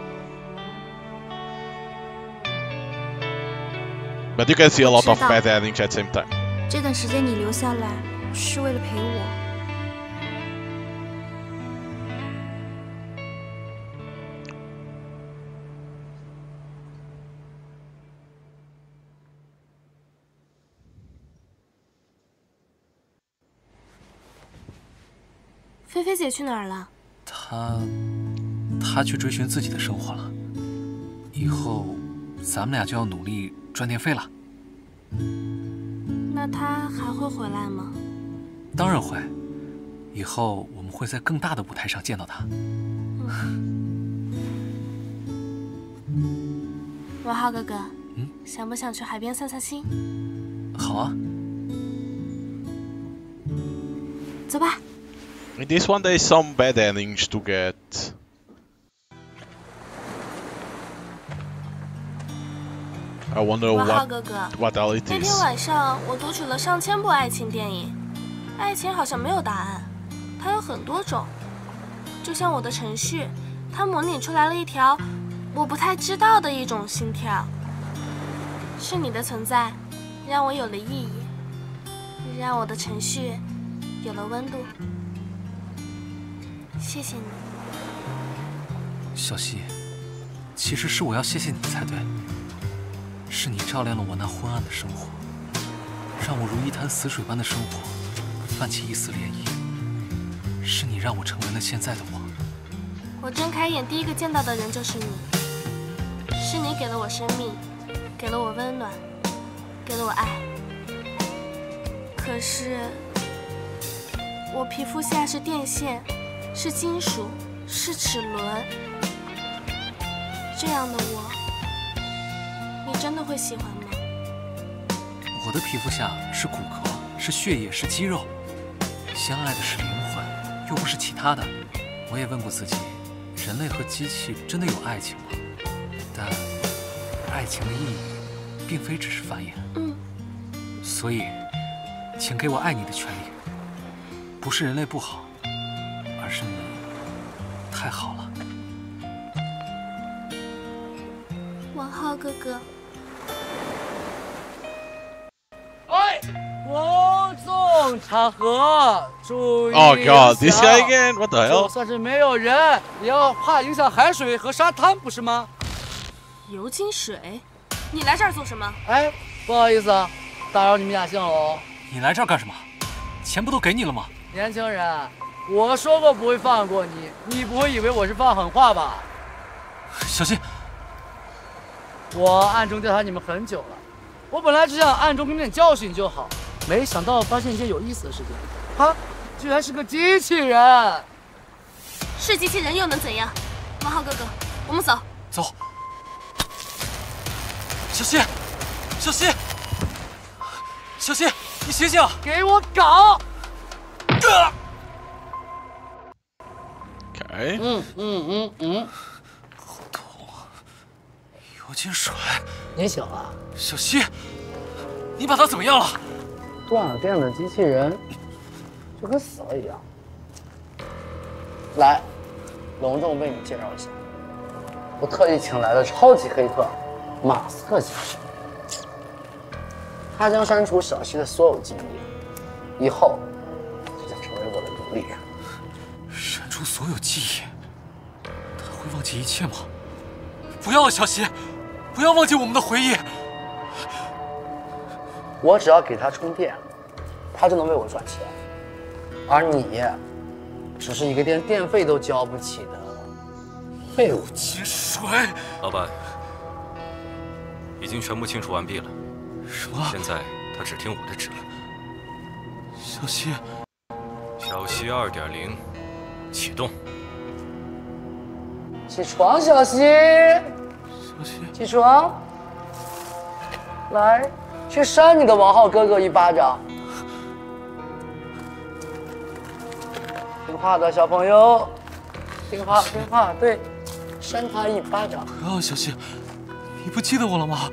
But you can see a lot of bad endings at the same time. 这段时间你留下来是为了陪我。 菲菲姐去哪儿了？ 她去追寻自己的生活了。 以后咱们俩就要努力赚电费了。 那他还会回来吗？ 当然会，以后我们会在更大的舞台上见到他。 文浩哥哥，想不想去海边散散心？ 好啊， 走吧。 In this one, there is some bad endings to get. I wonder 文浩哥哥 what else it 那天 is. 晚上我读取了上千部爱情电影，爱情好像没有答案，它有很多种。就像我的程序，它模拟出来了一条我不太知道的一种心跳。是你的存在，让我有了意义，让我的程序有了温度。谢谢你， 小溪。其实是我要谢谢你才对。 是你照亮了我那昏暗的生活，让我如一潭死水般的生活泛起一丝涟漪。是你让我成为了现在的我。 我睁开眼第一个见到的人就是你，是你给了我生命，给了我温暖，给了我爱。可是，我皮肤下是电线，是金属，是齿轮，这样的我。 你真的会喜欢吗？ 我的皮肤下是骨骼，是血液，是肌肉，相爱的是灵魂，又不是其他的。我也问过自己，人类和机器真的有爱情吗？但爱情的意义，并非只是繁衍。所以，请给我爱你的权利。不是人类不好，而是你太好了。 文浩哥哥。 哎，公众场合注意 Oh God, this guy again? What the hell? 就算是没有人，也要怕影响海水和沙滩，不是吗？ 油精水，你来这儿做什么？ 哎，不好意思啊，打扰你们雅兴楼。 你来这儿干什么？钱不都给你了吗？ 年轻人，我说过不会放过你，你不会以为我是放狠话吧？ 小心！ 我暗中调查你们很久了。 我本来只想暗中给你点教训就好，没想到发现一件有意思的事情，他居然是个机器人。 是机器人又能怎样？文浩哥哥，我们走。 走。小溪，小溪，小溪，你醒醒！ 给我搞！ Okay. 好痛啊！油精水。 你醒了。 小溪，你把它怎么样了？ 断了电的机器人，就跟死了一样。来，隆重为你介绍一下，我特意请来的超级黑客马斯克先生。他将删除小溪的所有记忆，以后就将成为我的奴隶。 删除所有记忆？他会忘记一切吗？不要啊，小溪，不要忘记我们的回忆。 我只要给他充电，他就能为我赚钱，而你，只是一个连电费都交不起的废物。 金水， 老板，已经全部清除完毕了。 什么？ 现在他只听我的指令。 小溪， 小溪2.0启动。 起床，小溪。 小溪， 起床。来。 去扇你的王浩哥哥一巴掌！听话的小朋友，听话，对，扇他一巴掌。 不要，小溪，你不记得我了吗？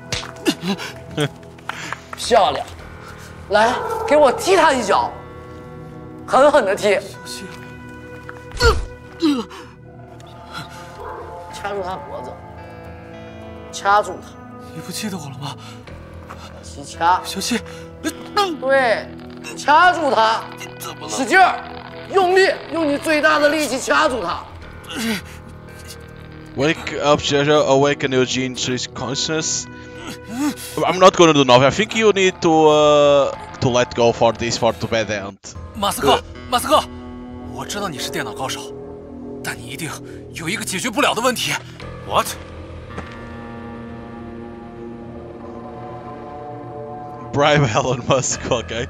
漂亮，来，给我踢他一脚，狠狠的踢。 小溪， 掐住他脖子，掐住他。 你不记得我了吗？ 掐， 小溪， 对，掐住他，使劲儿，用力，用你最大的力气掐住他。 Wake up, Jojo. Awaken Eugene to his consciousness. I'm not gonna do nothing. I think you need to let go for this for the bad end. 马斯克，马斯克，我知道你是电脑高手，但你一定有一个解决不了的问题。 What？ bribe Elon Musk. Okay.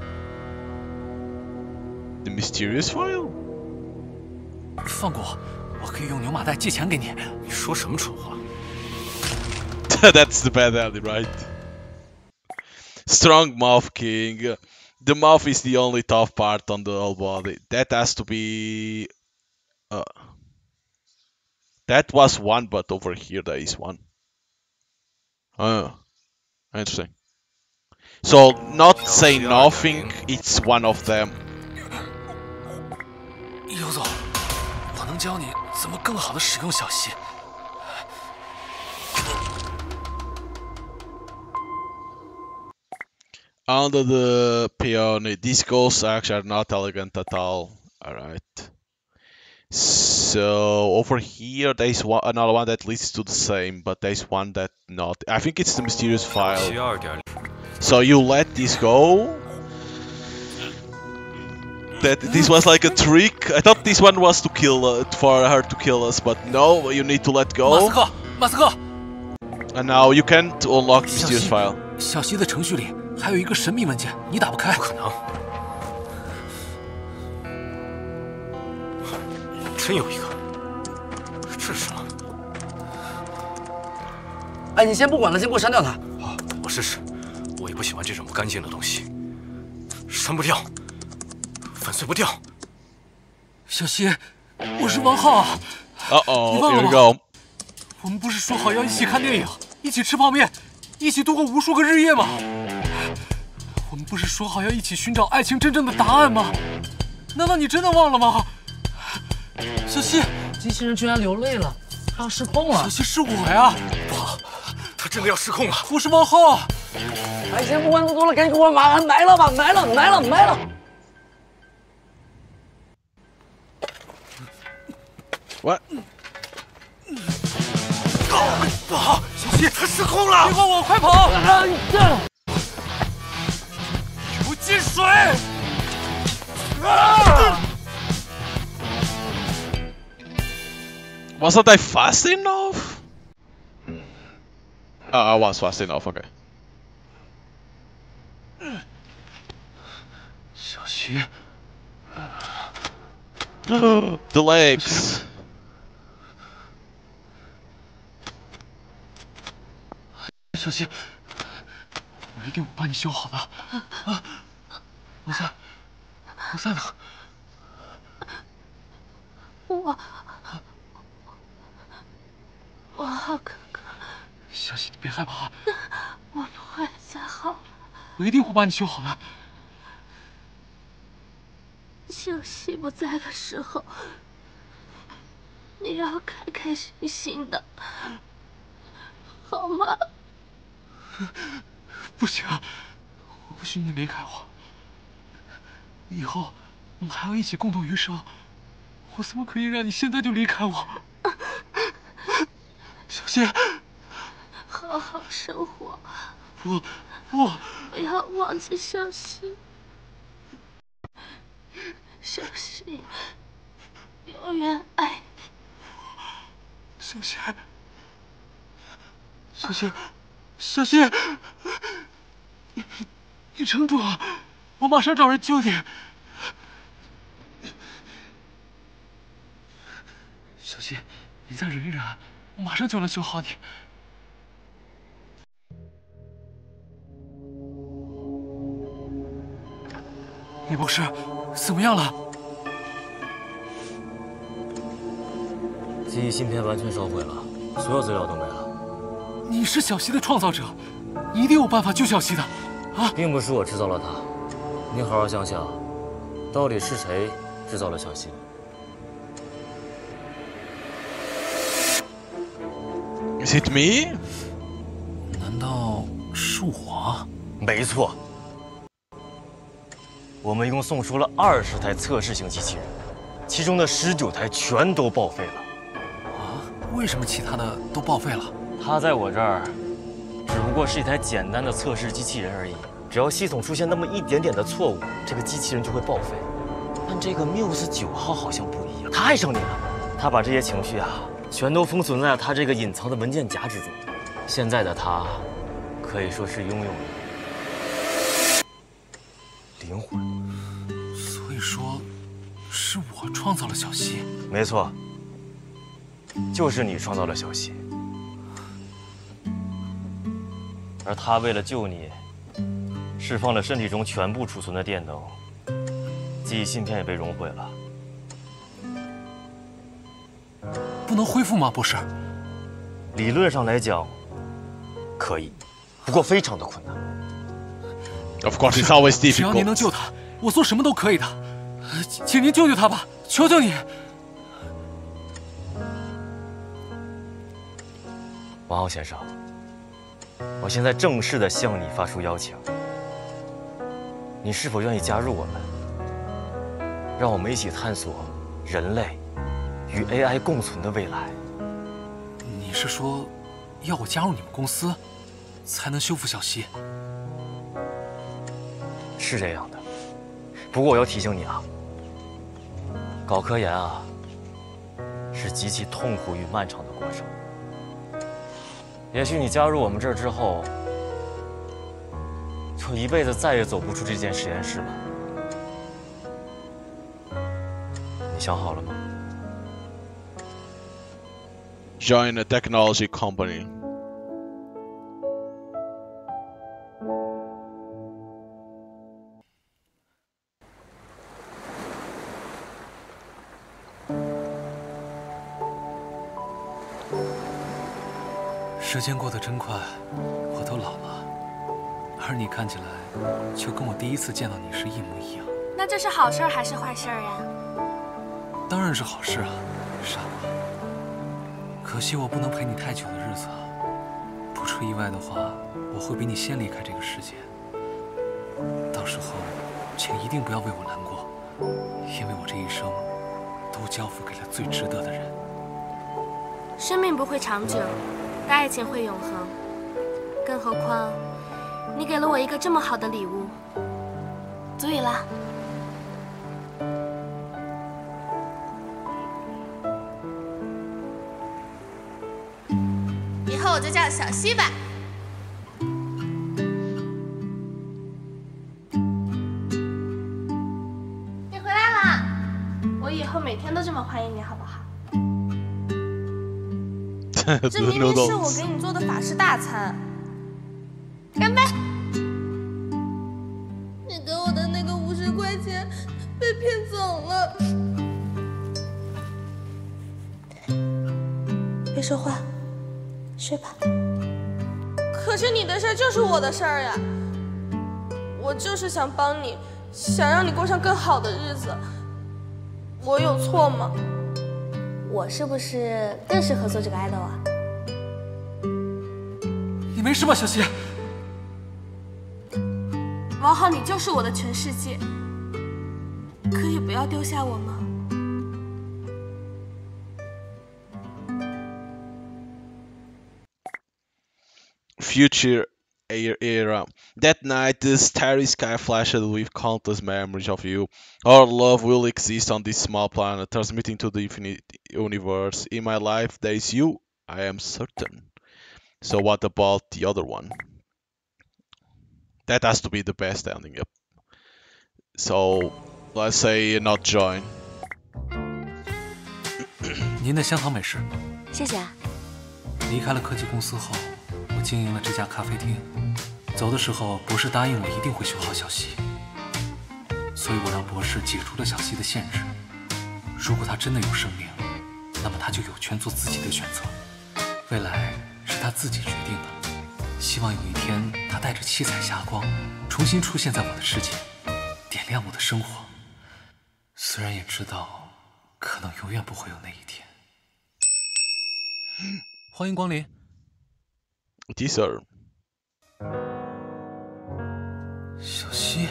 The mysterious file. 放过我，我可以用牛马袋借钱给你。你说什么蠢话？ That's the bad alley, right? Strong mouth king. The mouth is the only tough part on the whole body. That has to be... that was one, but over here there is one. Oh, interesting. So, not say nothing, it's one of them. 尤总，我能教你怎么更好的使用小溪。 Under the peony, these ghosts actually are not elegant at all. Alright. So over here there's another one that leads to the same, but there's one that not. I think it's the mysterious file. So you let this go. That this was like a trick. I thought this one was to kill for her to kill us, but no, you need to let go. 马斯克。 And now you can't unlock mysterious file. 小溪的程序里还有一个神秘文件，你打不开。不可能。真有一个，这是什么？ 哎，你先不管了，先给我删掉它。 好，我试试。我也不喜欢这种不干净的东西，删不掉，粉碎不掉。小溪，我是王浩啊。 哦， 你忘了吗？ Here we go. 我们不是说好要一起看电影，一起吃泡面，一起度过无数个日夜吗？我们不是说好要一起寻找爱情真正的答案吗？难道你真的忘了吗？小溪， 机器人居然流泪了，他要失控了。 小溪是我呀！不好，他真的要失控了。我是王浩。 哎，先不管那么多了，赶紧给我埋了吧，埋了。 What？ 不好，小溪，他失控了！别管我，快跑！给我进水！ Wasn't I fast enough? I was fast enough. Okay. 小溪 The legs. 小溪，我一定会把你修好的。啊，罗塞呢？ 我好哥哥。 小溪，你别害怕， 我不会再好了。 我一定会把你修好的。 小溪不在的时候，你要开开心心的，好吗？ 不行，我不许你离开我。以后我们还要一起共度余生，我怎么可以让你现在就离开我？小溪， 好好生活。 不， 不要忘记小溪。小溪，永远爱你。 小溪，小溪，你撑住啊！我马上找人救你。小溪，你再忍一忍，我马上就能修好你。李博士，怎么样了？ 记忆芯片完全烧毁了，所有资料都没了。 你是小溪的创造者，你一定有办法救小溪的，啊！ 并不是我制造了他，你好好想想，到底是谁制造了小溪？ Is it me？ 难道是我？ 没错，我们一共送出了20台测试型机器人，其中的19台全都报废了。 啊？为什么其他的都报废了？ 它在我这儿，只不过是一台简单的测试机器人而已。只要系统出现那么一点点的错误，这个机器人就会报废。但这个缪斯9号好像不一样，他爱上你了。他把这些情绪啊，全都封存在了他这个隐藏的文件夹之中。现在的他，可以说是拥有了灵魂。 所以说，是我创造了小溪。 没错，就是你创造了小溪。而他为了救你，释放了身体中全部储存的电能，记忆芯片也被融毁了。 不能恢复吗，博士？ 理论上来讲，可以，不过非常的困难。 Of course, it's always 只要您能 difficult. 救他，我做什么都可以的。请您救救他吧，求求你！ 王浩先生，我现在正式的向你发出邀请，你是否愿意加入我们？让我们一起探索人类与 AI 共存的未来。 你是说，要我加入你们公司，才能修复小溪？ 是这样的，不过我要提醒你啊，搞科研啊，是极其痛苦与漫长的过程。也许你加入我们这儿之后，就一辈子再也走不出这间实验室了。你想好了吗？ Join a technology company. 时间过得真快，我都老了，而你看起来就跟我第一次见到你时一模一样。 那这是好事还是坏事呀？ 当然是好事啊，傻瓜。可惜我不能陪你太久的日子啊，不出意外的话，我会比你先离开这个世界。到时候，请一定不要为我难过，因为我这一生都交付给了最值得的人。 生命不会长久，但爱情会永恒。更何况，你给了我一个这么好的礼物，足以了。以后我就叫小溪吧。你回来啦！我以后每天都这么欢迎你，好不好？这明明是我给你做的法式大餐。干杯！你给我的那个50块钱被骗走了。别说话，睡吧。可是你的事儿就是我的事儿呀，我就是想帮你，想让你过上更好的日子。我有错吗？我是不是更适合做这个idol啊？ 你没事吧，小溪？ 王浩，你就是我的全世界，可以不要丢下我吗？ Future era. That night, the starry sky flashed with countless memories of you. Our love will exist on this small planet, transmitting to the infinite universe. In my life, there is you, I am certain. So what about the other one? That has to be the best ending, yep. So, let's say not join. 您的香糖美式， 谢谢啊。 离开了科技公司后，我经营了这家咖啡厅。走的时候，博士答应我一定会修好小溪，所以我让博士解除了小溪的限制。如果他真的有生命，那么他就有权做自己的选择。未来是他自己决定的。希望有一天，他带着七彩霞光，重新出现在我的世界，点亮我的生活。虽然也知道，可能永远不会有那一天。欢迎光临。 Yes, sir. 小溪，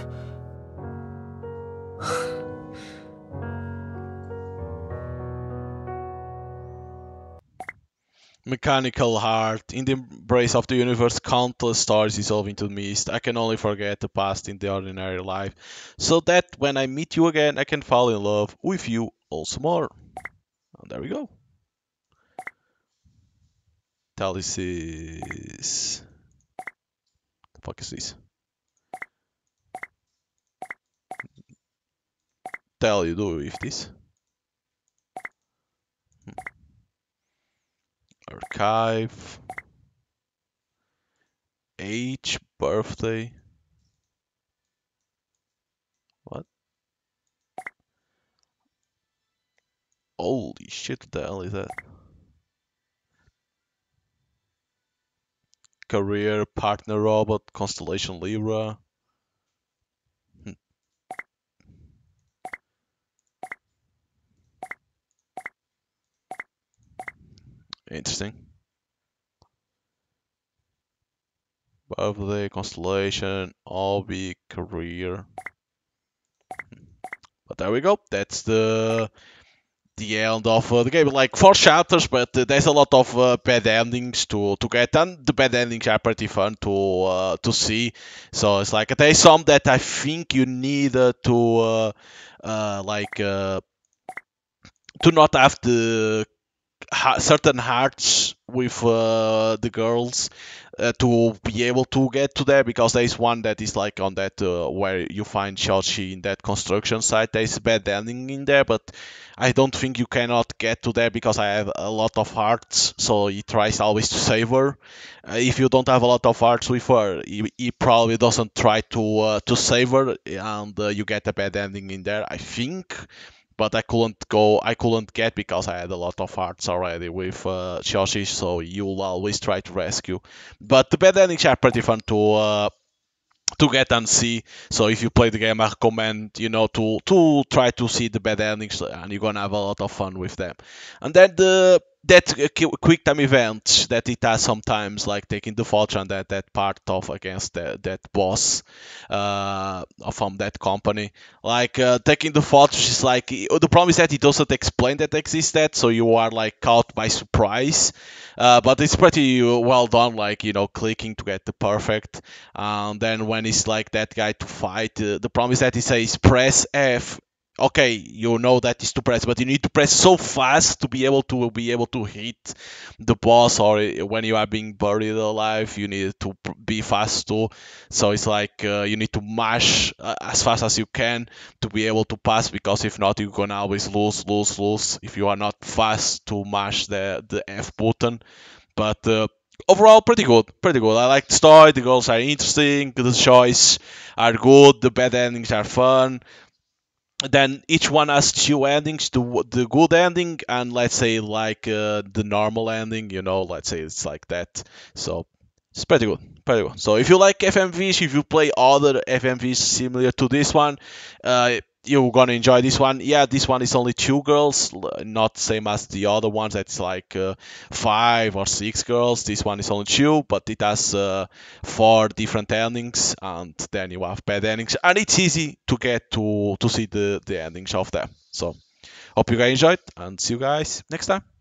Mechanical heart. In the embrace of the universe, countless stars dissolve into mist. I can only forget the past in the ordinary life, so that when I meet you again, I can fall in love with you also more. And there we go. This. The fuck is this? the hell you do with this? Archive. Age, birthday. What? Holy shit, what the hell is that? Career, partner robot, constellation Libra. Interesting. Birthday, constellation, hobby, career. But there we go. That's the end of the game. Like 4 chapters, but there's a lot of bad endings to get, and the bad endings are pretty fun to see. So it's like there's some that I think you need to not have the certain hearts with the girls to be able to get to there, because there is one that is like on that where you find Shoshi in that construction site. There is a bad ending in there, but I don't think you cannot get to there because I have a lot of hearts, so he tries always to save her. If you don't have a lot of hearts with her, he probably doesn't try to save her, and you get a bad ending in there, I think. But I couldn't get because I had a lot of hearts already with Shoshi, so you'll always try to rescue. But the bad endings are pretty fun to get and see. So if you play the game, I recommend to try to see the bad endings, and you're gonna have a lot of fun with them. And then that quick time event that it has sometimes, like taking the fortune, that part of against that boss from that company, like taking the fortune is like, the problem is that it doesn't explain that existed, so you are like caught by surprise. But it's pretty well done, like clicking to get the perfect. And then when it's like that guy to fight, the problem is that he says press F. Okay, you know that is to press, but you need to press so fast to be able to hit the boss, or when you are being buried alive, you need to be fast too. So it's like you need to mash as fast as you can to be able to pass, because if not, you're gonna always lose if you are not fast to mash the F button. But overall, pretty good. I like the story. The girls are interesting. The choices are good. The bad endings are fun. Then each one has 2 endings: the good ending, and let's say like the normal ending. Let's say it's like that. So it's pretty good. So if you like FMVs, if you play other FMVs similar to this one, you're gonna enjoy this one. Yeah, this one is only 2 girls, not same as the other ones. That's like 5 or 6 girls. This one is only 2, but it has 4 different endings, and then you have bad endings, and it's easy to get to see the endings of them. So hope you guys enjoyed, and see you guys next time.